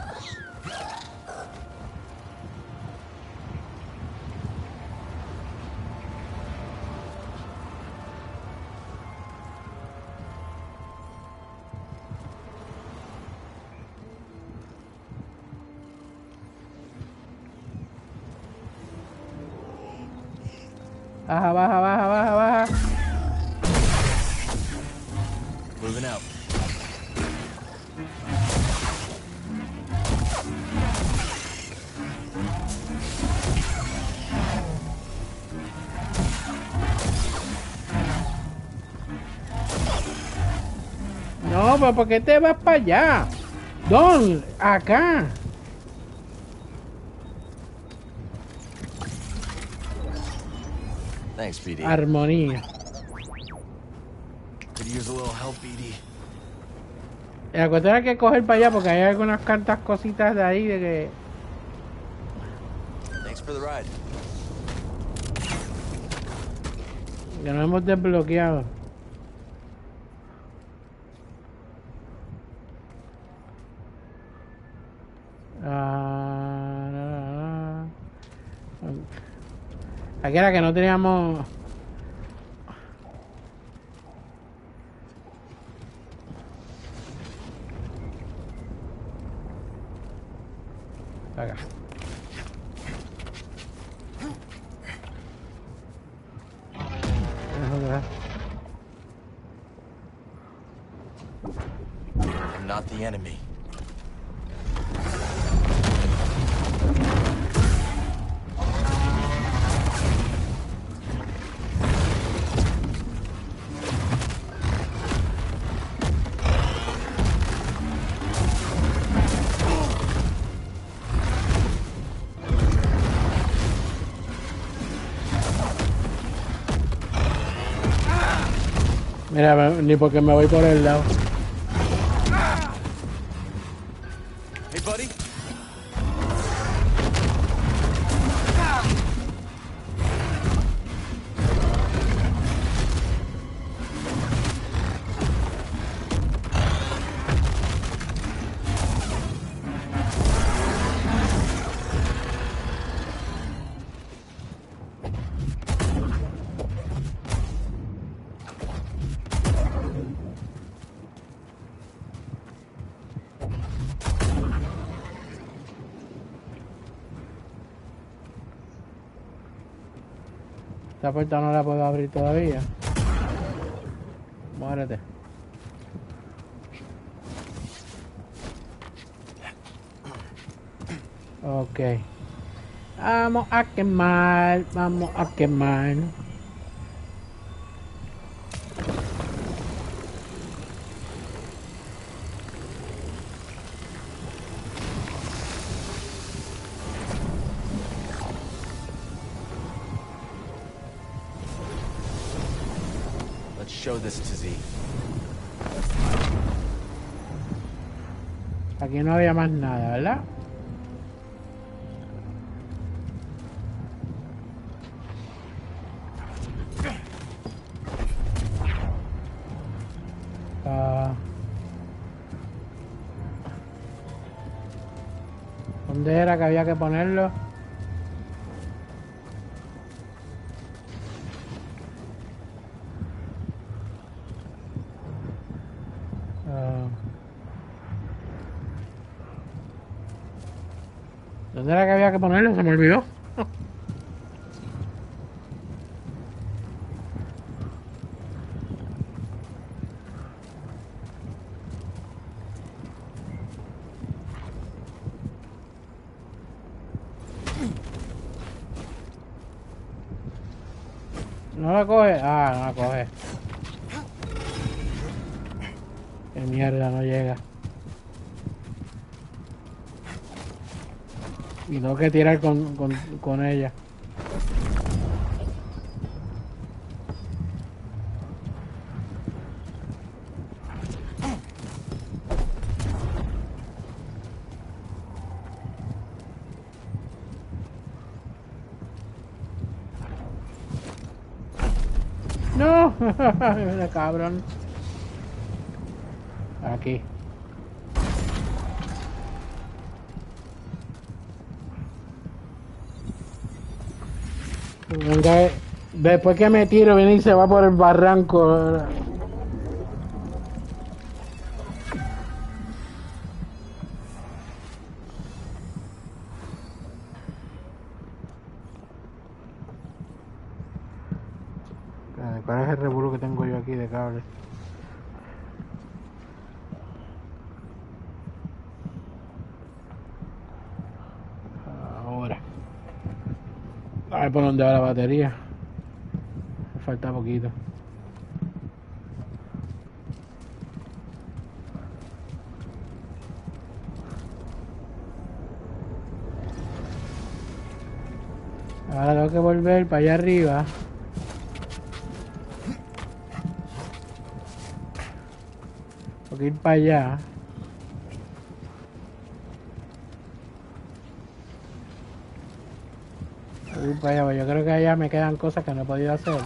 Baja, baja, baja, baja, baja. Moving out. No, pero ¿por qué te vas para allá? Don, acá. Thanks, B D. Armonía. Could use a little help, B D. La cuestión hay que coger para allá porque hay algunas cartas cositas de ahí de que... Thanks for the ride. Que no hemos desbloqueado. Ah, no, no, no. Aquí era que no teníamos... Acá. I'm not the enemy. Mira, ni porque me voy por el lado. Hey, buddy. Esta puerta no la puedo abrir todavía. Muérete. Ok. Vamos a quemar, vamos a quemar. Show this to Z. Aquí no había más nada, ¿verdad? Uh, ¿Dónde era que había que ponerlo? ¿Dónde era que había que ponerlo? Se me olvidó. ¿No la coge? Ah, no la coge. Qué mierda, no llega. Y tengo que tirar con, con, con ella. No, mira, cabrón. Aquí. Venga, después que me tiro viene y se va por el barranco. ¿Cuál es el revuelo que tengo yo aquí de cable? Ahora. A ver por dónde va la batería. Me falta poquito. Ahora tengo que volver para allá arriba. Tengo que ir para allá. Tengo que ir para allá. Yo creo que allá me quedan cosas que no he podido hacer.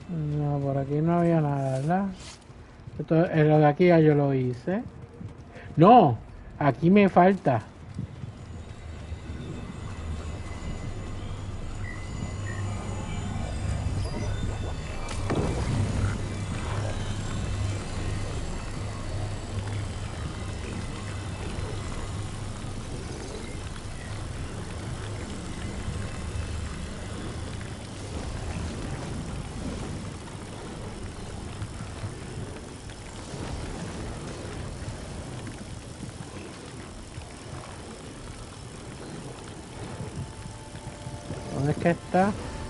No, por aquí no había nada, ¿verdad? Esto, lo de aquí ya yo lo hice. No, aquí me falta. ¿Dónde es que está?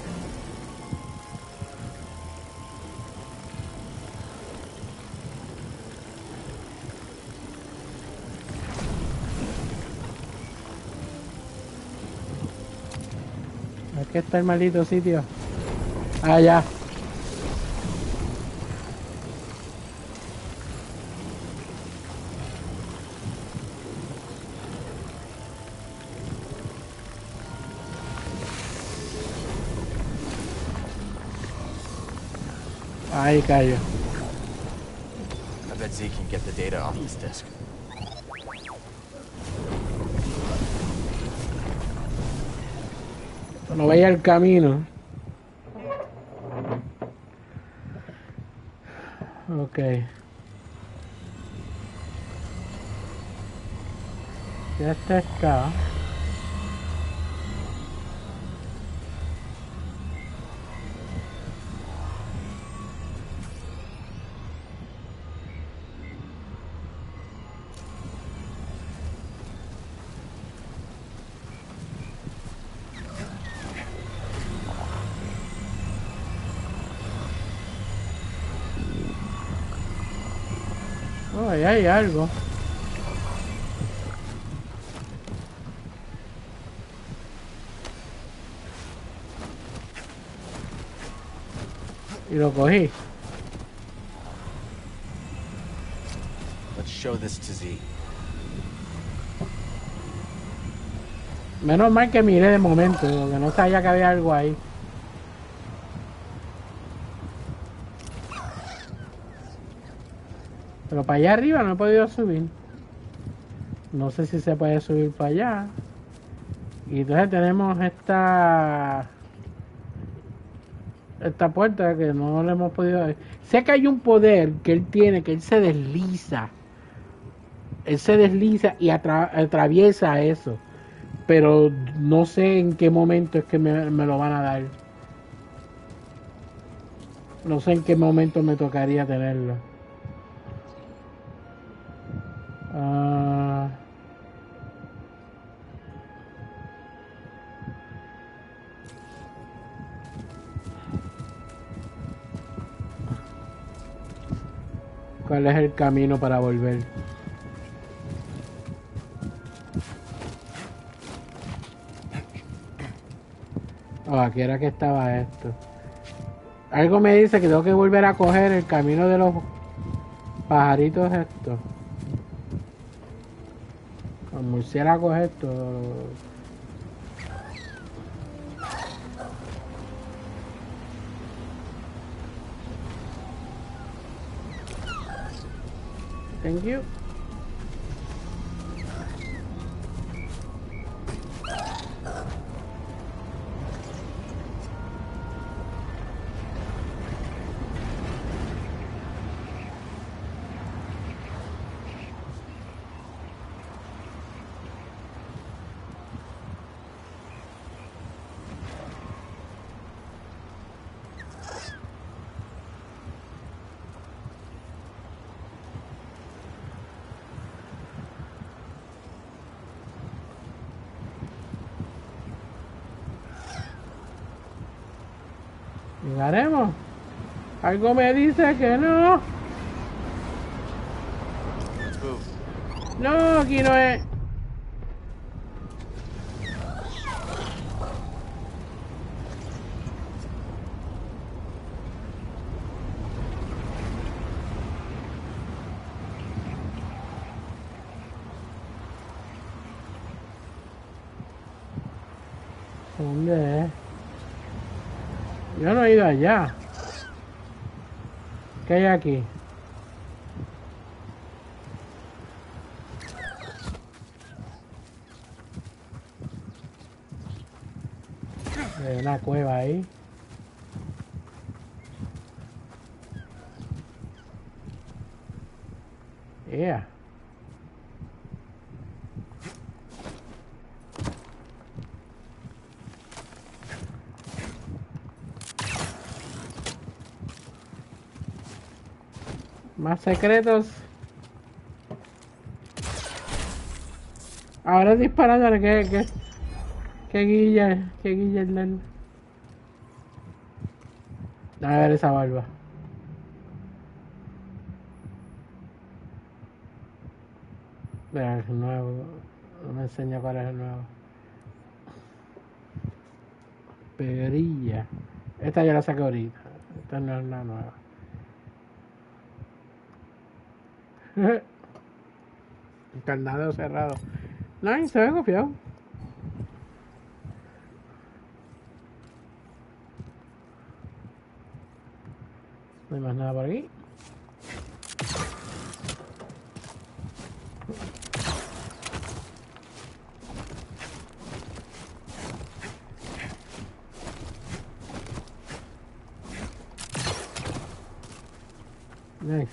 Aquí está el maldito sitio. Ah, ya. Ahí cayó. I bet Z can get the data off this disk. No vaya el camino. Ok. Ya está acá. Oh, ahí hay algo. Y lo cogí. Let's show this to Z. Menos mal que miré de momento, que no sabía que había algo ahí. Pero para allá arriba no he podido subir. No sé si se puede subir para allá. Y entonces tenemos esta... Esta puerta que no le hemos podido ver. Sé que hay un poder que él tiene, que él se desliza. Él se desliza y atra atraviesa eso. Pero no sé en qué momento es que me, me lo van a dar. No sé en qué momento me tocaría tenerlo. Uh... ¿Cuál es el camino para volver? Oh, aquí era que estaba esto. Algo me dice que tengo que volver a coger el camino de los pajaritos estos. Los murciélagos estos. Thank you. ¿Llegaremos? Algo me dice que no. No, aquí no es. ¿Dónde es? Yo no he ido allá. ¿Qué hay aquí? Hay una cueva ahí. Yeah. Más secretos. Ahora disparándole, que, que, que guilla, que guilla el nene. A ver esa barba. Mira, el nuevo. No me enseña cuál es el nuevo. Perilla. Esta ya la saqué ahorita. Esta no es la nueva. Candado cerrado. No, se ve confiado. No hay más nada por aquí. Nice.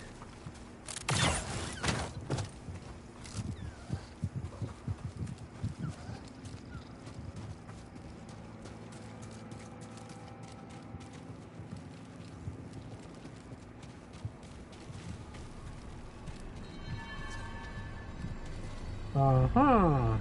Ajá.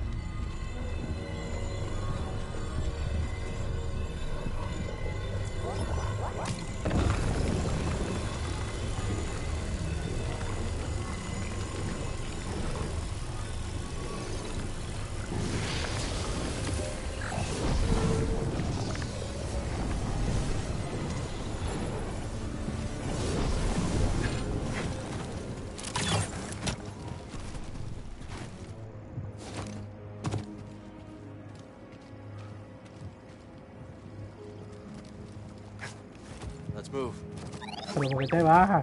Let's move. Pero ¿por qué te bajas?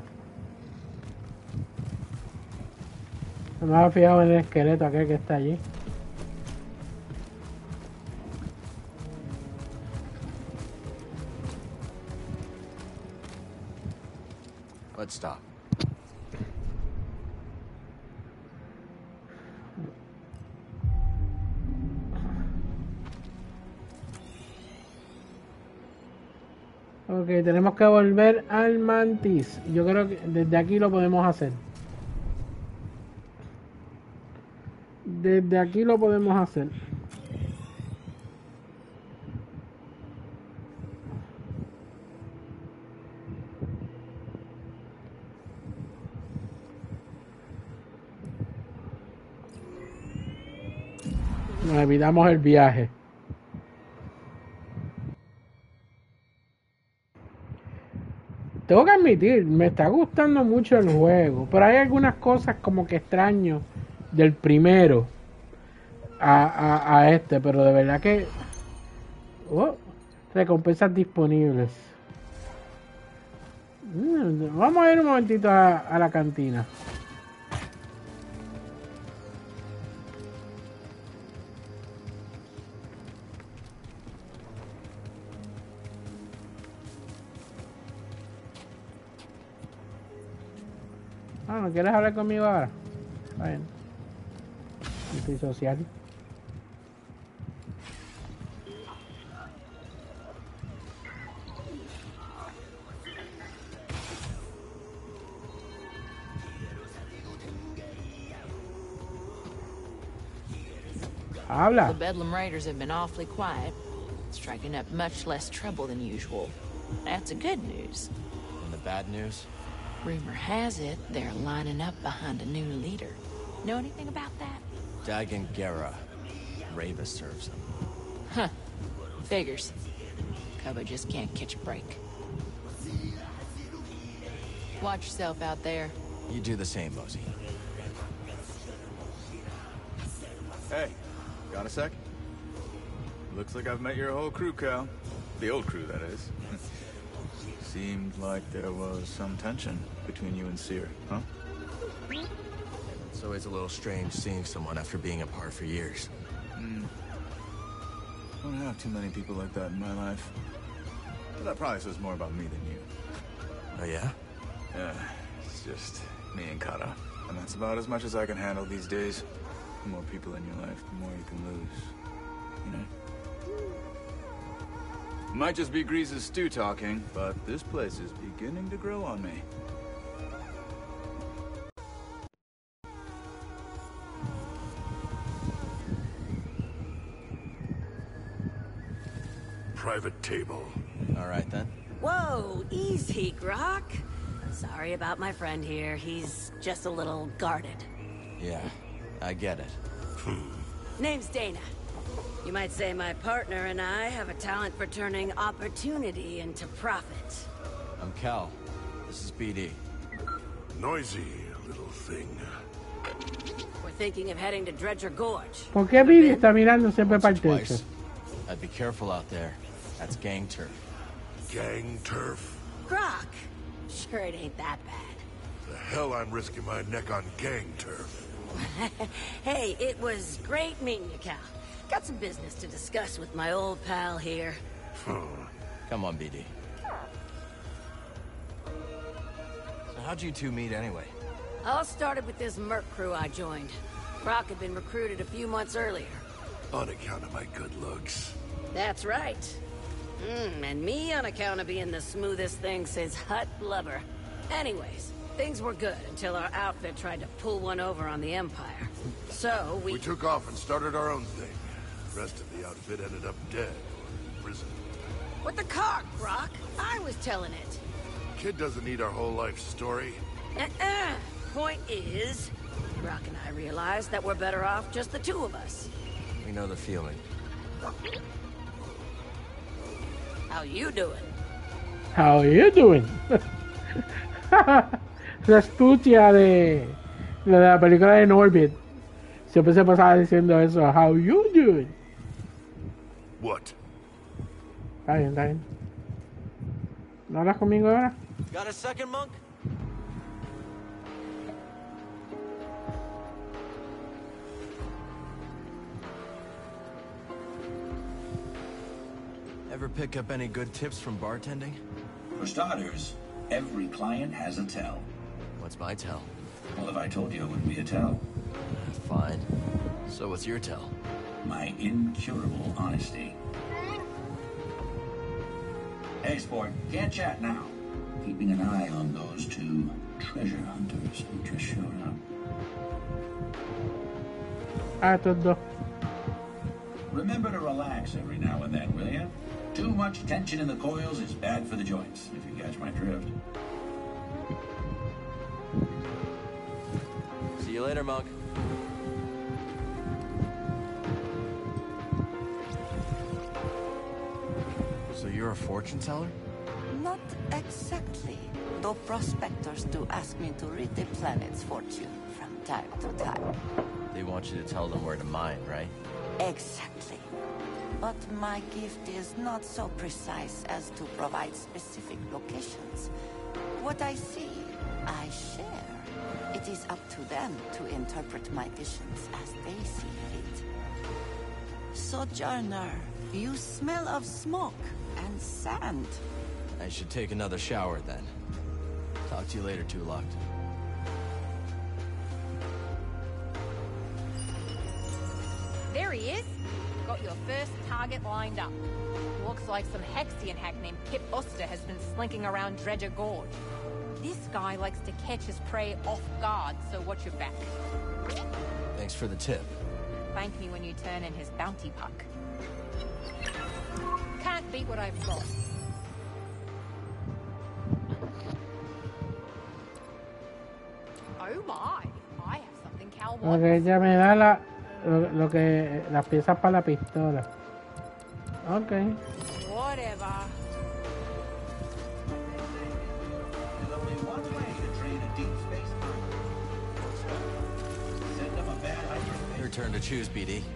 No me había fijado en el esqueleto aquel que está allí. Let's stop. Ok, tenemos que volver al Mantis. Yo creo que desde aquí lo podemos hacer. Desde aquí lo podemos hacer. Nos evitamos el viaje. Tengo que admitir, me está gustando mucho el juego, pero hay algunas cosas como que extraño del primero a, a, a este, pero de verdad que... Oh, recompensas disponibles. Mm, vamos a ir un momentito a, a la cantina. Ah, ¿no quieres hablar conmigo ahora? Está bien. Estoy social. Habla. The Bedlam Raiders have been awfully quiet, striking up much less trouble than usual. That's a good news. And the bad news? Rumor has it they're lining up behind a new leader. Know anything about that? Dagon Gera. Ravis serves him. Huh. Figures. Koba just can't catch a break. Watch yourself out there. You do the same, Mosey. Hey, got a sec? Looks like I've met your whole crew, Cal. The old crew, that is. Seemed like there was some tension between you and Seer, huh? It's always a little strange seeing someone after being apart for years. Mm. Don't have too many people like that in my life. But that probably says more about me than you. Oh, yeah? Yeah, it's just me and Kara. And that's about as much as I can handle these days. The more people in your life, the more you can lose. You know? Might just be Grease's stew talking, but this place is beginning to grow on me. Private table. All right, then. Whoa, easy, Grok. Sorry about my friend here. He's just a little guarded. Yeah, I get it. Name's Dana. You might say my partner and I have a talent for turning opportunity into profit. I'm Cal. This is B D. Noisy little thing. We're thinking of heading to Dredger Gorge. ¿Por qué Billy está mirando siempre para el techo? I'd be careful out there. That's gang turf. Gang turf? Grok. Sure it ain't that bad. The hell I'm risking my neck on gang turf. Hey, it was great meeting you, Cal. Got some business to discuss with my old pal here. Come on, B D. So how'd you two meet anyway? All started with this merc crew I joined. Grok had been recruited a few months earlier. On account of my good looks. That's right. Mm, and me on account of being the smoothest thing since Hut Blubber. Anyways, things were good until our outfit tried to pull one over on the Empire. So we... We took off and started our own thing. The rest of the outfit ended up dead or in prison. With the car, Grok. I was telling it. Kid doesn't need our whole life story. Uh-uh. Point is, Grok and I realized that we're better off just the two of us. We know the feeling. How you doing? How you doing? La astucia de, de la película de Norbit. Siempre se pasaba diciendo eso. How you doing? What? Está bien, está bien. ¿No hablas conmigo ahora? Got a second, Monk? Ever pick up any good tips from bartending? For starters, every client has a tell. What's my tell? Well, if I told you, it wouldn't be a tell. Fine. So what's your tell? My incurable honesty. Hey, sport, can't chat now. Keeping an eye on those two treasure hunters who just showed up. Ah, todo. Remember to relax every now and then, will you? Too much tension in the coils is bad for the joints, if you catch my drift. See you later, Monk. So you're a fortune teller? Not exactly. Though prospectors do ask me to read the planet's fortune from time to time. They want you to tell them where to mine, right? Exactly. But my gift is not so precise as to provide specific locations. What I see, I share. It is up to them to interpret my visions as they see fit. Sojourner, you smell of smoke and sand. I should take another shower then. Talk to you later, Tulok. There he is. Got your first target lined up. Looks like some Hexian hack named Pip Oster has been slinking around Dredger Gorge. This guy likes to catch his prey off guard, so watch your back. Thanks for the tip. Thank me when you turn in his bounty puck. Can't beat what I've got. Oh my, I have something Cal wants. Ok, ya me da la, lo, lo que, las piezas para la pistola. Ok. Whatever. There's only one way to train a deep space bird. Send them a bad hyperspace. Your turn to choose, B D.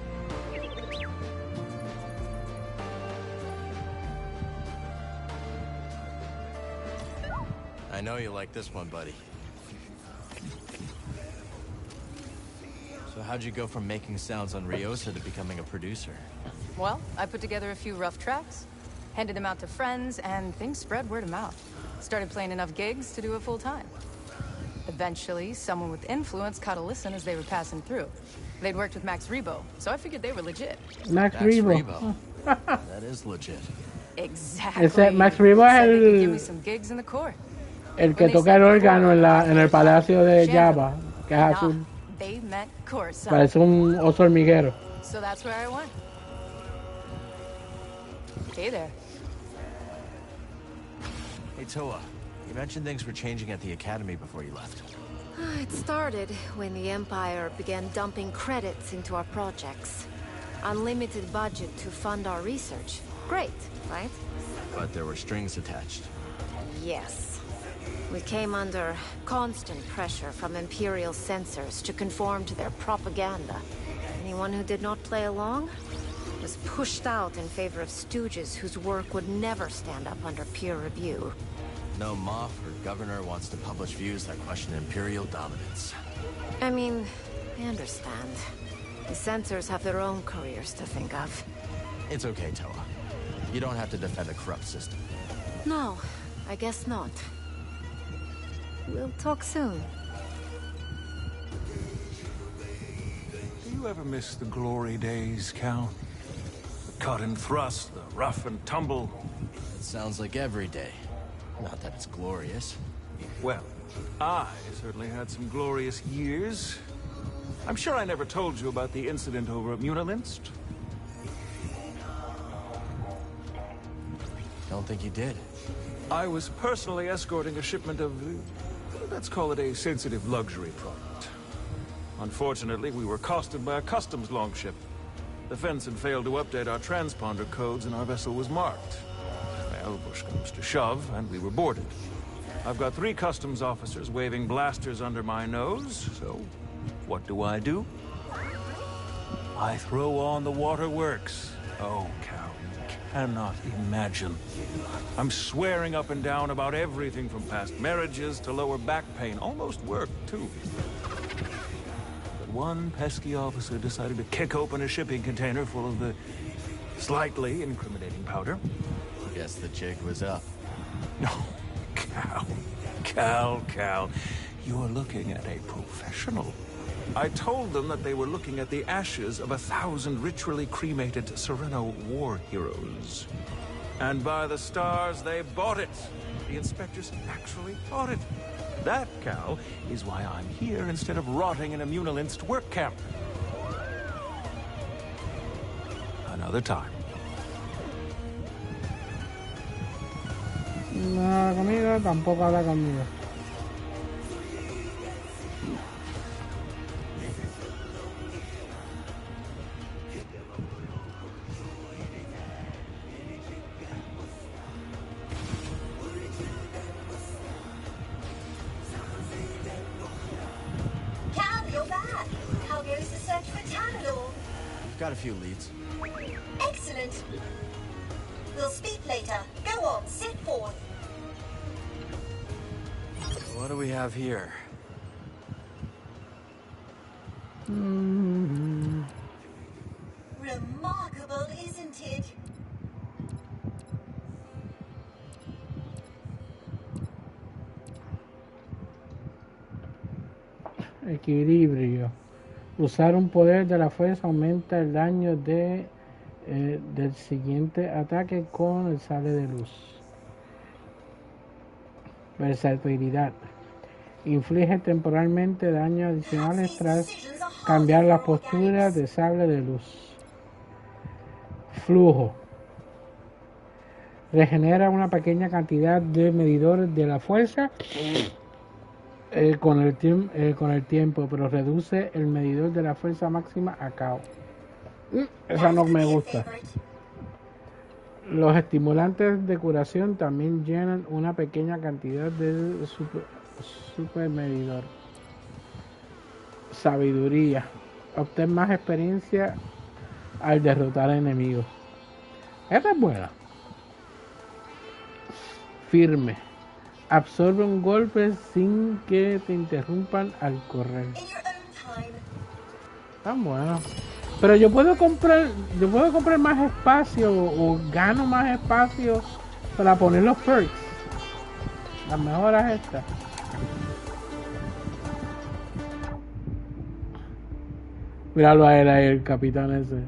I know you like this one, buddy. So So how'd you go from making sounds on Ryosa to becoming a producer? Well, I put together a few rough tracks, handed them out to friends, and things spread word of mouth. Started playing enough gigs to do it full time. Eventually, someone with influence caught a listen as they were passing through. They'd worked with Max Rebo, so I figured they were legit. Max, Max Rebo. Rebo. That is legit. Exactly. Ese Max Rebo es el, give me some gigs in the core. el que toca el órgano en, la, en el palacio de Jabba, que es azul. They meant course. Parece un oso hormiguero. So that's where I went. Hey there. Hey, Toa. You mentioned things were changing at the Academy before you left. It started when the Empire began dumping credits into our projects. Unlimited budget to fund our research. Great, right? But there were strings attached. Yes. We came under constant pressure from Imperial censors to conform to their propaganda. Anyone who did not play along was pushed out in favor of stooges whose work would never stand up under peer review. No Moff or Governor wants to publish views that question Imperial dominance. I mean, I understand. The censors have their own careers to think of. It's okay, Toa. You don't have to defend a corrupt system. No, I guess not. We'll talk soon. Do you ever miss the glory days, Cal? The cut and thrust, the rough and tumble. It sounds like every day. Not that it's glorious. Well, I certainly had some glorious years. I'm sure I never told you about the incident over at Munilinst. Don't think you did. I was personally escorting a shipment of, let's call it a sensitive luxury product. Unfortunately, we were accosted by a customs longship. The fence had failed to update our transponder codes and our vessel was marked. Well, push comes to shove, and we were boarded. I've got three customs officers waving blasters under my nose, so what do I do? I throw on the waterworks. Oh, Cal, you cannot imagine. I'm swearing up and down about everything from past marriages to lower back pain. Almost worked, too. But one pesky officer decided to kick open a shipping container full of the slightly incriminating powder. Guess the jig was up. No, Cal, Cal, Cal, you're looking at a professional. I told them that they were looking at the ashes of a thousand ritually cremated Sereno war heroes. And by the stars, they bought it. The inspectors actually bought it. That, Cal, is why I'm here instead of rotting in a Munilinst work camp. Another time. No habla conmigo, tampoco habla conmigo. Cal, you're back. How goes the search for Tanador? Got a few leads. Excellent. We'll speak later. Go on, sit forth. What do we have here? Mm-hmm. Remarkable, isn't it? Equilibrio. Usar un poder de la fuerza aumenta el daño de, eh, del siguiente ataque con el sable de luz. Versatilidad. Inflige temporalmente daños adicionales tras cambiar la postura de sable de luz. Flujo. Regenera una pequeña cantidad de medidores de la fuerza eh, con, el eh, con el tiempo, pero reduce el medidor de la fuerza máxima a cabo. Mm, esa no me gusta. Los estimulantes de curación también llenan una pequeña cantidad de super, super medidor. Sabiduría. Obtén más experiencia al derrotar enemigos. Esta es buena. Firme. Absorbe un golpe sin que te interrumpan al correr. Están buenos. Pero yo puedo comprar, yo puedo comprar más espacio o, o gano más espacio para poner los perks. Las mejoras estas. Míralo a él ahí, el capitán ese.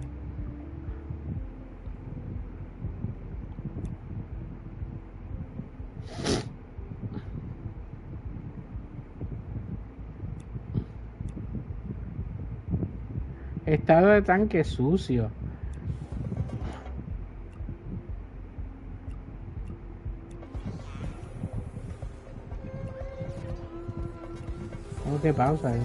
Estado de tanque sucio. ¿Cómo te pausa ahí?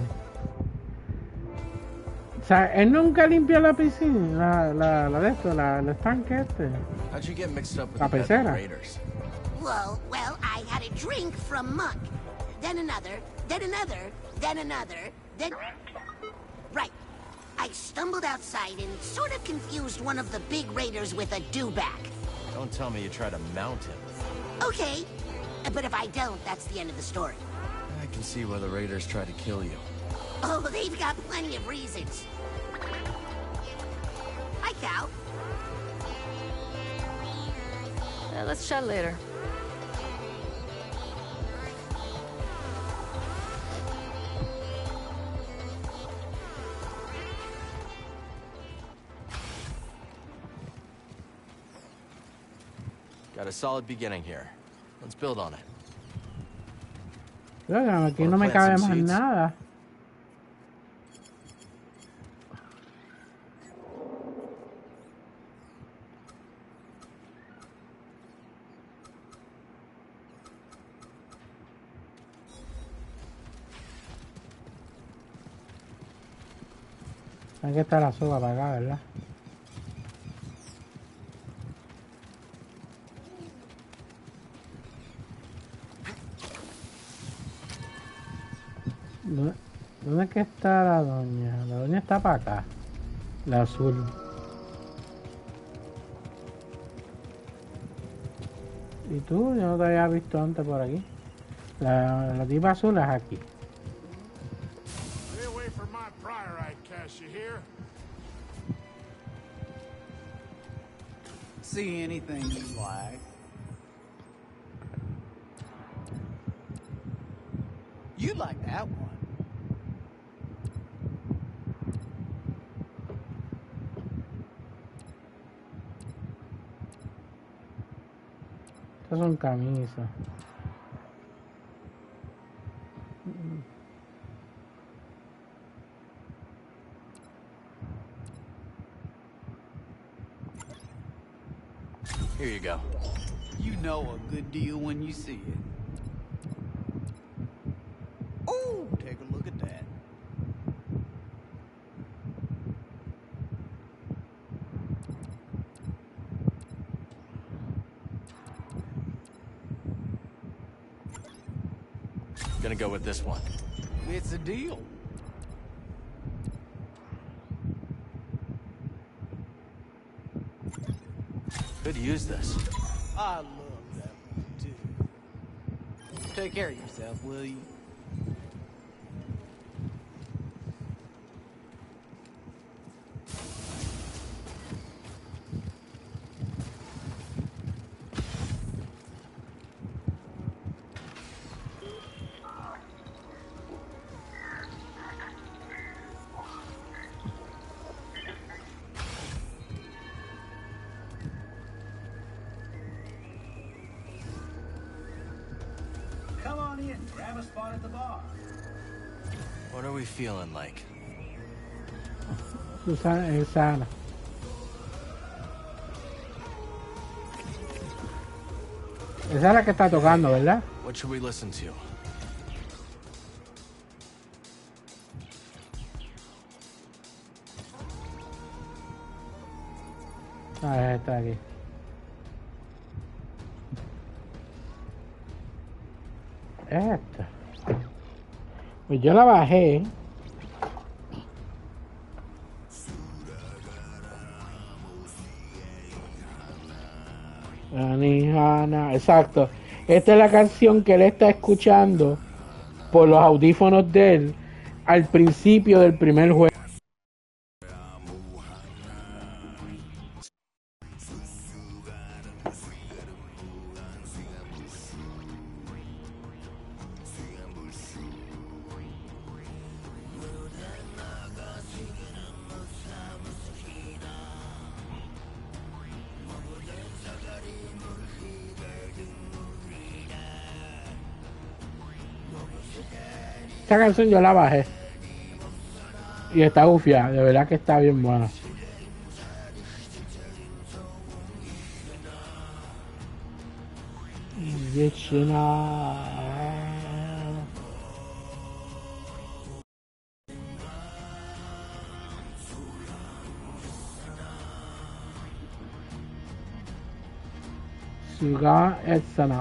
O sea, él nunca limpió la piscina, la, la, la de esto, la, el estanque este. La pecera. Well, well, I had a drink from Muck, then another, then another, then another, then... Right. I stumbled outside and sort of confused one of the big raiders with a dewback. Don't tell me you try to mount him. Okay, but if I don't, that's the end of the story. I can see why the raiders try to kill you. Oh, they've got plenty of reasons. Hi, Cal. Uh, let's chat later. Got a solid beginning here. Let's build on it. Oigan, aquí no me cabe más nada. Hay que estar la soga para acá, ¿verdad? ¿Dónde es que está la doña? La doña está para acá. La azul. ¿Y tú? Yo no te había visto antes por aquí. La, la tipa azul es aquí. See anything you like? You like that one? Estas son camisas. Here you go. You know a good deal when you see it. Oh, take a look at that. Gonna go with this one. It's a deal. Could use this. I love that one too. Take care of yourself, will you? Grab a spot at the bar. What are we feeling like? Susana, eh, sana. Esa es la que está tocando, ¿verdad? What should we listen to? Ah, está aquí. Esta. Pues yo la bajé. Anihana, exacto. Esta es la canción que él está escuchando por los audífonos de él al principio del primer juego. Esta canción yo la bajé. Y está gufiada, de verdad que está bien buena. Suga Etsana.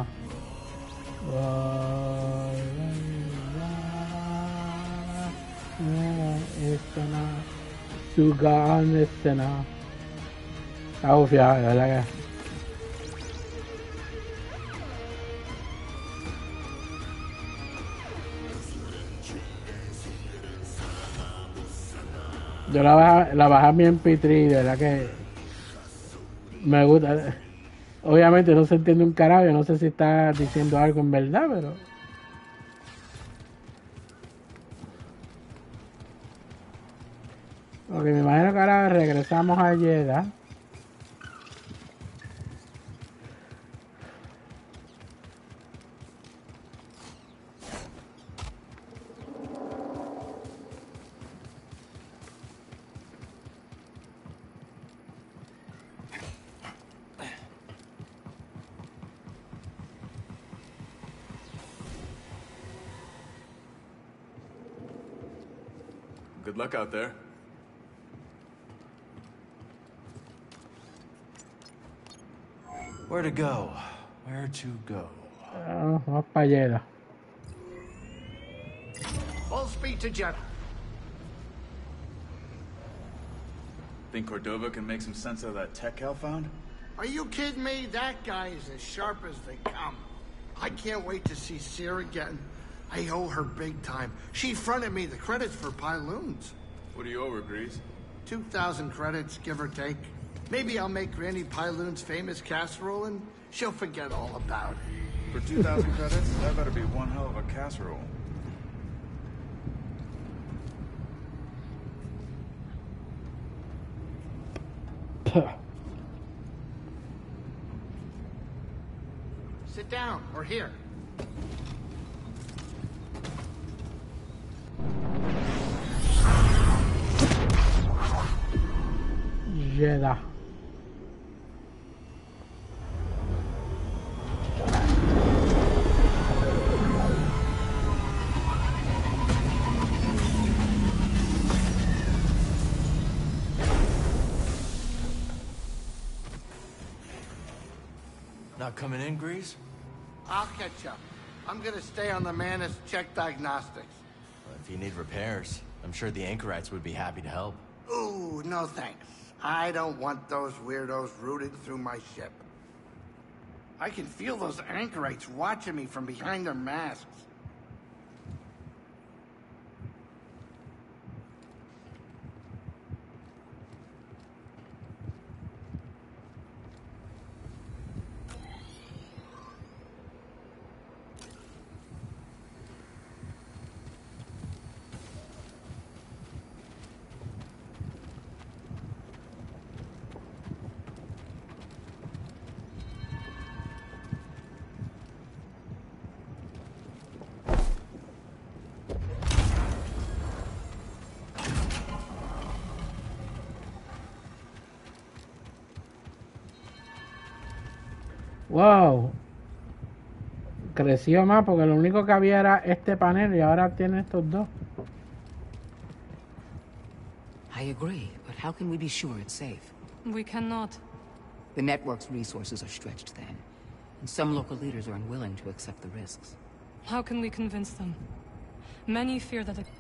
Etsana. Suga Etsana. Está gufiada, de verdad que. Yo la bajé, la bajé a mi M P tres, de verdad que me gusta. Obviamente no se entiende un carajo, yo no sé si está diciendo algo en verdad, pero... Ok, me imagino que ahora regresamos a Jedha. Good luck out there. Where to go? Where to go? Uh, vamos para Jedha. Full speed to Jedha. Think Cordova can make some sense of that tech Cal found? Are you kidding me? That guy is as sharp as they come. I can't wait to see Cere again. I owe her big time. She fronted me the credits for Pyloons. What do you owe her, Grease? Two thousand credits, give or take. Maybe I'll make Granny Pyloon's famous casserole and she'll forget all about it. For two thousand credits? That better be one hell of a casserole. Sit down, or here. Jedha. Not coming in, Grease? I'll catch up. I'm gonna stay on the Manus, check diagnostics. Well, if you need repairs, I'm sure the Anchorites would be happy to help. Ooh, no thanks. I don't want those weirdos rooting through my ship. I can feel those Anchorites watching me from behind their masks. Wow, creció más porque lo único que había era este panel y ahora tiene estos dos. I agree, but how can we be sure it's safe? We cannot. The network's resources are stretched thin, and some local leaders are unwilling to accept the risks. How can we convince them? Many fear that it...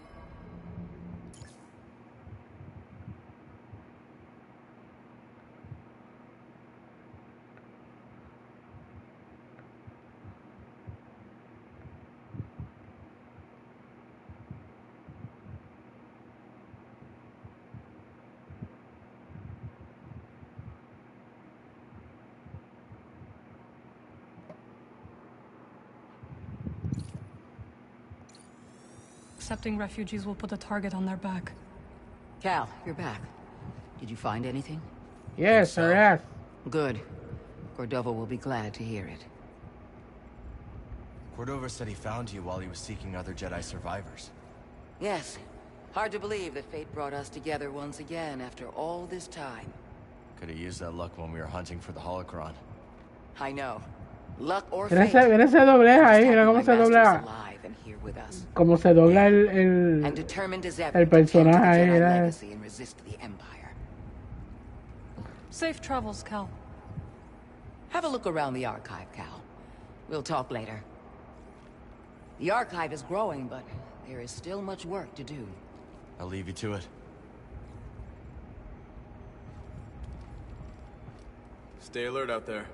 Accepting refugees will put a target on their back. Cal, you're back. Did you find anything? Yes, sir, yes. Good. Cordova will be glad to hear it. Cordova said he found you while he was seeking other Jedi survivors. Yes. Hard to believe that fate brought us together once again after all this time. Could have used that luck when we were hunting for the holocron. I know. Luck or Mira fate. ese, mira ese doblez ahí, mira cómo se dobla. Cómo se dobla el, el, I'm determined as ever el to tend to the personaje ahí, Jedi mira. legacy and resist the Empire. Safe travels, Cal. Have a look around the archive, Cal. We'll talk later. The archive is growing, but there is still much work to do. I'll leave you to it. Stay alert out there.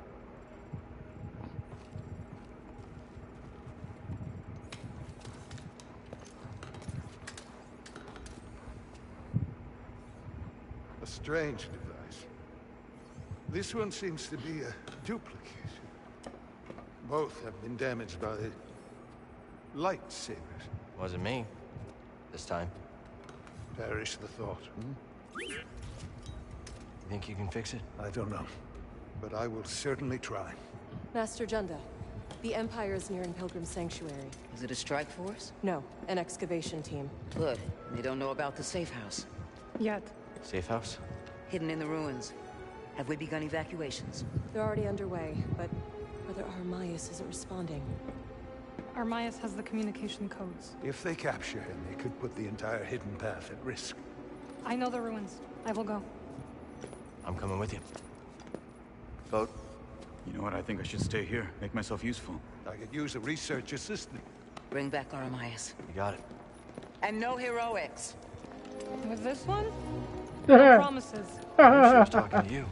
A strange device. This one seems to be a duplicate. Both have been damaged by lightsabers. Wasn't me. This time. Perish the thought. Hmm? You think you can fix it? I don't know. But I will certainly try. Master Junda, the Empire is nearing Pilgrim Sanctuary. Is it a strike force? No, an excavation team. Good. They don't know about the safe house. Yet. Safe house? Hidden in the ruins. Have we begun evacuations? They're already underway, but Brother Armias isn't responding. Armias has the communication codes. If they capture him, they could put the entire hidden path at risk. I know the ruins. I will go. I'm coming with you. Vote. You know what? I think I should stay here. Make myself useful. I could use a research assistant. Bring back Armias. You got it. And no heroics. With this one? No promises. I'm sure I was talking to you.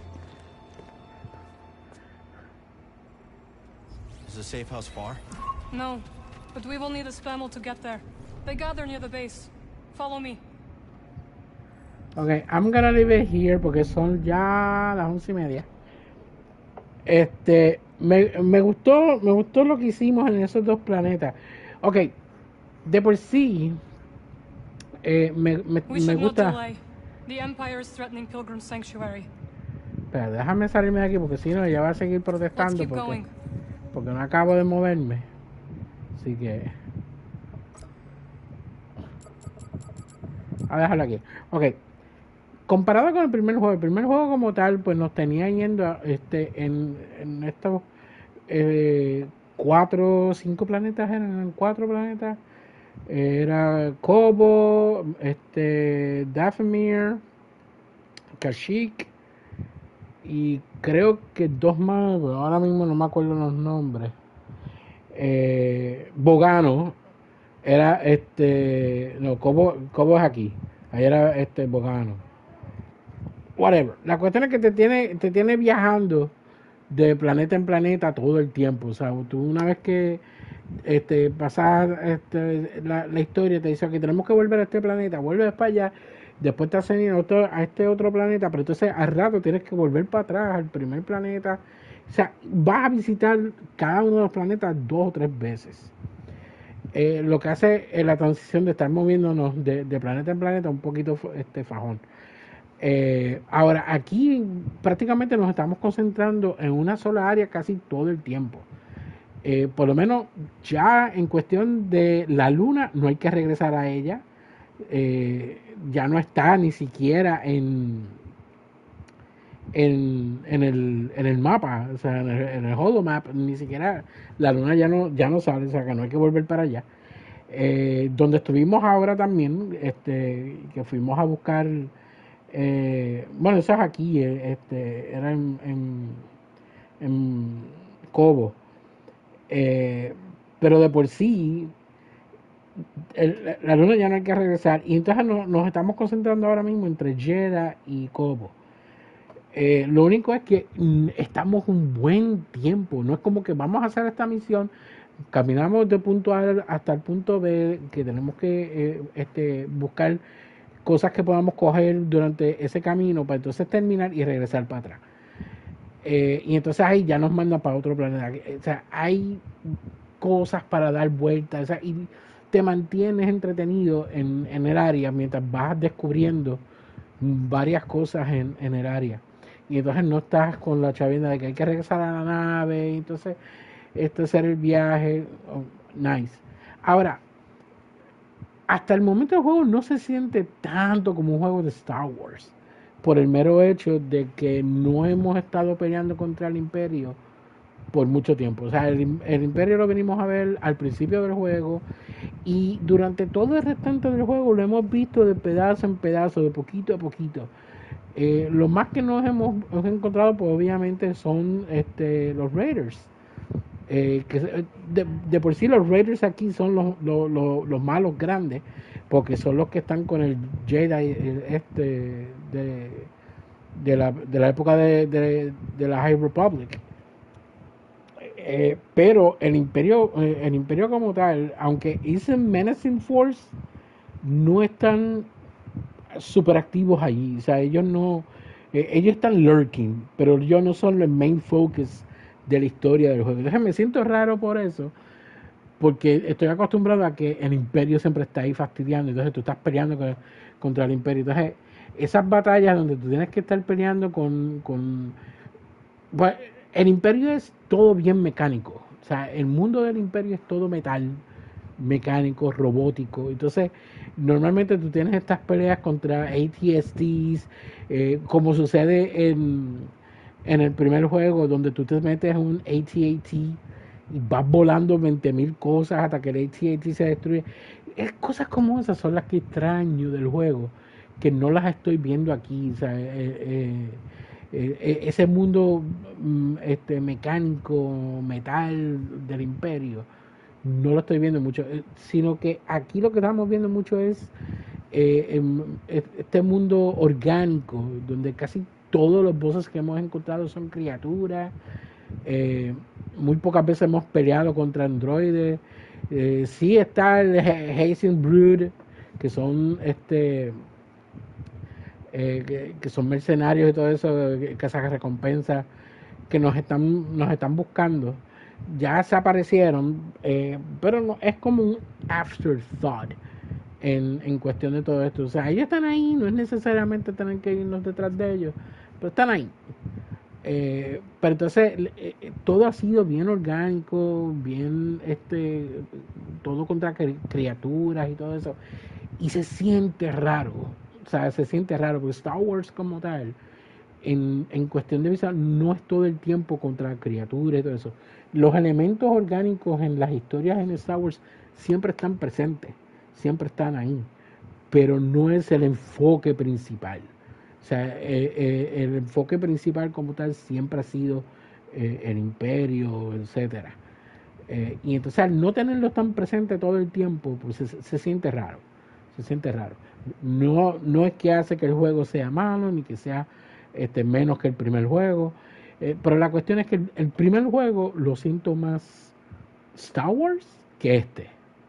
Is the safe house far? No, but we will need a spamel to get there. They gather near the base. Follow me. Okay, I'm gonna leave it here porque son ya las once y media. Este, me, me gustó, me gustó lo que hicimos en esos dos planetas. Okay, de por sí, eh, me, me, We me should not gusta. delay. The Empire is threatening Pilgrim Sanctuary. Espera, déjame salirme de aquí porque si no ella va a seguir Let's protestando keep porque, going. porque no acabo de moverme. Así que a dejarlo aquí. Ok. Comparado con el primer juego, el primer juego como tal, pues nos tenía yendo a, este, en, en estos eh, cuatro, cinco planetas, eran cuatro planetas. Era Kobo, este, Dathomir, Kashyyyk y creo que dos más, pero ahora mismo no me acuerdo los nombres. Eh, Bogano era este, no, Kobo, Kobo es aquí, ahí era este Bogano. Whatever. La cuestión es que te tiene, te tiene viajando de planeta en planeta todo el tiempo. O sea, tú una vez que este, pasas este, la, la historia, te dice que tenemos que volver a este planeta, vuelves para allá, después te hacen a, otro, a este otro planeta, pero entonces al rato tienes que volver para atrás al primer planeta. O sea, vas a visitar cada uno de los planetas dos o tres veces. Eh, lo que hace es la transición de estar moviéndonos de, de planeta en planeta un poquito este fajón. Eh, ahora, aquí prácticamente nos estamos concentrando en una sola área casi todo el tiempo. Eh, por lo menos ya en cuestión de la luna no hay que regresar a ella. Eh, ya no está ni siquiera en, en, en, el, en el mapa, o sea, en el, en el holomap, ni siquiera la luna ya no, ya no sale, o sea que no hay que volver para allá. Eh, donde estuvimos ahora también, este, que fuimos a buscar... Eh, bueno, eso es aquí, eh, este, era en, en, en Kobo, eh, pero de por sí el, la luna ya no hay que regresar y entonces no, nos estamos concentrando ahora mismo entre Jedha y Kobo. Eh, lo único es que mm, estamos un buen tiempo, no es como que vamos a hacer esta misión, caminamos de punto A hasta el punto B, que tenemos que eh, este, buscar cosas que podamos coger durante ese camino para entonces terminar y regresar para atrás. Eh, y entonces ahí ya nos manda para otro planeta. O sea, hay cosas para dar vueltas, o sea, y te mantienes entretenido en, en el área mientras vas descubriendo varias cosas en, en el área. Y entonces no estás con la chavienda de que hay que regresar a la nave. Entonces, este hacer el viaje, oh, nice. Ahora, hasta el momento el juego no se siente tanto como un juego de Star Wars, por el mero hecho de que no hemos estado peleando contra el Imperio por mucho tiempo. O sea, el, el Imperio lo venimos a ver al principio del juego y durante todo el restante del juego lo hemos visto de pedazo en pedazo, de poquito a poquito. Eh, lo más que nos hemos, hemos encontrado, pues obviamente son este, los Raiders. Eh, que de, de por sí los Raiders aquí son los, los, los, los malos grandes, porque son los que están con el Jedi este de, de, la, de la época de, de, de la High Republic. Eh, pero el imperio eh, el imperio como tal, aunque es un menacing force, no están super activos allí. O sea, ellos no eh, ellos están lurking, pero ellos no son el main focus de la historia del juego. Entonces me siento raro por eso, porque estoy acostumbrado a que el Imperio siempre está ahí fastidiando, entonces tú estás peleando con, contra el Imperio. Entonces esas batallas donde tú tienes que estar peleando con, con bueno, el Imperio es todo bien mecánico. O sea, el mundo del Imperio es todo metal, mecánico, robótico. Entonces normalmente tú tienes estas peleas contra A T S Ts, eh, como sucede en en el primer juego, donde tú te metes un A T A T y vas volando veinte mil cosas hasta que el A T A T se destruye. Es cosas como esas son las que extraño del juego, que no las estoy viendo aquí. O sea, eh, eh, eh, ese mundo este, mecánico, metal del Imperio, no lo estoy viendo mucho, sino que aquí lo que estamos viendo mucho es eh, este mundo orgánico, donde casi todos los bosses que hemos encontrado son criaturas. Eh, muy pocas veces hemos peleado contra androides. Eh, sí está el Hazing Brood, que son este eh, que, que son mercenarios y todo eso, que esas recompensas que nos están nos están buscando. Ya se aparecieron, eh, pero no, es como un afterthought en, en cuestión de todo esto. O sea, ellos están ahí, no es necesariamente tener que irnos detrás de ellos, pero están ahí. Eh, pero entonces eh, todo ha sido bien orgánico, bien este, todo contra cri criaturas y todo eso, y se siente raro. O sea, se siente raro porque Star Wars como tal, en, en cuestión de visual, no es todo el tiempo contra criaturas y todo eso. Los elementos orgánicos en las historias en Star Wars siempre están presentes, siempre están ahí, pero no es el enfoque principal. O sea, eh, eh, el enfoque principal como tal siempre ha sido eh, el Imperio, etcétera. Eh, y entonces al no tenerlo tan presente todo el tiempo, pues se, se siente raro, se siente raro. No, no es que hace que el juego sea malo, ni que sea este, menos que el primer juego, eh, pero la cuestión es que el, el primer juego lo siento más Star Wars que este.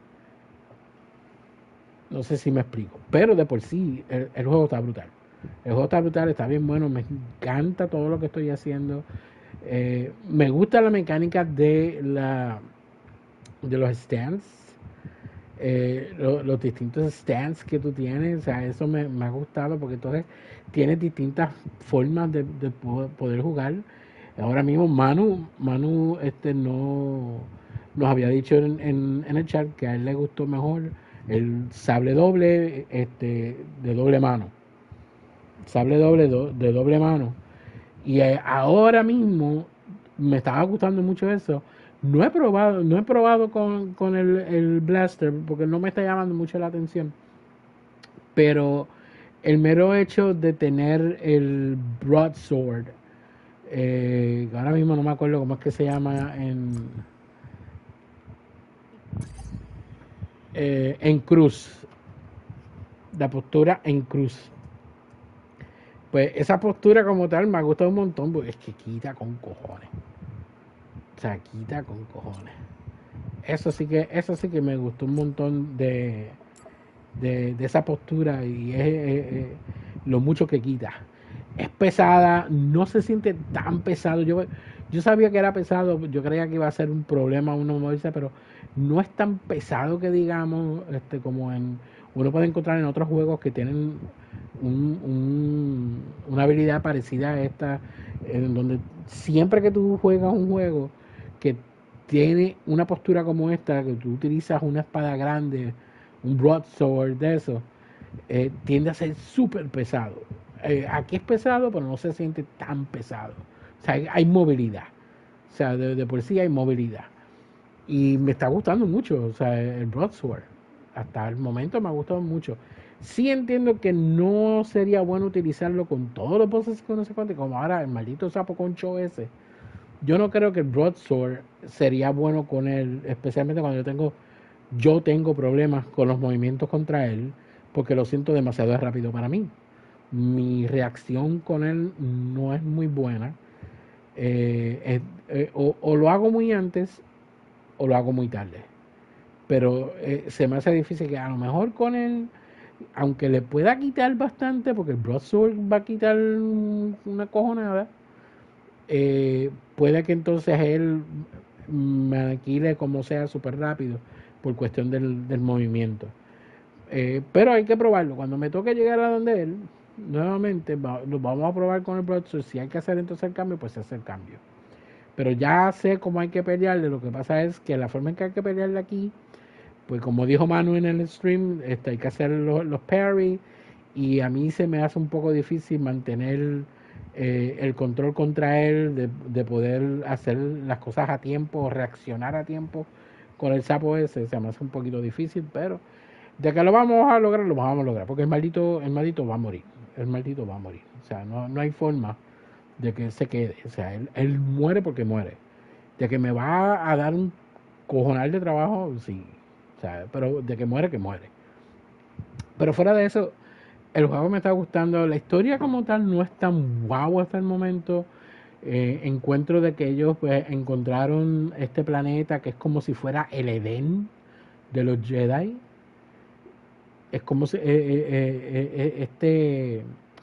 No sé si me explico, pero de por sí el, el juego está brutal. El juego está brutal, está bien bueno, me encanta todo lo que estoy haciendo. Eh, me gusta la mecánica de la de los stands, eh, lo, los distintos stands que tú tienes. O sea, eso me, me ha gustado porque entonces tienes distintas formas de, de poder jugar. Ahora mismo Manu, Manu este no nos había dicho en, en, en el chat que a él le gustó mejor el sable doble este de doble mano. Sable doble do, de doble mano. Y eh, ahora mismo me estaba gustando mucho eso. No he probado, no he probado con, con el, el blaster porque no me está llamando mucho la atención. Pero el mero hecho de tener el broadsword, eh, ahora mismo no me acuerdo cómo es que se llama en eh, en cruz, la postura en cruz. Pues esa postura como tal me ha gustado un montón porque es que quita con cojones. O sea, quita con cojones. Eso sí que, eso sí que me gustó un montón de, de, de esa postura y es, es, es lo mucho que quita. Es pesada, no se siente tan pesado. Yo, yo sabía que era pesado, yo creía que iba a ser un problema uno moverse, pero no es tan pesado que digamos, este, como en uno puede encontrar en otros juegos que tienen Un, un, una habilidad parecida a esta, en donde siempre que tú juegas un juego que tiene una postura como esta, que tú utilizas una espada grande, un broadsword de eso, eh, tiende a ser súper pesado. Eh, aquí es pesado, pero no se siente tan pesado. O sea, hay, hay movilidad. O sea, de, de por sí hay movilidad. Y me está gustando mucho, o sea, el broadsword. Hasta el momento me ha gustado mucho. Sí entiendo que no sería bueno utilizarlo con todos los bosses que uno se cuente, como ahora el maldito sapo concho ese. Yo no creo que el broadsword sería bueno con él, especialmente cuando yo tengo yo tengo problemas con los movimientos contra él, porque lo siento demasiado rápido para mí. Mi reacción con él no es muy buena. Eh, eh, eh, o, o lo hago muy antes o lo hago muy tarde. Pero eh, se me hace difícil que a lo mejor con él, aunque le pueda quitar bastante, porque el broadsword va a quitar una cojonada, eh, puede que entonces él me alquile como sea súper rápido por cuestión del, del movimiento. Eh, pero hay que probarlo. Cuando me toque llegar a donde él, nuevamente va, lo vamos a probar con el broadsword. Si hay que hacer entonces el cambio, pues se hace el cambio. Pero ya sé cómo hay que pelearle. Lo que pasa es que la forma en que hay que pelearle aquí, pues como dijo Manu en el stream, este, hay que hacer los, los parry, y a mí se me hace un poco difícil mantener eh, el control contra él, de, de poder hacer las cosas a tiempo, reaccionar a tiempo con el sapo ese. Se me hace un poquito difícil, pero de que lo vamos a lograr, lo vamos a lograr, porque el maldito, el maldito va a morir, el maldito va a morir. O sea, no, no hay forma de que se quede. O sea, él, él muere porque muere. De que me va a dar un cojonal de trabajo, sí. O sea, pero de que muere, que muere. Pero fuera de eso, el juego me está gustando. La historia como tal no es tan guau hasta el momento. Eh, encuentro de que ellos pues encontraron este planeta que es como si fuera el Edén de los Jedi. Es como si eh, eh, eh, eh, este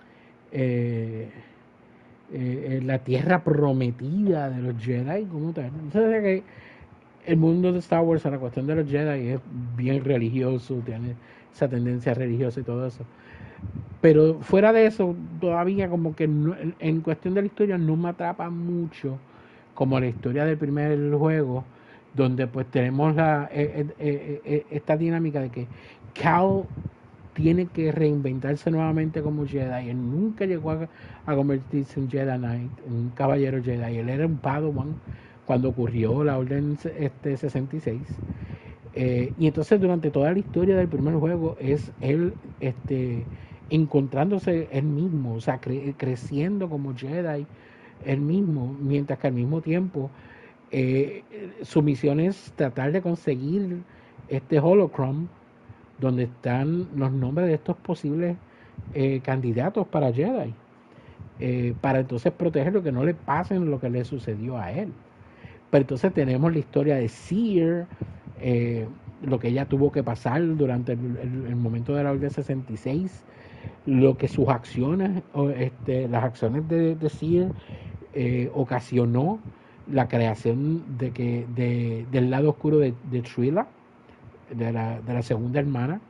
eh, eh, la tierra prometida de los Jedi como tal. Entonces que el mundo de Star Wars, la cuestión de los Jedi, es bien religioso, tiene esa tendencia religiosa y todo eso. Pero fuera de eso, todavía como que no, en cuestión de la historia no me atrapa mucho como la historia del primer juego, donde pues tenemos la eh, eh, eh, esta dinámica de que Cal tiene que reinventarse nuevamente como Jedi. Él nunca llegó a, a convertirse en Jedi Knight, en un caballero Jedi. Él era un Padawan cuando ocurrió la Orden este, sesenta y seis. Eh, y entonces durante toda la historia del primer juego es él este, encontrándose él mismo, o sea, cre creciendo como Jedi él mismo, mientras que al mismo tiempo eh, su misión es tratar de conseguir este holocron donde están los nombres de estos posibles eh, candidatos para Jedi, eh, para entonces protegerlo, que no le pasen lo que le sucedió a él. Pero entonces tenemos la historia de Seer, eh, lo que ella tuvo que pasar durante el, el, el momento de la Orden sesenta y seis, lo que sus acciones, o este, las acciones de, de Seer eh, ocasionó la creación de que de, del lado oscuro de, de Trilla, de la, de la segunda hermana.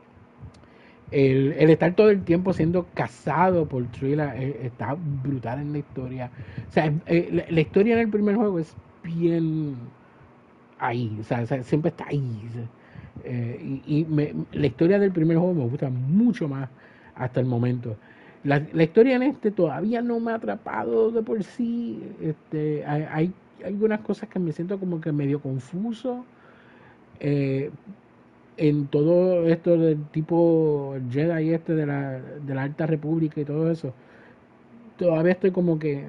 El, el estar todo el tiempo siendo cazado por Trilla eh, está brutal en la historia. O sea, eh, la, la historia en el primer juego es bien ahí, o sea, o sea siempre está ahí. O sea, eh, y y me, la historia del primer juego me gusta mucho más hasta el momento. La, la historia en este todavía no me ha atrapado de por sí. Este, hay, hay, hay algunas cosas que me siento como que medio confuso. Eh, en todo esto del tipo Jedi este de la, de la Alta República y todo eso, todavía estoy como que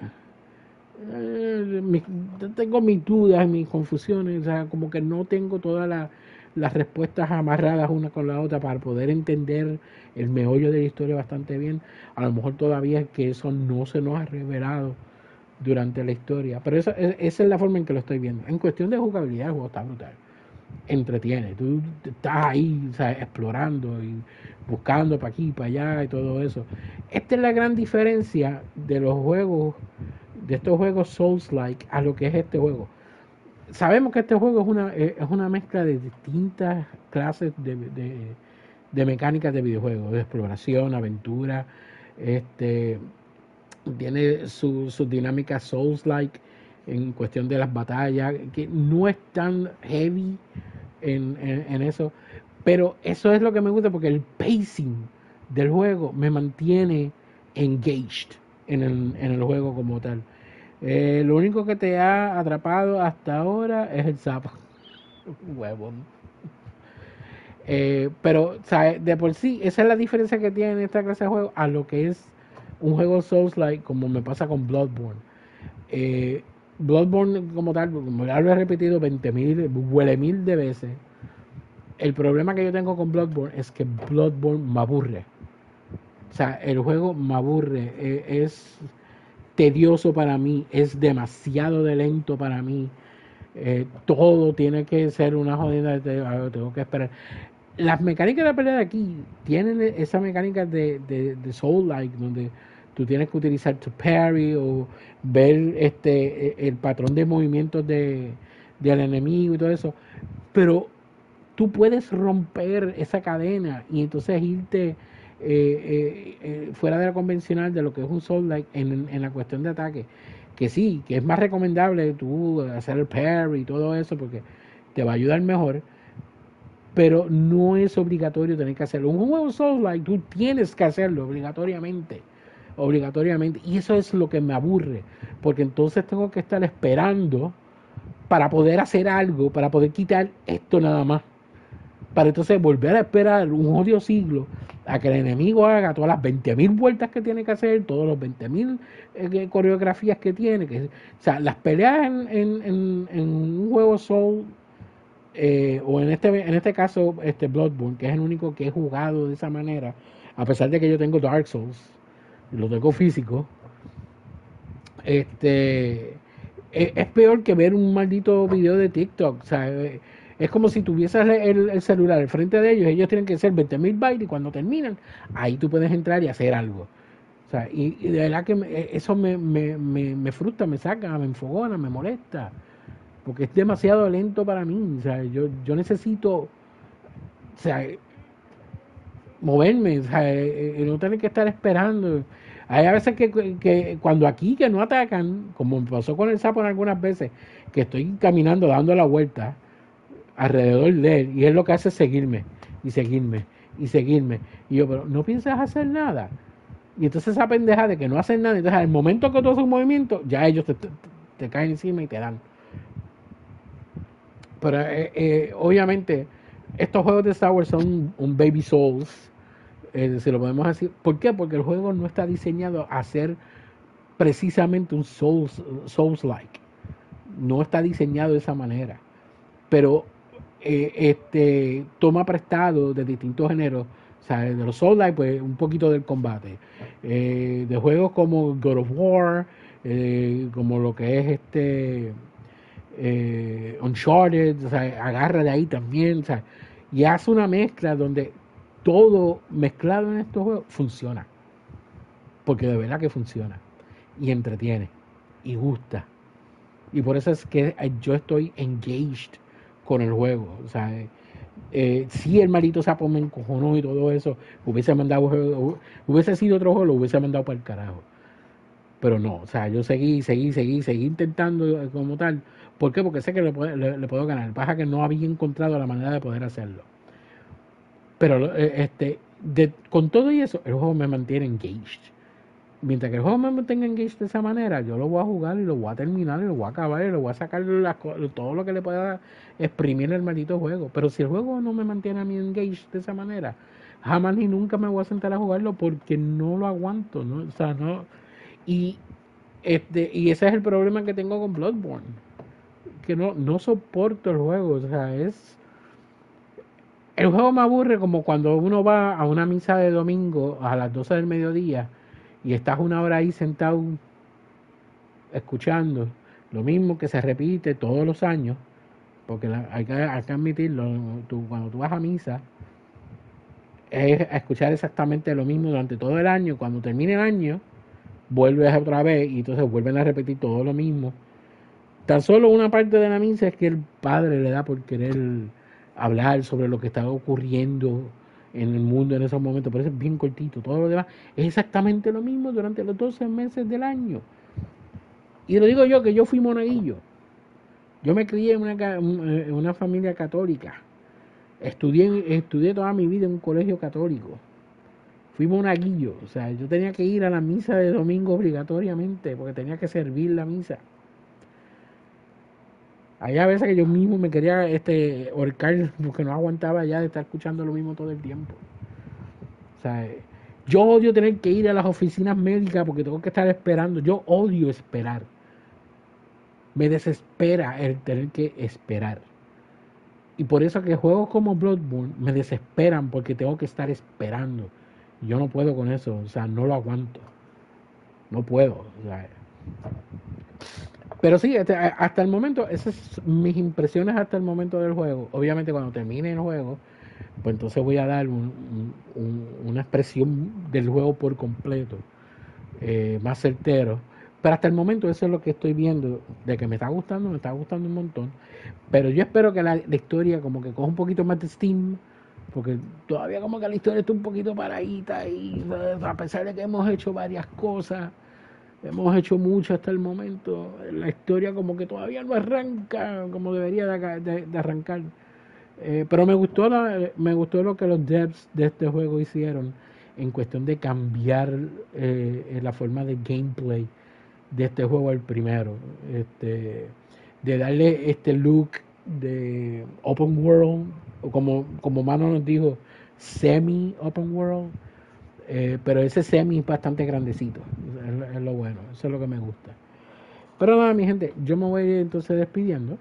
eh, mi, tengo mis dudas, mis confusiones, o sea, como que no tengo todas la, las respuestas amarradas una con la otra para poder entender el meollo de la historia bastante bien. A lo mejor todavía es que eso no se nos ha revelado durante la historia, pero esa, esa es la forma en que lo estoy viendo. En cuestión de jugabilidad, el juego está brutal, entretiene, tú estás ahí, ¿sabes?, explorando y buscando para aquí, para allá y todo eso. Esta es la gran diferencia de los juegos, de estos juegos Souls-like a lo que es este juego. Sabemos que este juego es una, es una mezcla de distintas clases de, de, de mecánicas de videojuegos, de exploración, aventura, este tiene sus su dinámicas Souls-like, en cuestión de las batallas, que no es tan heavy en, en, en eso, pero eso es lo que me gusta porque el pacing del juego me mantiene engaged en el, en el juego como tal. Eh, lo único que te ha atrapado hasta ahora es el sapo. Huevón. Eh, pero, ¿sabes? De por sí, esa es la diferencia que tiene esta clase de juego a lo que es un juego Souls-like, como me pasa con Bloodborne. Eh, Bloodborne, como tal, como ya lo he repetido veinte mil, huele mil de veces. El problema que yo tengo con Bloodborne es que Bloodborne me aburre. O sea, el juego me aburre. Eh, es tedioso para mí, es demasiado de lento para mí. Eh, todo tiene que ser una jodida. Tengo que esperar. Las mecánicas de la pelea de aquí tienen esa mecánica de, de, de Soul-like, donde tú tienes que utilizar tu parry o ver este el patrón de movimientos de, del enemigo y todo eso, pero tú puedes romper esa cadena y entonces irte eh, eh, eh, fuera de la convencional de lo que es un Soul-like en, en la cuestión de ataque, que sí, que es más recomendable tú hacer el parry y todo eso porque te va a ayudar mejor, pero no es obligatorio tener que hacerlo. Un juego Souls-like tú tienes que hacerlo obligatoriamente, obligatoriamente, y eso es lo que me aburre, porque entonces tengo que estar esperando para poder hacer algo, para poder quitar esto nada más, para entonces volver a esperar un odio siglo a que el enemigo haga todas las veinte mil vueltas que tiene que hacer, todos los veinte mil eh, coreografías que tiene, que, o sea, las peleas en, en, en, en un juego Soul Eh, o en este en este caso este Bloodborne, que es el único que he jugado de esa manera, a pesar de que yo tengo Dark Souls, lo tengo físico, este es, es peor que ver un maldito video de TikTok. O sea, es como si tuvieses el, el celular al frente de ellos, ellos tienen que hacer veinte mil bytes y cuando terminan, ahí tú puedes entrar y hacer algo. O sea, y, y de verdad que me, eso me, me, me, me frustra, me saca, me enfogona, me molesta. Porque es demasiado lento para mí. O sea, yo, yo necesito, o sea, moverme, o sea, eh, no tener que estar esperando. Hay a veces que, que cuando aquí que no atacan, como me pasó con el sapo en algunas veces, que estoy caminando, dando la vuelta alrededor de él, y él lo que hace es seguirme, y seguirme, y seguirme. Y yo, pero no piensas hacer nada. Y entonces esa pendeja de que no hacen nada, entonces al momento que tú haces un movimiento, ya ellos te, te, te caen encima y te dan. Pero eh, eh, obviamente estos juegos de Star Wars son un baby Souls, eh, si lo podemos decir. ¿Por qué? Porque el juego no está diseñado a ser precisamente un Souls, Souls-like. No está diseñado de esa manera. Pero eh, este toma prestado de distintos géneros. O sea, de los Souls-like, pues un poquito del combate. Eh, de juegos como God of War, eh, como lo que es este... Eh, Uncharted, o sea, agarra de ahí también, o sea, y hace una mezcla donde todo mezclado en estos juegos funciona, porque de verdad que funciona y entretiene y gusta, y por eso es que yo estoy engaged con el juego. O sea, eh, si el maldito sapo me encojonó y todo eso, hubiese mandado, hubiese sido otro juego, lo hubiese mandado para el carajo, pero no. O sea, yo seguí, seguí, seguí, seguí intentando como tal. ¿Por qué? Porque sé que le puedo, le, le puedo ganar. Pasa que no había encontrado la manera de poder hacerlo. Pero eh, este, de, con todo y eso, el juego me mantiene engaged. Mientras que el juego me mantenga engaged de esa manera, yo lo voy a jugar y lo voy a terminar y lo voy a acabar y lo voy a sacar las, todo lo que le pueda exprimir el maldito juego. Pero si el juego no me mantiene a mí engaged de esa manera, jamás ni nunca me voy a sentar a jugarlo porque no lo aguanto, ¿no? O sea, no. Y, este, y ese es el problema que tengo con Bloodborne. Que no, no soporto el juego. O sea, es... El juego me aburre como cuando uno va a una misa de domingo a las doce del mediodía y estás una hora ahí sentado escuchando lo mismo que se repite todos los años, porque la, hay, que, hay que admitirlo, tú, cuando tú vas a misa es a escuchar exactamente lo mismo durante todo el año. Cuando termine el año vuelves otra vez y entonces vuelven a repetir todo lo mismo. Tan solo una parte de la misa es que el padre le da por querer hablar sobre lo que está ocurriendo en el mundo en esos momentos, pero eso es bien cortito. Todo lo demás es exactamente lo mismo durante los doce meses del año. Y lo digo yo, que yo fui monaguillo. Yo me crié en una, en una familia católica. Estudié, estudié toda mi vida en un colegio católico. Fui monaguillo. O sea, yo tenía que ir a la misa de domingo obligatoriamente porque tenía que servir la misa. Había veces que yo mismo me quería este, ahorcar porque no aguantaba ya de estar escuchando lo mismo todo el tiempo. O sea, yo odio tener que ir a las oficinas médicas porque tengo que estar esperando. Yo odio esperar. Me desespera el tener que esperar. Y por eso que juegos como Bloodborne me desesperan porque tengo que estar esperando. Yo no puedo con eso. O sea, no lo aguanto. No puedo. O sea, pero sí, hasta el momento, esas son mis impresiones hasta el momento del juego. Obviamente cuando termine el juego, pues entonces voy a dar un, un, una expresión del juego por completo, eh, más certero. Pero hasta el momento eso es lo que estoy viendo, de que me está gustando, me está gustando un montón. Pero yo espero que la, la historia como que coja un poquito más de steam, porque todavía como que la historia está un poquito paradita y a pesar de que hemos hecho varias cosas, hemos hecho mucho hasta el momento, la historia como que todavía no arranca como debería de, de, de arrancar. Eh, pero me gustó, la, me gustó lo que los devs de este juego hicieron en cuestión de cambiar eh, la forma de gameplay de este juego al primero, este, de darle este look de open world, o como, como Mano nos dijo, semi open world. Eh, pero ese semi es bastante grandecito, es, es lo bueno, eso es lo que me gusta. Pero nada, mi gente, yo me voy entonces despidiendo,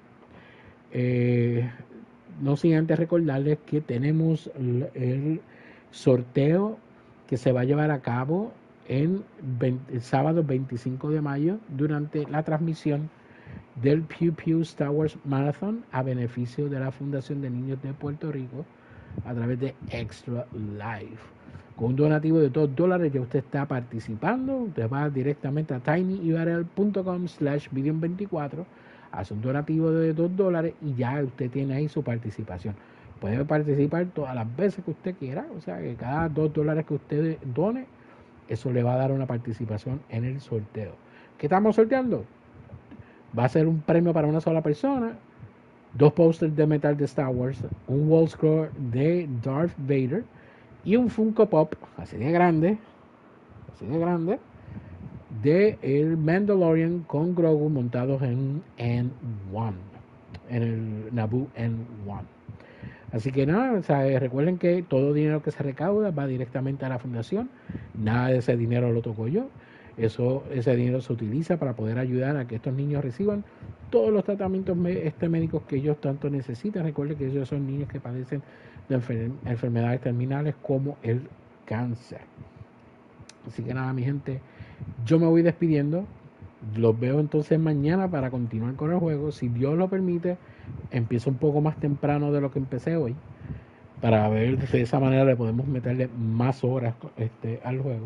eh, no sin antes recordarles que tenemos el, el sorteo que se va a llevar a cabo en veinte, el sábado veinticinco de mayo durante la transmisión del Pew Pew Star Wars Marathon a beneficio de la Fundación de Niños de Puerto Rico a través de Extra Life. Con un donativo de dos dólares ya usted está participando. Usted va directamente a tinyurl.com slash video veinticuatro, hace un donativo de dos dólares y ya usted tiene ahí su participación. Puede participar todas las veces que usted quiera, o sea que cada dos dólares que usted done, eso le va a dar una participación en el sorteo. ¿Qué estamos sorteando? Va a ser un premio para una sola persona, dos posters de metal de Star Wars, un wall scroll de Darth Vader y un Funko Pop, así de grande, así de grande, de el Mandalorian con Grogu montados en N uno, en el Naboo N uno. Así que nada, o sea, recuerden que todo dinero que se recauda va directamente a la fundación, nada de ese dinero lo toco yo, eso, ese dinero se utiliza para poder ayudar a que estos niños reciban todos los tratamientos este, médicos que ellos tanto necesitan. Recuerden que ellos son niños que padecen de enfer enfermedades terminales como el cáncer. Así que nada, mi gente, yo me voy despidiendo. Los veo entonces mañana para continuar con el juego. Si Dios lo permite, empiezo un poco más temprano de lo que empecé hoy, para ver de esa manera le podemos meterle más horas este, al juego.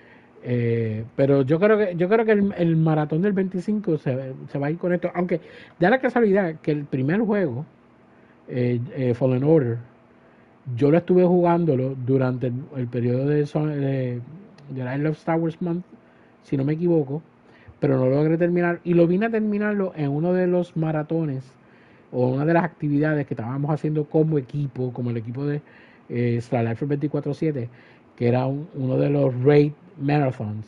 Eh, pero yo creo que yo creo que el, el maratón del veinticinco se, se va a ir con esto, aunque da la casualidad que el primer juego, eh, eh, Fallen Order, yo lo estuve jugándolo durante el, el periodo de, de, de I Love Star Wars Month, si no me equivoco, pero no logré terminar, y lo vine a terminarlo en uno de los maratones o una de las actividades que estábamos haciendo como equipo, como el equipo de eh, Star Life veinticuatro siete, que era un, uno de los raid marathons,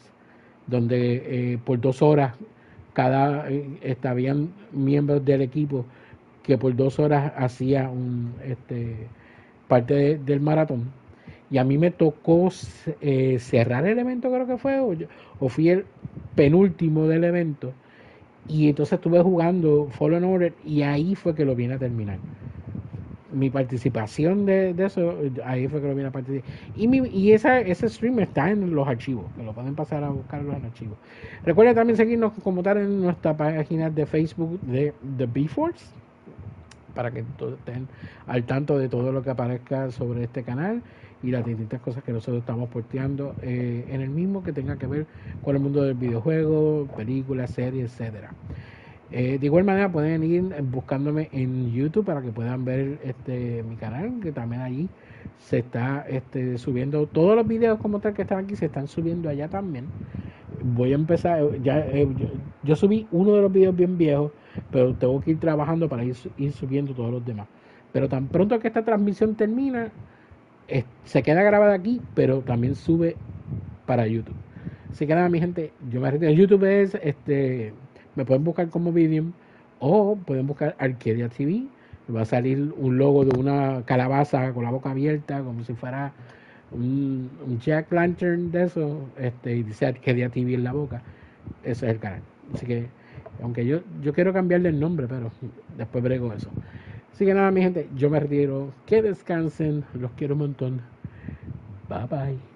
donde eh, por dos horas cada eh, estaban miembros del equipo que por dos horas hacía un este parte de, del maratón, y a mí me tocó eh, cerrar el evento, creo que fue, o, yo, o fui el penúltimo del evento, y entonces estuve jugando Fallen Order y ahí fue que lo vine a terminar. Mi participación de, de eso, ahí fue que lo vine a participar. Y, mi, y esa, ese stream está en los archivos, que lo pueden pasar a buscarlos en archivos. Recuerden también seguirnos como tal en nuestra página de Facebook de The B-Force, para que estén al tanto de todo lo que aparezca sobre este canal y las distintas cosas que nosotros estamos posteando eh, en el mismo, que tenga que ver con el mundo del videojuego, películas, series, etcétera. Eh, de igual manera pueden ir buscándome en YouTube para que puedan ver este mi canal, que también allí se está este, subiendo todos los videos como tal que están aquí, se están subiendo allá también. voy a empezar, ya eh, yo, yo subí uno de los videos bien viejos, pero tengo que ir trabajando para ir, ir subiendo todos los demás. Pero tan pronto que esta transmisión termina, es, se queda grabada aquí, pero también sube para YouTube. Así que nada, mi gente, yo me retiro. YouTube es, este, me pueden buscar como Vivian o pueden buscar Arcadia T V. Va a salir un logo de una calabaza con la boca abierta, como si fuera un, un Jack Lantern de eso, este, y dice Arcadia T V en la boca. Ese es el canal. Así que, aunque yo, yo quiero cambiarle el nombre, pero después brego eso. Así que nada, mi gente, yo me retiro. Que descansen. Los quiero un montón. Bye bye.